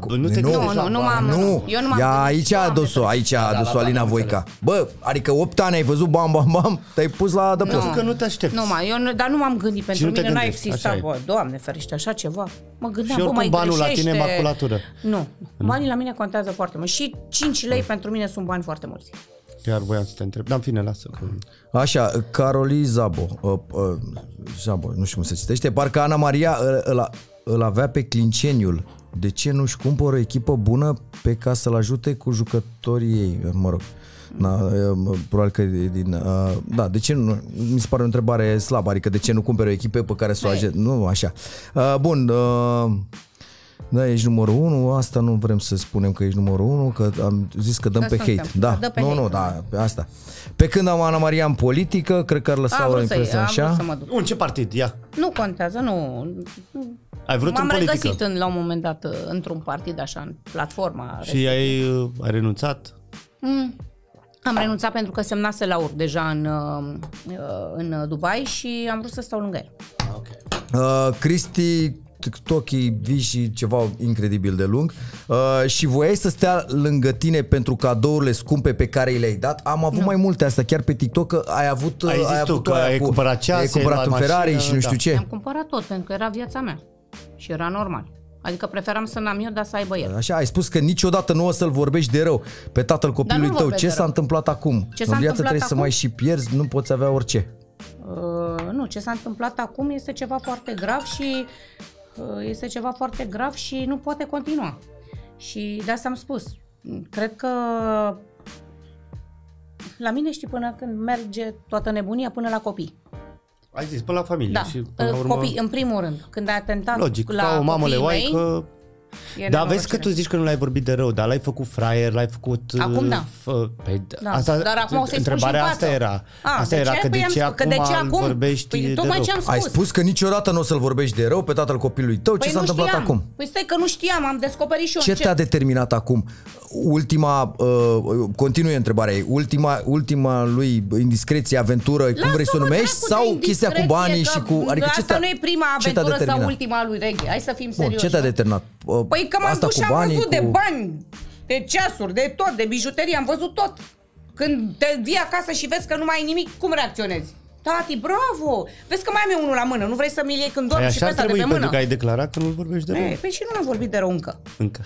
aici a adus-o Alina Voica. Bă, adică 8 ani ai văzut bam, te-ai pus la adăpost. Că nu te aștepți. Dar nu m-am gândit, pentru mine n-a existat, bă, Doamne ferește, așa ceva. Mă gândeam, și oricum banul la tine e maculatură. Nu, banii la mine contează foarte mult și 5 lei pentru mine sunt bani foarte mulți. Chiar voiam să te întreb, dar în fine, lasă. Așa, Caroli Zabo, nu știu cum se citește, parcă Ana Maria îl avea pe Clinceniul. De ce nu-și cumpără o echipă bună pe ca să-l ajute cu jucătorii ei? Mă rog, probabil că din... da, de ce nu? Mi se pare o întrebare slabă, adică de ce nu cumpără o echipă pe care să o ajute? Nu, așa. Bun, da, ești numărul 1, asta nu vrem să spunem că ești numărul 1, că am zis că dăm pe hate. Da, pe asta. Pe când am Ana Maria în politică, cred că ar lăsa o impresie așa. În ce partid? Ia. Nu contează, nu. Ai vrut în politică? M-am regăsit la un moment dat într-un partid așa, în platforma. Și ai renunțat? Am renunțat pentru că semnase Laur deja în Dubai și am vrut să stau lângă el. Cristi TikTok-ii vii și ceva incredibil de lung și voiai să stea lângă tine pentru cadourile scumpe pe care le-ai dat. Am avut mai multe astea chiar pe TikTok, că ai avut ai cumpărat ceas, ai cumpărat un Ferrari și nu știu ce. Am cumpărat tot pentru că era viața mea și era normal. Adică preferam să n-am eu, dar să aibă el. Așa, ai spus că niciodată nu o să-l vorbești de rău pe tatăl copilului tău. Ce s-a întâmplat acum? În viață trebuie să mai și pierzi, nu poți avea orice. Nu, ce s-a întâmplat acum este ceva foarte grav și nu poate continua. Și de asta am spus. Cred că la mine, știi, până când merge toată nebunia, până la copii. Ai zis, până la familie. Da, și până la urmă... copii, în primul rând. Când ai atentat logic, la ca o mamă copiii leoaică. Dar vezi că tu zici că nu l-ai vorbit de rău, dar l-ai făcut fraier, l-ai făcut... Acum da. Da. Asta, dar acum o să-i întrebarea asta era. Asta era, că de ce acum vorbești de rău? Ai spus că niciodată nu o să-l vorbești de rău pe tatăl copilului tău. Ce s-a întâmplat acum? Păi stai că nu știam, am descoperit și eu. Ce te-a determinat acum? Continui întrebarea ei. Ultima lui indiscreție, aventură, cum vrei să o numești? Sau chestia cu banii și cu... Asta nu e prima aventură sau ultima lui Reghe. Hai să fim serioși. Ce te-a determinat? Păi că m-am dus și am văzut de bani, de ceasuri, de tot, de bijuterie, am văzut tot. Când te vii acasă și vezi că nu mai ai nimic, cum reacționezi? Tati, bravo! Vezi că mai am eu unul la mână, nu vrei să mi-l iei când dormi și pe ăsta de pe mână? Pentru că ai declarat că nu-l vorbești de rău. Păi și nu am vorbit de rău încă.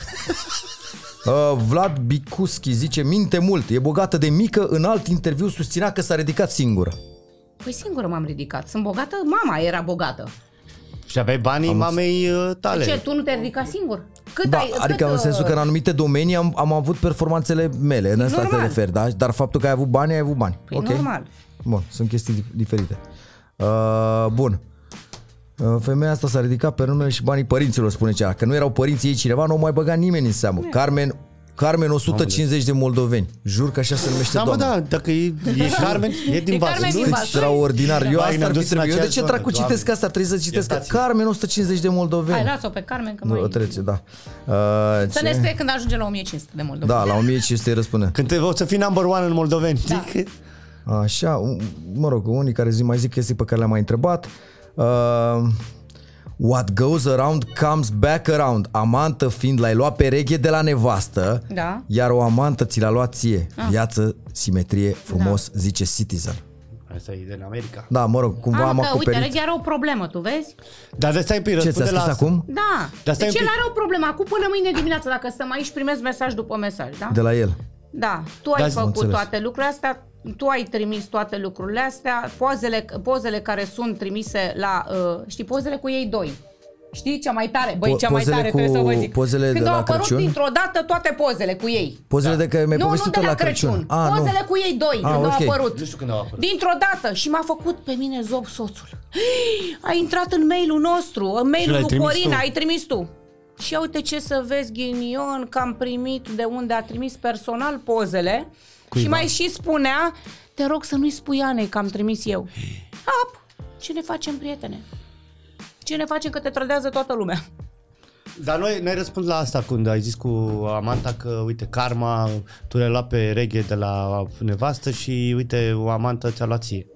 Vlad Bicuschi zice, minte mult, e bogată de mică, în alt interviu susținea că s-a ridicat singură. Păi singură m-am ridicat, sunt bogată, mama era bogată. Și aveai banii mamei tale. Ce, tu nu te-ai ridicat singur? Adică în sensul că în anumite domenii am avut performanțele mele, în asta te referi, da? Dar faptul că ai avut bani, ai avut bani. Păi normal. Bun, sunt chestii diferite. Bun. Femeia asta s-a ridicat pe numele și banii părinților, spune cea. Că nu erau părinții ei cineva, nu au mai băgat nimeni în seamă. Carmen 150 de moldoveni. Jur că așa se numește doamna. Da, dacă e Carmen, e din Vaslui. Extraordinar. Eu asta ar fi trebuit. Eu de ce dracu citesc asta? Trebuie să citesc Carmen 150 de moldoveni. Hai, las-o pe Carmen că mai... Da. Să ne scrie când ajunge la 1500 de moldoveni. Da, la 1500 îi răspunde. Când o să fii number one în moldoveni. Da. Așa, mă rog, unii care mai zic chestii pe care le-am mai întrebat. What goes around comes back around. Amantă fiind, l-ai luat pe Reghe de la nevastă, da. Iar o amantă ți l-a luat ție. Viață, simetrie, frumos, zice Citizen. Asta e din America. Da, mă rog, cumva am acoperit. Uite, Reghe are o problemă, tu vezi? Dar de stai ce ți-a scris acum? Da. Deci el are o problemă. Acum până mâine dimineață, dacă stăm aici, primesc mesaj după mesaj, da? De la el. Da, tu ai făcut toate lucrurile astea, tu ai trimis toate lucrurile astea, pozele care sunt trimise la, știi, pozele cu ei doi. Știi cea mai tare? Băi, cea mai tare trebuie să vă zic. Pozele când de au la apărut Crăciun? dintr-o dată toate pozele cu ei. Pozele de care mi-ai povestit de la Crăciun. Pozele cu ei doi când au apărut. Nu știu când au apărut. Dintr-o dată și m-a făcut pe mine zob soțul. A intrat în mail-ul nostru, în mail-ul lui Corina, ai trimis tu. Și uite ce să vezi, ghinion, că am primit de unde a trimis personal pozele. Cuiva. Și mai și spunea, te rog să nu-i spui Anei că am trimis eu. Ce ne facem, prietene? Ce ne facem că te trădează toată lumea? Dar noi răspund la asta când ai zis cu amanta că, uite, karma, tu le-ai luat pe reghe de la nevastă și, uite, o amantă ți-a luat ție.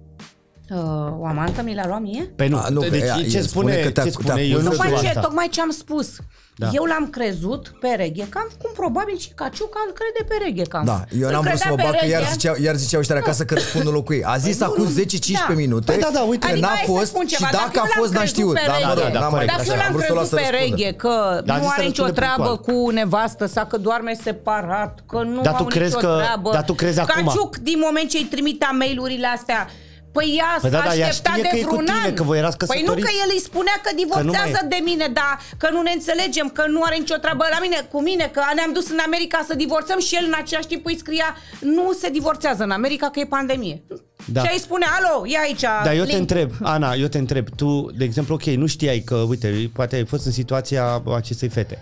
O amantă mi l-a luat mie? Păi nu, deci ce spune? Eu nu știu asta. Tocmai ce am spus. Da. Eu l-am crezut pe reghe cam, cum probabil și Caciuca îl crede pe reghe cam. Da, eu n-am vrut să mă bag, că iar ziceau ăștia acasă că răspund în locul ei. A zis acum 10-15 minute uite, că n-a fost și dacă a fost n-a știut. Dacă eu l-am crezut pe reghe că nu are nicio treabă cu nevastă sa, că doarme separat, că nu au nicio treabă. Dar tu crezi acum? Caciuc, din moment ce îi trimitea mail-urile astea, păi ea s-a așteptat de vreun an. Păi nu, că el îi spunea că divorțează de mine, dar că nu ne înțelegem, că nu are nicio treabă la mine, cu mine, că ne-am dus în America să divorțăm și el în același timp îi scria nu se divorțează în America că e pandemie. Da. Și îi spune, alo, ia aici. Dar eu te întreb, Ana, tu, de exemplu, ok, nu știai că, uite, poate ai fost în situația acestei fete.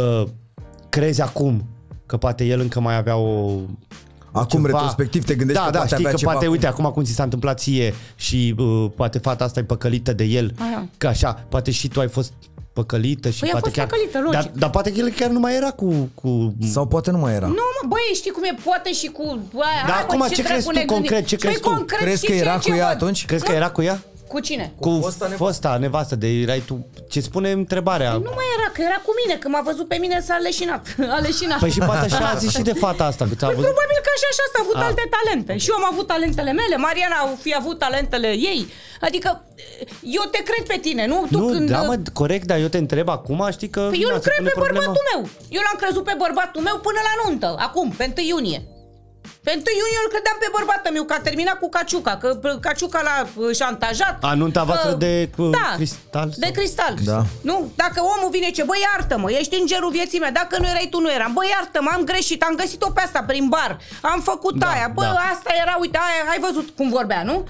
Crezi acum că poate el încă mai avea acum, retrospectiv, te gândești că poate avea ceva. Poate, uite, acum cum ți s-a întâmplat ție și poate fata asta e păcălită de el, că așa, poate și tu ai fost păcălită și poate chiar... păcălită, logic. Dar poate că el chiar nu mai era cu... Sau poate nu mai era. Nu, băi, știi cum e, poate și cu... Dar acum ce crezi tu concret? Ce crezi tu? Crezi că era cu ea atunci? Crezi că era cu ea? Cu cine? Cu fosta nevastă de erai tu. Ce spune întrebarea? Nu mai era, că era cu mine, că m-a văzut pe mine s-a leșinat. Păi și poate așa a zis și de fata asta. Că probabil că așa a avut alte talente. Și eu am avut talentele mele, Mariana a fi avut talentele ei. Adică eu te cred pe tine, nu? Corect, dar eu te întreb acum, știi că... Păi eu îl cred pe bărbatul meu. Eu l-am crezut pe bărbatul meu până la nuntă, acum, pe 1 iunie. Pe 1 iunie îl credeam pe bărbatul meu, că a terminat cu Caciuca, că Caciuca l-a șantajat. Nunta voastră de cristal? De cristal. Da. Nu? Dacă omul vine ce, băi, iartă-mă, ești îngerul vieții mele, dacă nu erai tu, nu eram. Băi, iartă-mă, am greșit, am găsit-o pe asta prin bar, am făcut aia, bă, asta era, uite, aia, ai văzut cum vorbea, nu?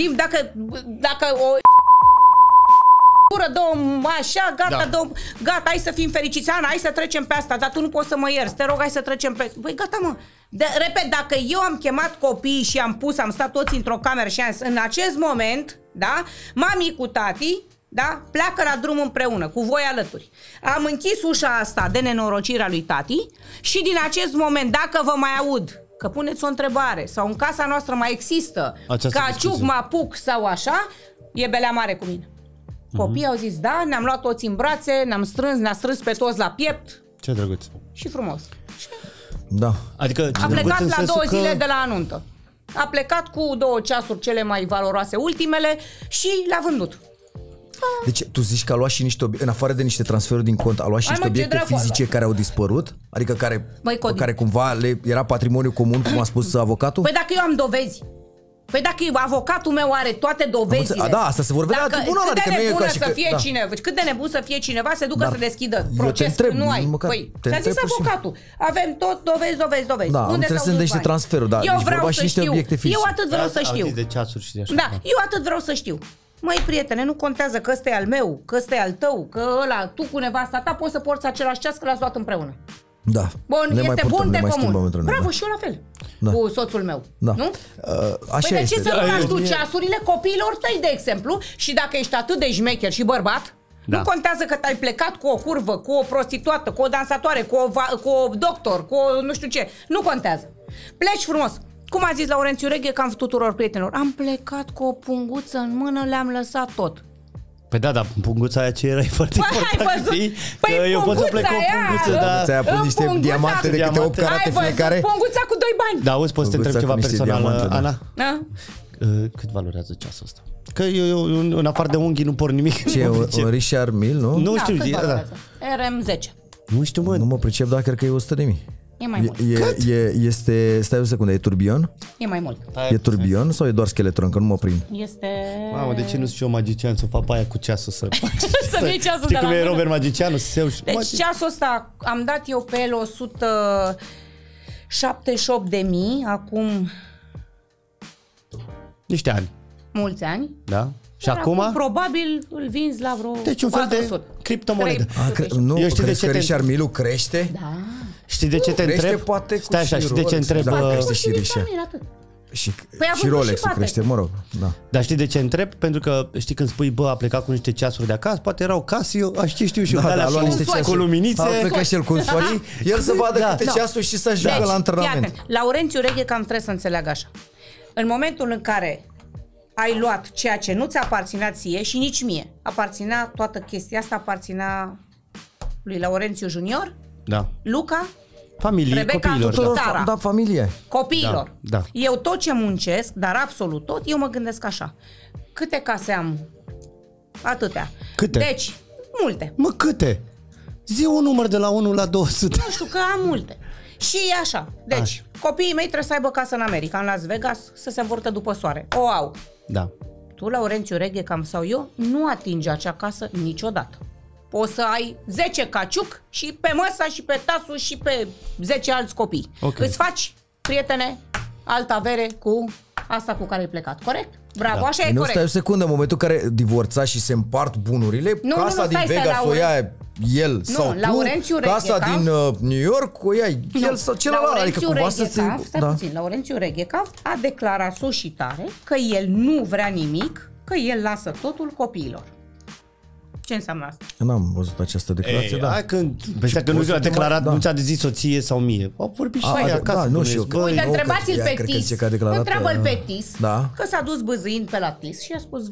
Dacă o... așa, gata, hai să fim fericiți, Ana, hai să trecem pe asta, dar tu nu poți să mă ierți, te rog, hai să trecem pe... Băi, gata, mă. Repet, dacă eu am chemat copiii și am stat toți într-o cameră și am zis, în acest moment, da, mami cu tati, da, pleacă la drum împreună, cu voi alături. Am închis ușa asta de nenorocirea lui tati și din acest moment, dacă vă mai aud că puneți o întrebare sau în casa noastră mai există Caciuc, mă apuc sau așa, e belea mare cu mine. Copiii au zis da, ne-am luat toți în brațe, ne-a strâns pe toți la piept. Ce drăguț. Și frumos. Da. Adică a plecat la 2 zile de la anuntă. A plecat cu 2 ceasuri cele mai valoroase, ultimele, și le-a vândut. Deci tu zici că a luat și niște în afară de niște transferuri din cont, a luat și niște obiecte fizice care au dispărut? Adică care cumva era patrimoniu comun, cum a spus avocatul? Păi dacă eu am dovezi. Păi dacă avocatul meu are toate dovezile. Da, asta se vor vedea la tribunal. Cât de nebun să fie cineva, cât de nebun să fie cineva să ducă să deschidă proces, nu ai. Păi, ți-a zis avocatul. Avem tot dovezi. Da, unde trebuie să niște transferuri, da. Eu vreau să știu. Eu atât vreau să știu. De ceasuri și de așa. Da, eu atât vreau să știu. Măi, prietene, nu contează că ăsta e al meu, că ăsta e al tău, că ăla, tu cu nevasta ta poți să porți același ceas că l-ați luat împreună. Da. Bun, este bun de comun. Bravo, și eu la fel. Da. Cu soțul meu. Da. Nu? Așa păi de ce să nu lași tu ceasurile copiilor tăi, de exemplu, și dacă ești atât de șmecher și bărbat, nu contează că te-ai plecat cu o curvă, cu o prostituată, cu o dansatoare, cu o doctor, cu o nu știu ce. Nu contează. Pleci frumos. Cum a zis Laurențiu Reghe, cam tuturor prietenilor, am plecat cu o punguță în mână, le-am lăsat tot. Păi da, dar punguța aia ce era e foarte important, știi? Păi că eu pot să plec cu o punguță, dar... Punguța aia pun niște diamante de câte 8 carate fiecare. Punguța cu 2 bani. Da, auzi, poți să te întreb ceva personal, Ana? Da? Cât valorează ceasul ăsta? Că eu în afară de unghii nu por nimic. Ce, un Richard Mille, nu? Nu știu. RM10. Nu știu, mă. Nu mă pricep, dar cred că e 100.000. E mai mult. Este, stai o secundă, e turbion? E mai mult. E turbion sau e doar scheletron, că nu mă prind? Este... Mamă, de ce nu sunt eu magician să fac aia cu ceasul să... Să iei ceasul de la mână. Știi cum e Robert magicianul? Deci ceasul ăsta am dat eu pe el 178.000 acum... Niște ani. Mulți ani. Da. Și acum? Probabil îl vinzi la vreo 400. Deci un fel de criptomonedă. Nu, crezi că Richard Mille crește? Da. Știi de ce te întreb? Poate cu stai așa, știi de ce întreb? Da, crește și Richard. Și Rolex-ul crește, mă rog. Da. Dar știi de ce întreb? Pentru că știi când spui, bă, a plecat cu niște ceasuri de acasă, poate erau Casio, știu și eu, a luat niște ceasuri cu luminițe. A plecat și el cu un soare, el să vadă câte ceasuri și să ajungă la antrenament. Laurențiu Reghe cam trebuie să înțeleagă așa. În momentul în care ai luat ceea ce nu ți aparținea ție și nici mie, aparținea toată chestia asta, aparținea lui Laurențiu Junior, Luca, familie, Rebecca, copiilor, da, familie. Copiilor. Da. Eu tot ce muncesc, dar absolut tot, eu mă gândesc așa. Câte case am? Atâtea. Câte? Deci, multe. Mă, câte? Zi un număr de la 1 la 200. Nu știu, că am multe. Și e așa. Deci, copiii mei trebuie să aibă casă în America, în Las Vegas, să se învârtă după soare. O au. Da. Tu, Laurențiu Reghe, cam sau eu, nu atingi acea casă niciodată. Poți să ai 10 caciuc și pe măsa și pe tasul și pe 10 alți copii. Okay. Îți faci, prietene, altă avere cu asta cu care ai plecat. Corect? Bravo, așa e corect. Stai o secundă, în momentul în care divorța și se împart bunurile, casa din Vegas o ia el sau tu, casa din New York o ia el sau celălalt. Adică cumva să se... Laurențiu Regheca a declarat sus și tare că el nu vrea nimic, că el lasă totul copiilor. Ce înseamnă asta? N-am văzut această declarație, da. Că nu ți-a declarat, nu ți-a zis soție sau mie. Au vorbit și mai acasă. Nu știu. Uite, întrebați-l pe Tis. Întreabă-l pe Tis. Că s-a dus bâzâind pe la Tis și a spus,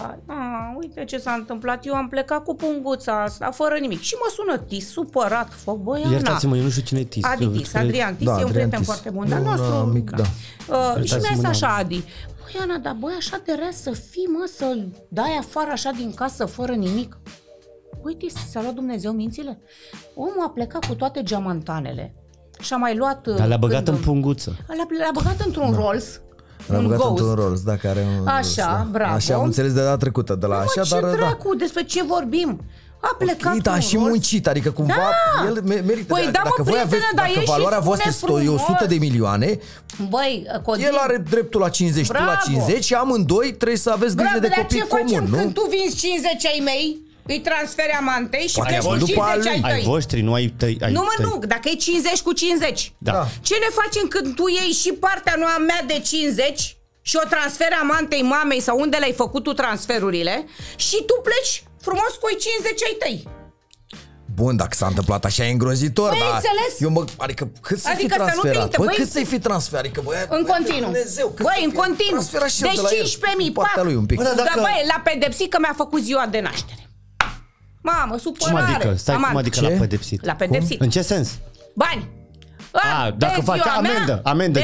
uite ce s-a întâmplat, eu am plecat cu punguța asta, fără nimic. Și mă sună Tis, supărat, băi, Ana. Iertați-mă, eu nu știu cine e Tis. Adrian Tis e un prieten foarte bun, dar nostru. Și mi-a zis așa, Adi, băi, Ana, dar băi, așa de rea să fii, mă, să-l dai afară așa din casă fără nimic. Uite, s-a luat Dumnezeu mințile. Omul a plecat cu toate geamantanele și a mai luat... Dar le-a băgat în punguță. Le-a băgat într-un Rolls. L-a băgat într-un Rolls, da, care un așa, bravo. Așa, am înțeles de data trecută, de la așa, dar... Ce dracu, despre ce vorbim? A plecat da, și muncit, adică cumva el merită. Păi, dacă voi aveți, dacă valoarea voastră e 100 de milioane, băi, Codin, el are dreptul la 50, tu la 50 și amândoi trebuie să aveți grijă de copii comun, nu? Când tu vinzi 50 ai mei, îi transferi amantei și că 50 ai tăi. Ai voștri, nu ai tăi. Nu, dacă e 50 cu 50. Da. Ce ne facem când tu iei și partea nu a mea de 50 și o transferi amantei mamei sau unde le-ai făcut tu transferurile și tu pleci frumos cu 50 ai tăi. Bun, dacă s-a întâmplat așa e îngrozitor, dar eu adică cât să fi transferat? Băi, cât să-i fi transferat? Adică, în continuu. Băi, în continuu. Deci 15.000, pac. Dar băi, l-a pedepsit că mi-a făcut ziua de naștere. Mamă, supărare. Cum adică l-a pedepsit? L-a pedepsit. În ce sens? Bani. Dacă face amendă.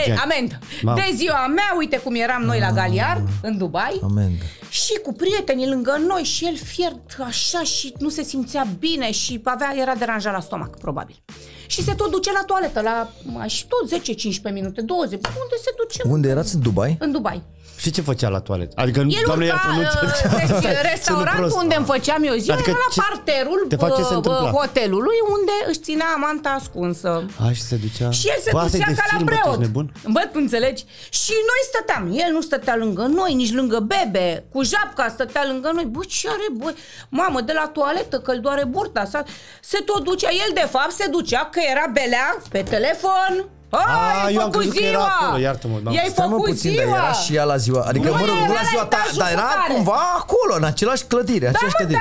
De ziua mea, uite cum eram noi la Galiar, în Dubai. Amendă. Și cu prietenii lângă noi și el fiert așa și nu se simțea bine și era deranjat la stomac, probabil. Și se tot duce la toaletă, și tot 10-15 minute, 20. Unde se duce? Unde erați, în Dubai? În Dubai. Și ce făcea la toaletă? Adică, doamne, deci, restaurantul unde îmi făceam eu ziua era la parterul hotelului unde își ținea amanta ascunsă. Și se ducea. Și el se ducea ca la preot. Bă, tu înțelegi? Și noi stăteam. El nu stătea lângă noi, nici lângă bebe. Cu japca stătea lângă noi. Bă, ce are, bă? Mamă, de la toaletă, că îl doare burta. Se tot ducea. El, de fapt, se ducea că era belea pe telefon. Eu am crezut că era acolo, iartă-mă. I-ai făcut ziua. Era și ea la ziua. Adică, mă rog, nu la ziua ta, dar era cumva acolo, în același clădire.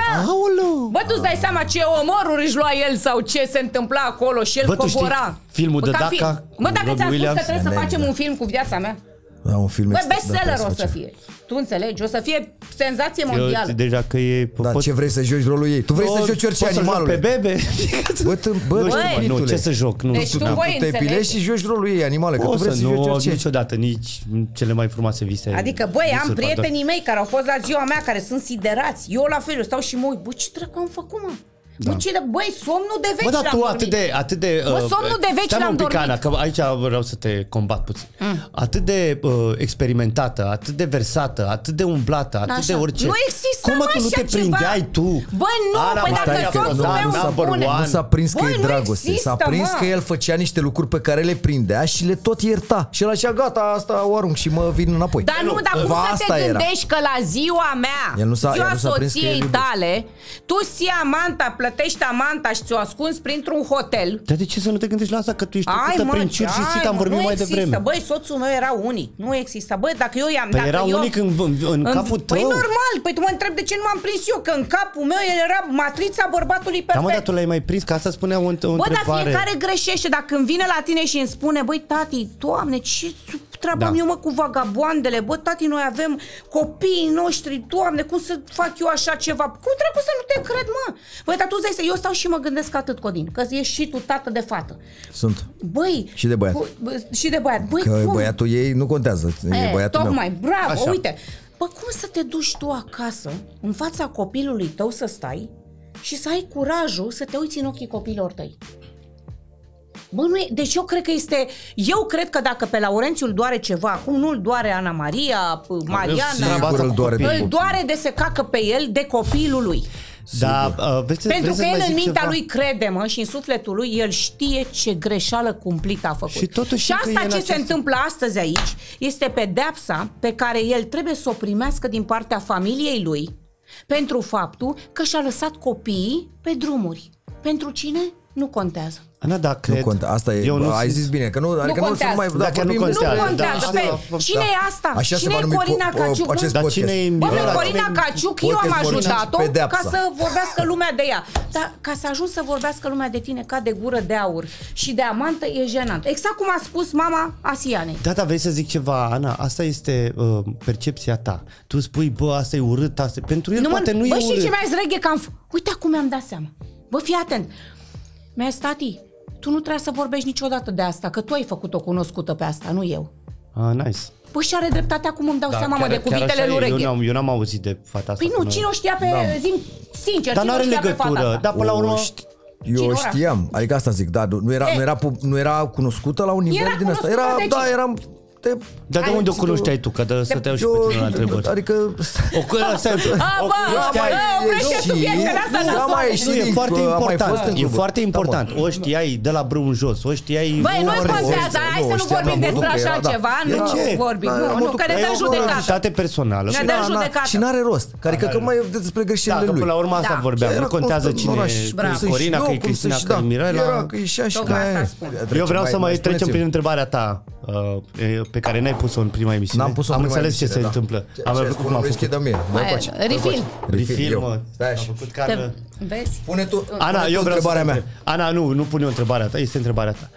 Bă, tu-ți dai seama ce omoruri își lua el sau ce se întâmpla acolo și el cobora. Filmul de Daca? Mă, dacă ți-am spus că trebuie să facem un film cu viața mea. Un film bestseller o să fie. Tu înțelegi? O să fie senzație mondială. Deja că e... ce vrei să joci rolul ei? Tu vrei să joci orice animalul. Pe bebe? Bă, ce să joc? Deci tu te epilezi și joci rolul ei, animale. Că tu vrei să joci orice. Niciodată, nici cele mai frumoase vise. Adică, băi, am prietenii mei care au fost la ziua mea, care sunt siderați. Eu la fel, eu stau și mă uit. Bă, ce dracu am făcut, mă? Băi, somnul de veci l-am dormit. Atât de... somnul de veci l-am dormit. Ana, că aici vreau să te combat puțin. Atât de experimentată, atât de versată, atât de umblată, atât de orice. Nu există cum tu nu te prindeai tu? Bă, nu, păi dacă soțul meu spune. Nu s-a prins că e dragoste. S-a prins că el făcea niște lucruri pe care le prindea și le tot ierta. Și el așa, gata, asta o arunc și mă vin înapoi. Dar nu, dar cum să te gândești că la ziua mea, ziua soției tale, tu ții amanta, plătești amanta și ți-o ascunzi printr-un hotel. Dar de ce să nu te gândești la asta? Că tu ești trecută prin ciuri și sit, am vorbit mai devreme. Băi, soțul meu era unic. Nu există. Băi, dacă eu i-am... Păi era unic în capul tău? Păi normal. Păi tu mă întrebi de ce nu m-am prins eu, că în capul meu era matrița bărbatului perfect. Da, mă, dar tu l-ai mai prins, că asta spunea o întrebare. Bă, dar fiecare greșește. Dacă când vine la tine și îmi spune, băi, tati, Doamne, ce treaba am eu, mă, cu vagaboandele? Bă, tati, noi avem copiii noștri, Doamne, cum să fac eu așa ceva? Cum trebuie să nu te cred, mă? Băi, dar tu zici să eu stau și mă gândesc atât, Codin, că ești și tu tată de fată. Sunt. Băi, și de băiat. Și de băiat. Băi, că cum? Băiatul ei nu contează, e băiatul tocmai, meu. Bravo, așa. Uite. Bă, cum să te duci tu acasă, în fața copilului tău să stai și să ai curajul să te uiți în ochii copiilor tăi? Bă, nu e, deci eu cred că dacă pe Laurențiu îl doare ceva, acum nu îl doare Ana Maria, Mariana, îl doare de se cacă pe el de copilul lui. Da, pentru că el în mintea lui crede, mă, și în sufletul lui el știe ce greșeală cumplită a făcut. Și asta ce se întâmplă astăzi aici este pedeapsa pe care el trebuie să o primească din partea familiei lui pentru faptul că și-a lăsat copiii pe drumuri. Pentru cine? Nu contează. Ana, da, cred. Asta e, ai zis bine, că nu, adică nu mai dacă nu contează. Nu contează. Cine e asta? Așa cine e Corina Caciuc? Bă, Corina Caciuc, eu am ajutat-o ca să vorbească lumea de ea. Dar ca să ajungi să vorbească lumea de tine ca de gură de aur și de amantă, e jenant. Exact cum a spus mama Asianei. Da, vrei să zic ceva, Ana? Asta este percepția ta. Tu spui, bă, asta e urât, asta... Pentru el poate nu e urât. Bă, și ce mi-ai zreghe că am... Uite acum mi-am dat seama. Bă, fii atent. Mi-a zis, tati, tu nu trebuie să vorbești niciodată de asta, că tu ai făcut-o cunoscută pe asta, nu eu. Nice. Păi și are dreptate, acum îmi dau seama, mă, de cuvintele lui Reghe. Eu n-am auzit de fata asta. Păi nu, cine o știa pe... Zim sincer, dar cine o știa pe fata asta? Dar până la urmă... Eu știam, adică asta zic, da, nu era cunoscută la un nivel din ăsta. Era Dar de unde o cunoșteai tu? Că să te iau și pe tine la întrebări. Adică... E foarte important. O știai de la brâu jos, o știai... Băi, nu contează, hai să nu vorbim despre așa ceva, nu vorbim. Nu, că ne dă judecată. Personală. Ne dă judecată. Și n-are rost. Adică că mai despre greșelile lui. Până la urmă asta vorbeam. Nu contează cine e Corina, că e Cristina, că e Mirela. Eu vreau să mai trecem prin întrebarea ta pe care n-ai pus-o în prima emisiune. N-am pus-o am în înțeles emisiune, ce se întâmplă. Am văzut cum a făcut. Refill, mă. Am făcut carne. Vezi? Pune tu Ana, eu vreau întrebarea mea. Ana, nu pune o întrebarea ta, este întrebarea ta.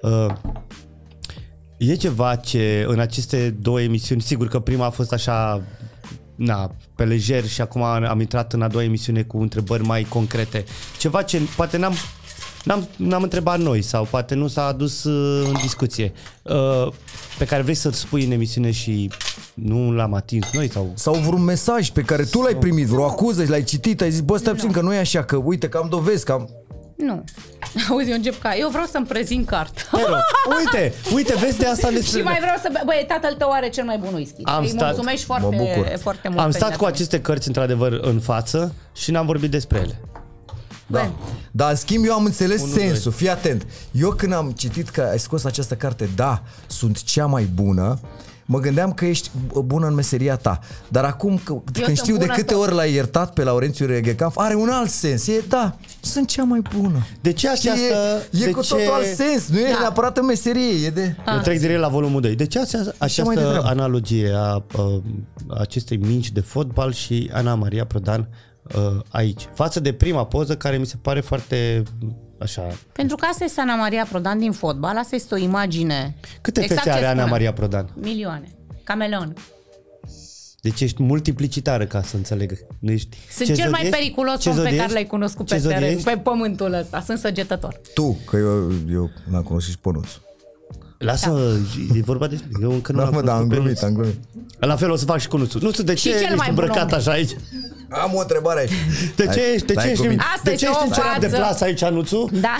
E ceva ce în aceste două emisiuni, sigur că prima a fost așa, pe lejer și acum am intrat în a doua emisiune cu întrebări mai concrete. Ceva ce poate n-am întrebat noi sau poate nu s-a adus în discuție, pe care vrei să-l spui în emisiune și nu l-am atins noi sau vreun mesaj pe care tu l-ai primit, vreo acuză, l-ai citit, ai zis, bă, stai puțin că nu e așa, că uite că am dovezi, că am... Nu. Auzi, eu vreau să-mi prezint cartea. Uite, vezi de asta și mai vreau să... Băi, tatăl tău are cel mai bun whisky. Îi mulțumești foarte mult. Am stat cu aceste cărți într-adevăr în față și n-am vorbit despre ele. Da. Dar în schimb eu am înțeles sensul, fii atent. Eu când am citit că ai scos această carte, da, sunt cea mai bună, mă gândeam că ești bună în meseria ta. Dar acum când știu de câte ori l-ai iertat pe Laurențiu Reghecaf, are un alt sens. Sunt cea mai bună. De ce această... E cu totul alt sens, nu e neapărat în meserie. Eu trec direct la volumul 2. De ce această analogie a acestei minci de fotbal și Ana Maria Prodan aici, față de prima poză care mi se pare foarte așa... Pentru că asta este Ana Maria Prodan din fotbal, asta este o imagine... Câte fețe are Ana Maria Prodan? Milioane. Cameleon. Deci ești multiplicitară, ca să înțeleg. Sunt cel mai periculos om pe care l-ai cunoscut pe teren, pe pământul ăsta. Sunt săgetător. Tu, că eu n-am cunoscut și Pănuțul. Lasă, e vorba despre... Eu încă nu am cunoscut. Am glumit. La fel o să fac și cu Nuțu. Nuțu, de ce ești îmbrăcat așa aici? Am o întrebare aici. De ce ești în cerap de plasă aici, Nuțu? Da.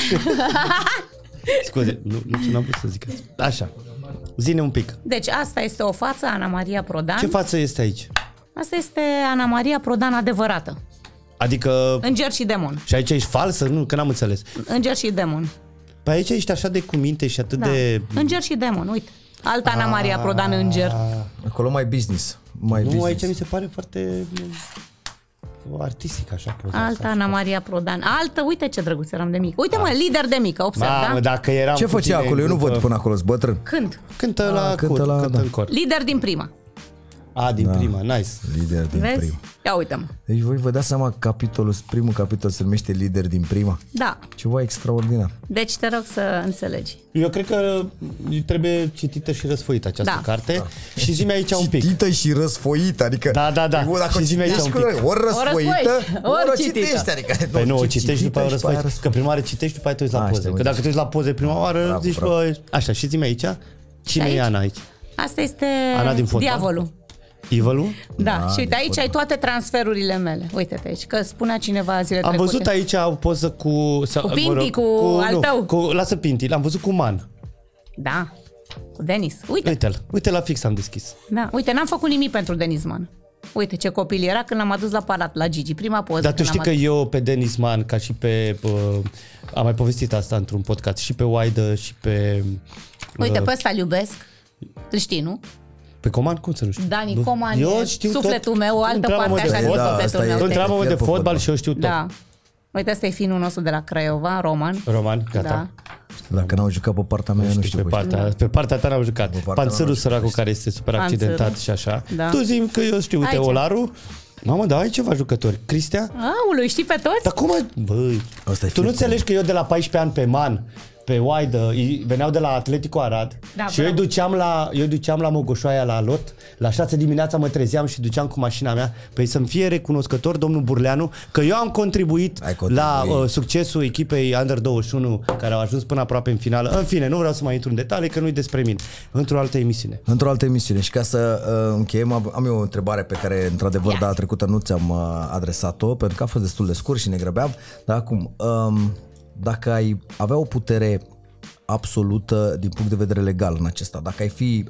Scuze, Nuțu, n-am vrut să zic asta. Așa, zi-ne un pic. Deci asta este o față, Ana Maria Prodan. Ce față este aici? Asta este Ana Maria Prodan adevărată. Adică... Înger și demon. Și aici ești falsă? Nu, că n-am înțeles. Înger și demon. Păi aici ești așa de cuminte și atât de... Înger și demon, uite. Alta Ana Maria Prodan înger. Acolo mai business. Aici mi se pare foarte... artistic așa. Alta Ana Maria Prodan. Altă, uite ce drăguț eram de mic. Uite mă, lider de mică, observ, da? Dacă eram ce făcea acolo? Eu nu văd până acolo, bătrân. Cântă în cor. Lider din prima. Din prima, nice. Lider din prima. Ia uite-mă. Deci voi vă dați seama, primul capitol se numește Lider din prima? Da. Ceva extraordinar. Deci te rog să înțelegi. Eu cred că trebuie citită și răsfoită această carte. Da. Și zi-mi aici un pic. Citită și răsfoită, adică... Da. Și zi-mi aici un pic. Ori răsfoită, ori o citești. Adică, păi nu, o citești după aia o răsfoită. Că prima oară citești, după aia te uiți la poze. Că dacă te uiți la poze prima oară, zici, bă, așa, și zi-mi aici. Cine e Ana aici? Asta este Ana din fotbal? Diavolul. Ivalul? Da, și uite, aici ai toate transferurile mele. Uite-te aici, că spunea cineva zile trecute. Am văzut aici o poză cu Pinti, cu al tău. Lasă Pinti, l-am văzut cu Man. Da, cu Denis. Uite la fix am deschis. Da, uite, n-am făcut nimic pentru Denis Man. Uite ce copil era când l-am adus la Palat, la Gigi, prima poză. Dar tu știi că eu pe Denis Man, ca și pe... am mai povestit asta într-un podcast, și pe Waidă și pe... Uite, pe ăsta-l iubesc. Îl știi, nu? Pe Coman? Cum să nu știu? Dani Coman e sufletul meu, o altă parte așa din sufletul meu. Tu întreabă-mă de fotbal și eu știu tot. Da. Uite, ăsta e finul nostru de la Craiova, Roman. Roman, gata. Dacă n-au jucat pe partea mea, nu știu. Pe partea ta n-au jucat. Panțărul săracul care este super accidentat și așa. Tu zi că eu știu, uite, Olaru. Mamă, dar ai ceva jucători. Cristea? Aoleu, știi pe toți? Dar cum? Băi, tu nu înțelegi că eu de la 14 ani pe Man, pe Waidă, veneau de la Atletico Arad, da, și eu îi duceam la Mogoșoaia la lot, la 6 dimineața mă trezeam și duceam cu mașina mea. Păi să-mi fie recunoscător domnul Burleanu că eu am contribuit la succesul echipei Under 21 care au ajuns până aproape în finală. În fine, nu vreau să mai intru în detalii că nu-i despre mine. Într-o altă emisiune. Într-o altă emisiune. Și ca să încheiem, am eu o întrebare pe care într-adevăr data trecută nu ți-am adresat-o, pentru că a fost destul de scurt și ne grăbeam. Dar acum... dacă ai avea o putere absolută din punct de vedere legal în acesta, dacă ai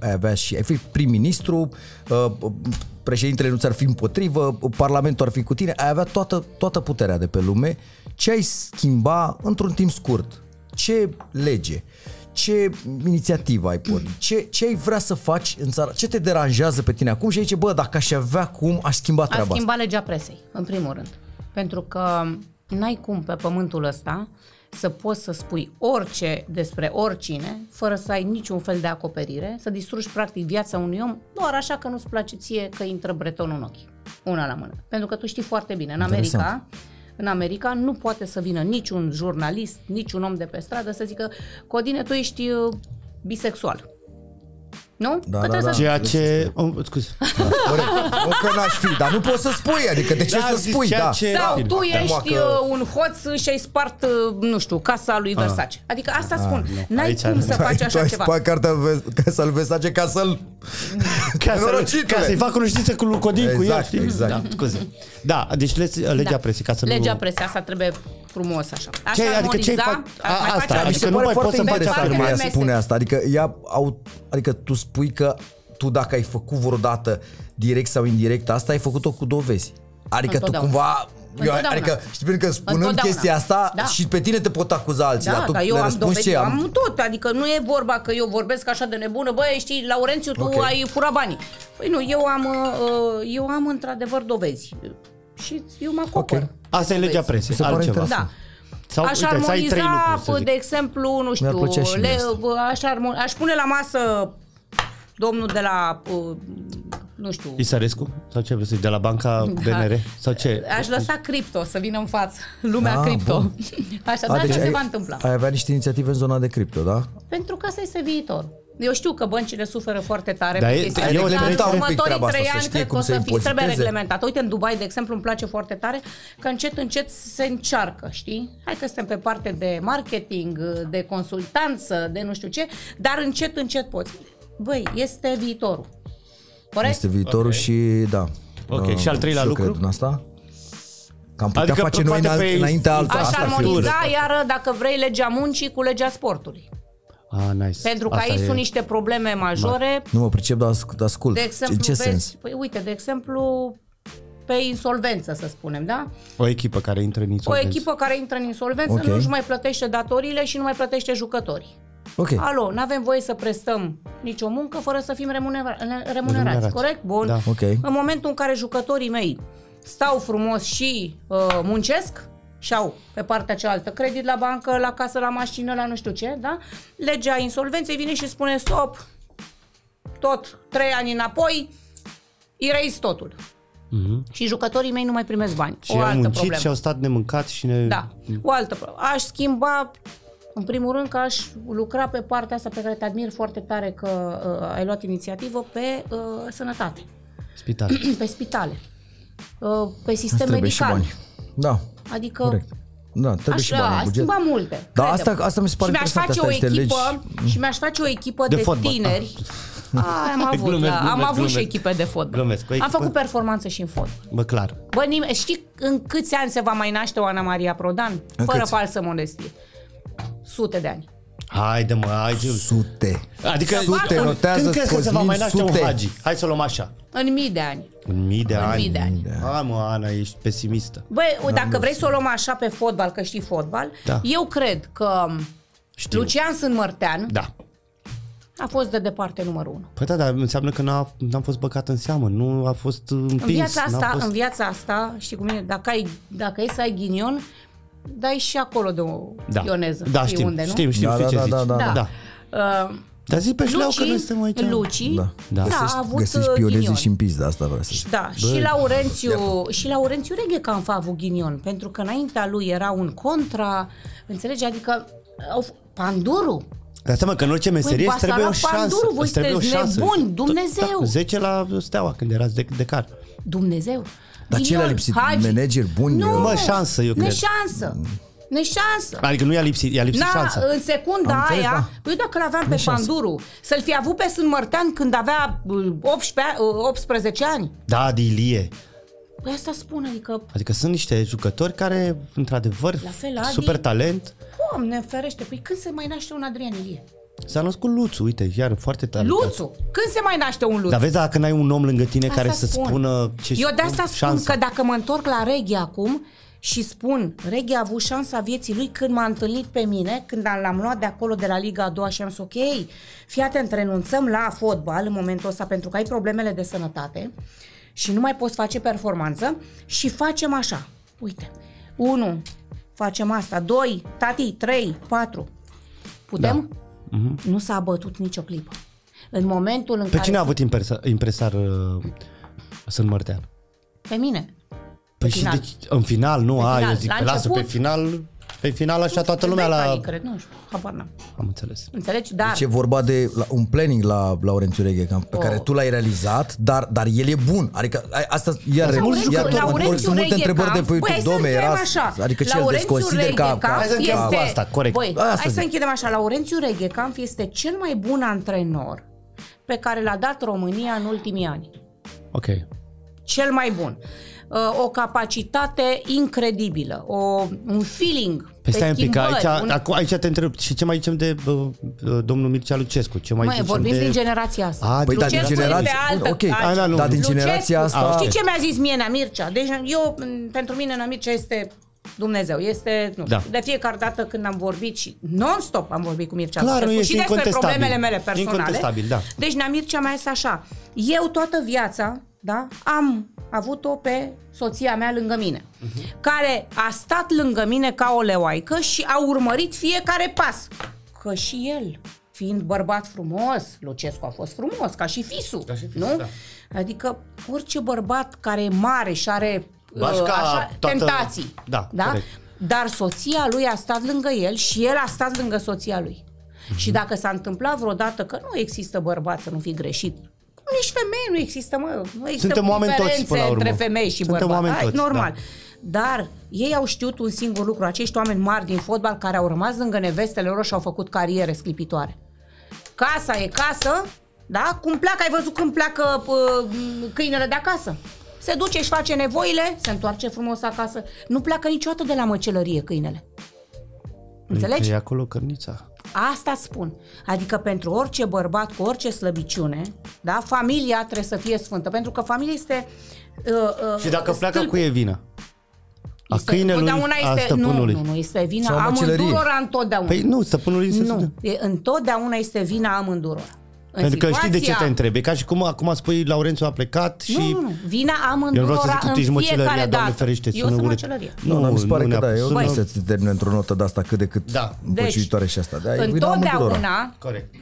fi prim-ministru, președintele nu ți-ar fi împotrivă, Parlamentul ar fi cu tine, ai avea toată puterea de pe lume, ce ai schimba într-un timp scurt? Ce lege? Ce inițiativă ai porni? Ce ai vrea să faci în țară? Ce te deranjează pe tine acum? Și zice, bă, dacă aș avea cum, aș schimba treaba asta. Aș schimba legea presei, în primul rând. Pentru că n-ai cum pe pământul ăsta să poți să spui orice despre oricine, fără să ai niciun fel de acoperire, să distrugi practic viața unui om, doar așa că nu-ți place ție că intră bretonul în ochi. Una la mână. Pentru că tu știi foarte bine, în America nu poate să vină niciun jurnalist, niciun om de pe stradă să zică, Codine, tu ești bisexual. Nu? Da. Ceea ce... scuze. Că n-aș fi, dar nu poți să spui, adică de ce să spui? Sau tu ești un hoț și ai spart, nu știu, casa lui Versace. Adică asta spun. N-ai cum să faci așa ceva. Tu ai spart casa lui Versace ca să-l... Ca să-i fac cunoștință cu Codin, cu el. Exact. Scuze. Da, deci legea presei, ca să nu... Legea presei, asta trebuie frumos așa. Adică ce asta? Adică nu mai poți să faci asta. Spune asta, adică tu spui că tu dacă ai făcut vreodată direct sau indirect asta, ai făcut-o cu dovezi. Adică tu cumva... adică știi bine că spunând chestia asta și pe tine te pot acuza alții. Dar eu am dovezi, am tot. Adică nu e vorba că eu vorbesc așa de nebună. Băi, știi, Laurențiu, tu ai furat banii. Păi nu, eu am într-adevăr dovezi. Și eu mă acopăr. Asta e legea presei, altceva. Da. Sau, aș armoniza, de exemplu, nu știu, aș pune la masă domnul de la, nu știu... Isărescu? Sau ce vrei să zici? De la banca BNR? Sau ce? Aș lăsa cripto să vină în față. Lumea cripto. Așa, dar ce se va întâmpla? Ai avea niște inițiative în zona de cripto, da? Pentru că asta este viitor. Eu știu că băncile suferă foarte tare. Dar următorii 3 ani cred că o să fie, trebuie reglementat. Uite, în Dubai, de exemplu, îmi place foarte tare că încet se încearcă, știi? Hai că suntem pe parte de marketing, de consultanță, de nu știu ce, dar încet poți. Băi, este viitorul. Corect? Este viitorul și da. Ok, și al treilea lucru? În asta? Că am putea face noi înainte alta. Aș armoniza, iar dacă vrei, legea muncii cu legea sportului. Nice. Pentru că aici sunt niște probleme majore. Nu mă pricep, dar ascult. De exemplu, în ce sens? Păi uite, de exemplu, pe insolvență, să spunem, da? O echipă care intră în insolvență. O echipă care intră în insolvență nu-și mai plătește datoriile și nu mai plătește jucătorii. Alo, n-avem voie să prestăm nicio muncă fără să fim remunerați, corect? Bun. Da. În momentul în care jucătorii mei stau frumos și muncesc și au pe partea cealaltă credit la bancă, la casă, la mașină, la nu știu ce, da? Legea insolvenței vine și spune stop, tot 3 ani înapoi, erase totul. Și jucătorii mei nu mai primesc bani. Și au muncit și au stat nemâncați și Da, o altă problemă. Aș schimba, în primul rând, că aș lucra pe partea asta pe care te admir foarte tare că ai luat inițiativă pe sănătate. Spitale. Pe spitale. Pe sistem medical. Da. Adică corect. Da, trebuie și bani în buget. Schimba multe. Da, asta mi se pare interesant. Și mi-aș face o echipă de tineri. Am avut și echipe de fotbal. Am făcut performanță și în fotbal. Bă, clar. Bă, știi în câți ani se va mai naște o Ana Maria Prodan? Fără falsă modestie. Sute de ani. Haide mă, sute. Adică sute, notează când crezi că se va mai naște un Hagi? Hai să o luăm așa. În mii de ani. În mii de ani? Hai mă, Ana, ești pesimistă. Băi, dacă vrei să o luăm așa pe fotbal, că știi fotbal, eu cred că Lucian Sânmărtean a fost de departe numărul 1. Păi da, dar înseamnă că n-am fost băcat în seamă, nu a fost împins. În viața asta, știi cum e, dacă e să ai ghinion, dai și acolo de o ioneză. Da, știm, unde, nu? știm ce zici. Da. Dar zi pe șleau că noi suntem aici. Luci, a avut găsești pionezii și în pizda asta, vreau să zic. Da, și Laurențiu Reghecam a avut ghinion, pentru că înaintea lui era un contra, înțelegi? Adică Panduru. Dar seama că în orice meserie îți trebuie o șansă. Panduru, voi sunteți nebuni, Dumnezeu. 10 la Steaua când erați de car. Dumnezeu. Dar ce le-a lipsit? Manageri buni? Nu, mă, șansă, eu cred. Neșansă. Adică nu i-a lipsit șansa. În secunda aia, eu dacă l-aveam pe Panduru, să-l fi avut pe Sânmărtean când avea 18 ani. Da, de Ilie. Păi asta spun, Adică sunt niște jucători care, într-adevăr, super talent. Doamne ferește, păi când se mai naște un Adrian Ilie? S-a născut Luțu, uite, iar foarte talentat. Luțu? Când se mai naște un Luțu? Dar vezi, dacă n-ai un om lângă tine care să spună ce eu de asta spun că dacă mă întorc la Reghe acum și spun, Reghe a avut șansa vieții lui când m-a întâlnit pe mine, când l-am luat de acolo de la Liga a doua și am zis, ok, fii atent, renunțăm la fotbal în momentul ăsta pentru că ai problemele de sănătate și nu mai poți face performanță și facem așa, uite, 1, facem asta, 2, tati, 3, 4, putem? Da. Nu s-a abătut nicio clipă. În momentul în pe care... cine a avut impresar Sânmărtean? Pe mine. Păi și deci, în final, nu? Eu zic, lasă pe final... Pe final așa toată lumea la... Cred, nu știu, habar n-am. Am înțeles. Înțelegi? Dar... Deci e vorba de un planning la Laurențiu Reghecam pe care tu l-ai realizat, dar el e bun. Adică asta iar sunt multe întrebări de pe YouTube. Dom'le, era adică ce îl desconsider ca... Hai să încheiem cu asta, corect. Hai să închidem așa. Laurențiu Reghecam este cel mai bun antrenor pe care l-a dat România în ultimii ani. Ok. Cel mai bun. O capacitate incredibilă, un feeling. Păi stai un pic, aici te întreb, și ce mai zicem de domnul Mircea Lucescu? Ce mai zicem vorbim din generația asta. Păi, dar din generația asta... Știi ce mi-a zis mie Nea Mircea? Deci pentru mine Nea Mircea este Dumnezeu, este, nu știu, de fiecare dată când am vorbit și non-stop am vorbit cu Mircea Lucescu și despre problemele mele personale. Deci Nea Mircea mi-a zis așa, eu toată viața, da, am avut-o pe soția mea lângă mine, care a stat lângă mine ca o leoaică și a urmărit fiecare pas. Că și el, fiind bărbat frumos, Lucescu a fost frumos, ca și fisul, nu? Da. Adică orice bărbat care e mare și are tentații, da? Dar soția lui a stat lângă el și el a stat lângă soția lui. Și dacă s-a întâmplat vreodată, că nu există bărbat să nu fi greșit, nici femei nu există, nu există diferențe între femei și bărbați, normal. Da. Dar ei au știut un singur lucru, acești oameni mari din fotbal care au rămas lângă nevestele lor și au făcut cariere sclipitoare. Casa e casă, da? Cum pleacă, ai văzut când pleacă câinele de acasă? Se duce, își face nevoile, se întoarce frumos acasă. Nu pleacă niciodată de la măcelărie câinele. Înțelegi? E acolo cărnița. Asta spun. Adică pentru orice bărbat cu orice slăbiciune, da, familia trebuie să fie sfântă. Pentru că familia este... și dacă pleacă, cu e vina? A câinelui, a stăpânului? Nu, este vina amândurora întotdeauna. Păi nu, stăpânului întotdeauna este vina amândurora. Pentru că știi de ce te întrebi. Ca și cum acum spui Laurențiu a plecat și... Nu. Vina amândurora în fiecare dată. Eu sunt măcelărie. Nu, mi se pare că da. Eu nu să te termine într-o notă de asta cât de cât împăciuitoare și asta. Întotdeauna,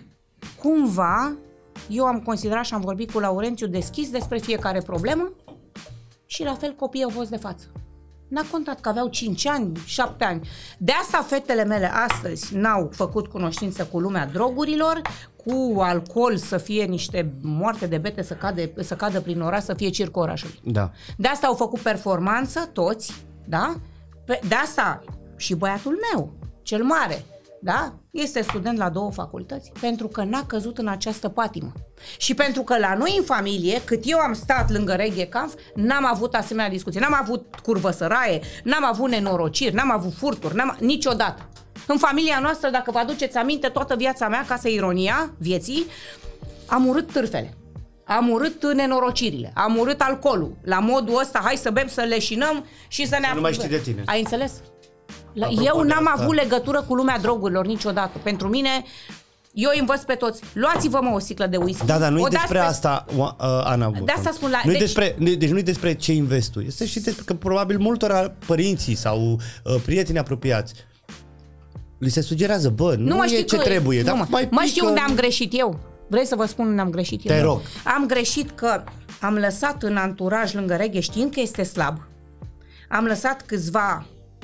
cumva, eu am considerat și am vorbit cu Laurențiu deschis despre fiecare problemă și la fel copiii au fost de față. N-a contat că aveau 5 ani, 7 ani. De asta fetele mele astăzi n-au făcut cunoștință cu lumea drogurilor, cu alcool să fie niște moarte de bete să cadă prin oraș, să fie circul orașului. Da. De asta au făcut performanță toți, da? De asta și băiatul meu, cel mare, da? Este student la 2 facultăți pentru că n-a căzut în această patimă. Și pentru că la noi în familie, cât eu am stat lângă Reghe Kampf, n-am avut asemenea discuții, n-am avut curvă săraie, n-am avut nenorociri, n-am avut furturi, niciodată. În familia noastră, dacă vă aduceți aminte, toată viața mea, ca să ironia vieții, am urât târfele. Am urât nenorocirile, am urât alcoolul. La modul ăsta, hai să bem, să leșinăm și să ne... Nu mai știi de tine. Ai înțeles? Eu n-am avut legătură cu lumea drogurilor niciodată. Pentru mine, eu îi învăț pe toți. Luați-vă o sticlă de whisky. Da, dar nu e despre asta, Ana. De asta spun la... Deci nu e despre ce investui. Este și despre că probabil multora părinții sau prieteni apropiați li se sugerează, bă, nu e ce trebuie. Mă știu unde am greșit eu. Vrei să vă spun unde am greșit eu? Te rog. Am greșit că am lăsat în anturaj lângă Reghe, știind că este slab, am lăsat câțiva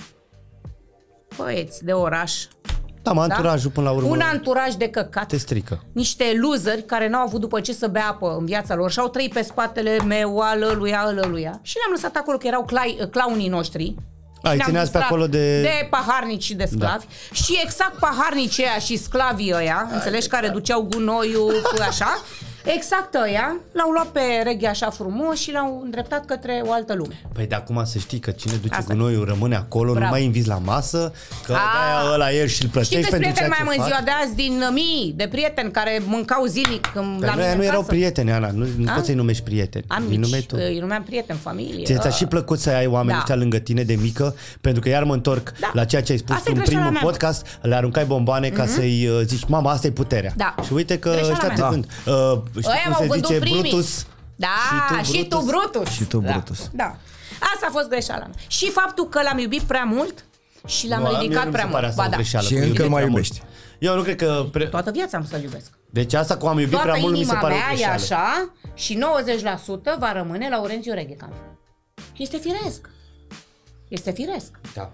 băieți de oraș. Da, anturajul până la urmă. Un anturaj de căcat. Te strică. Niște loseri care n-au avut după ce să bea apă în viața lor și au trăit pe spatele meu, al ăluia. Și le-am lăsat acolo că erau claunii noștri. Ai țineați pe acolo de paharnici și de sclavi. Da. Și exact paharnicii ăia și sclavii ăia, înțelegi, care duceau gunoiul așa, exact ăia l-au luat pe Reghe așa frumos și l-au îndreptat către o altă lume. Păi de acum să știi că cine duce gunoiul rămâne acolo. Bravo. Nu mai inviți la masă, că de-aia ăla el și-l plătești. Știi câți prieteni mai am în ziua de azi din mii de prieteni care mâncau zilnic la mine nu erau prieteni, Ana, nu poți să-i numești prieteni. Îi numeam prieteni, familie. Ți-a și plăcut să ai oameni ăștia lângă tine de mică, pentru că iar mă întorc la ceea ce ai spus în primul podcast, le aruncai bomboane ca să-i zici, mama, asta e puterea. Și uite că ăștia te vând. Ăia m-au vândut primii. Brutus. Da, și tu Brutus. Și tu Brutus. Da. Asta a fost greșeala mea. Și faptul că l-am iubit prea mult și l-am ridicat prea mult. Și încă mai iubești. Eu nu cred că... Toată viața am să-l iubesc. Deci asta cu am iubit prea mult mi se pare o greșeală. E așa și 90% va rămâne Laurențiu Reghe Kampf. Este firesc. Este firesc. Da.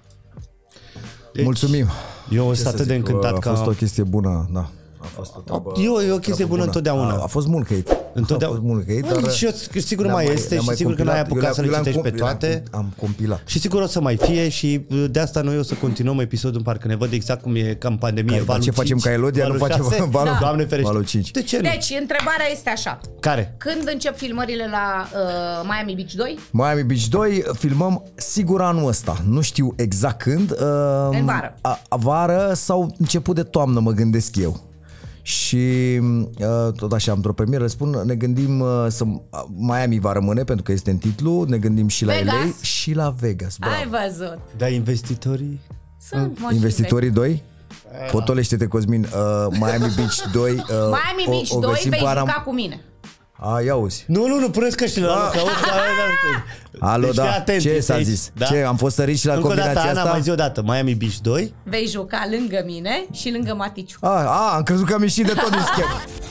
Deci, mulțumim. Eu sunt atât de încântat că... A fost o chestie bună, da. A fost o chestie bună întotdeauna. A fost mult hate. Întotdeauna. Și eu sigur mai este și sigur că n-ai apucat să le citești pe toate. Am compilat. Și sigur o să mai fie și de asta noi o să continuăm episodul în parcă ne văd exact cum e ca în pandemie. Ce facem ca Elodia, nu facem valul 5. De ce nu? Deci, întrebarea este așa. Care? Când încep filmările la Miami Beach 2? Miami Beach 2 filmăm sigur anul ăsta. Nu știu exact când. În vară. Vară sau început de toamnă, mă gândesc eu. Și tot așa, într-o premieră spun, ne gândim să Miami va rămâne pentru că este în titlu, ne gândim și la LA și la Vegas. Bravo. Ai văzut. Da, investitorii? Investitorii 2? Potolește-te, Cosmin, Miami Beach 2 Miami Beach 2 vei juca cu mine. Ia auzi. Nu, puneți căștile la loc. Alo, deci, da, ce s-a zis? Da? Ce, am fost sărit și la combinația asta? Ana, mai zi o dată, Miami Beach 2. Vei juca lângă mine și lângă Maticiu. Am crezut că am ieșit de tot din schemă.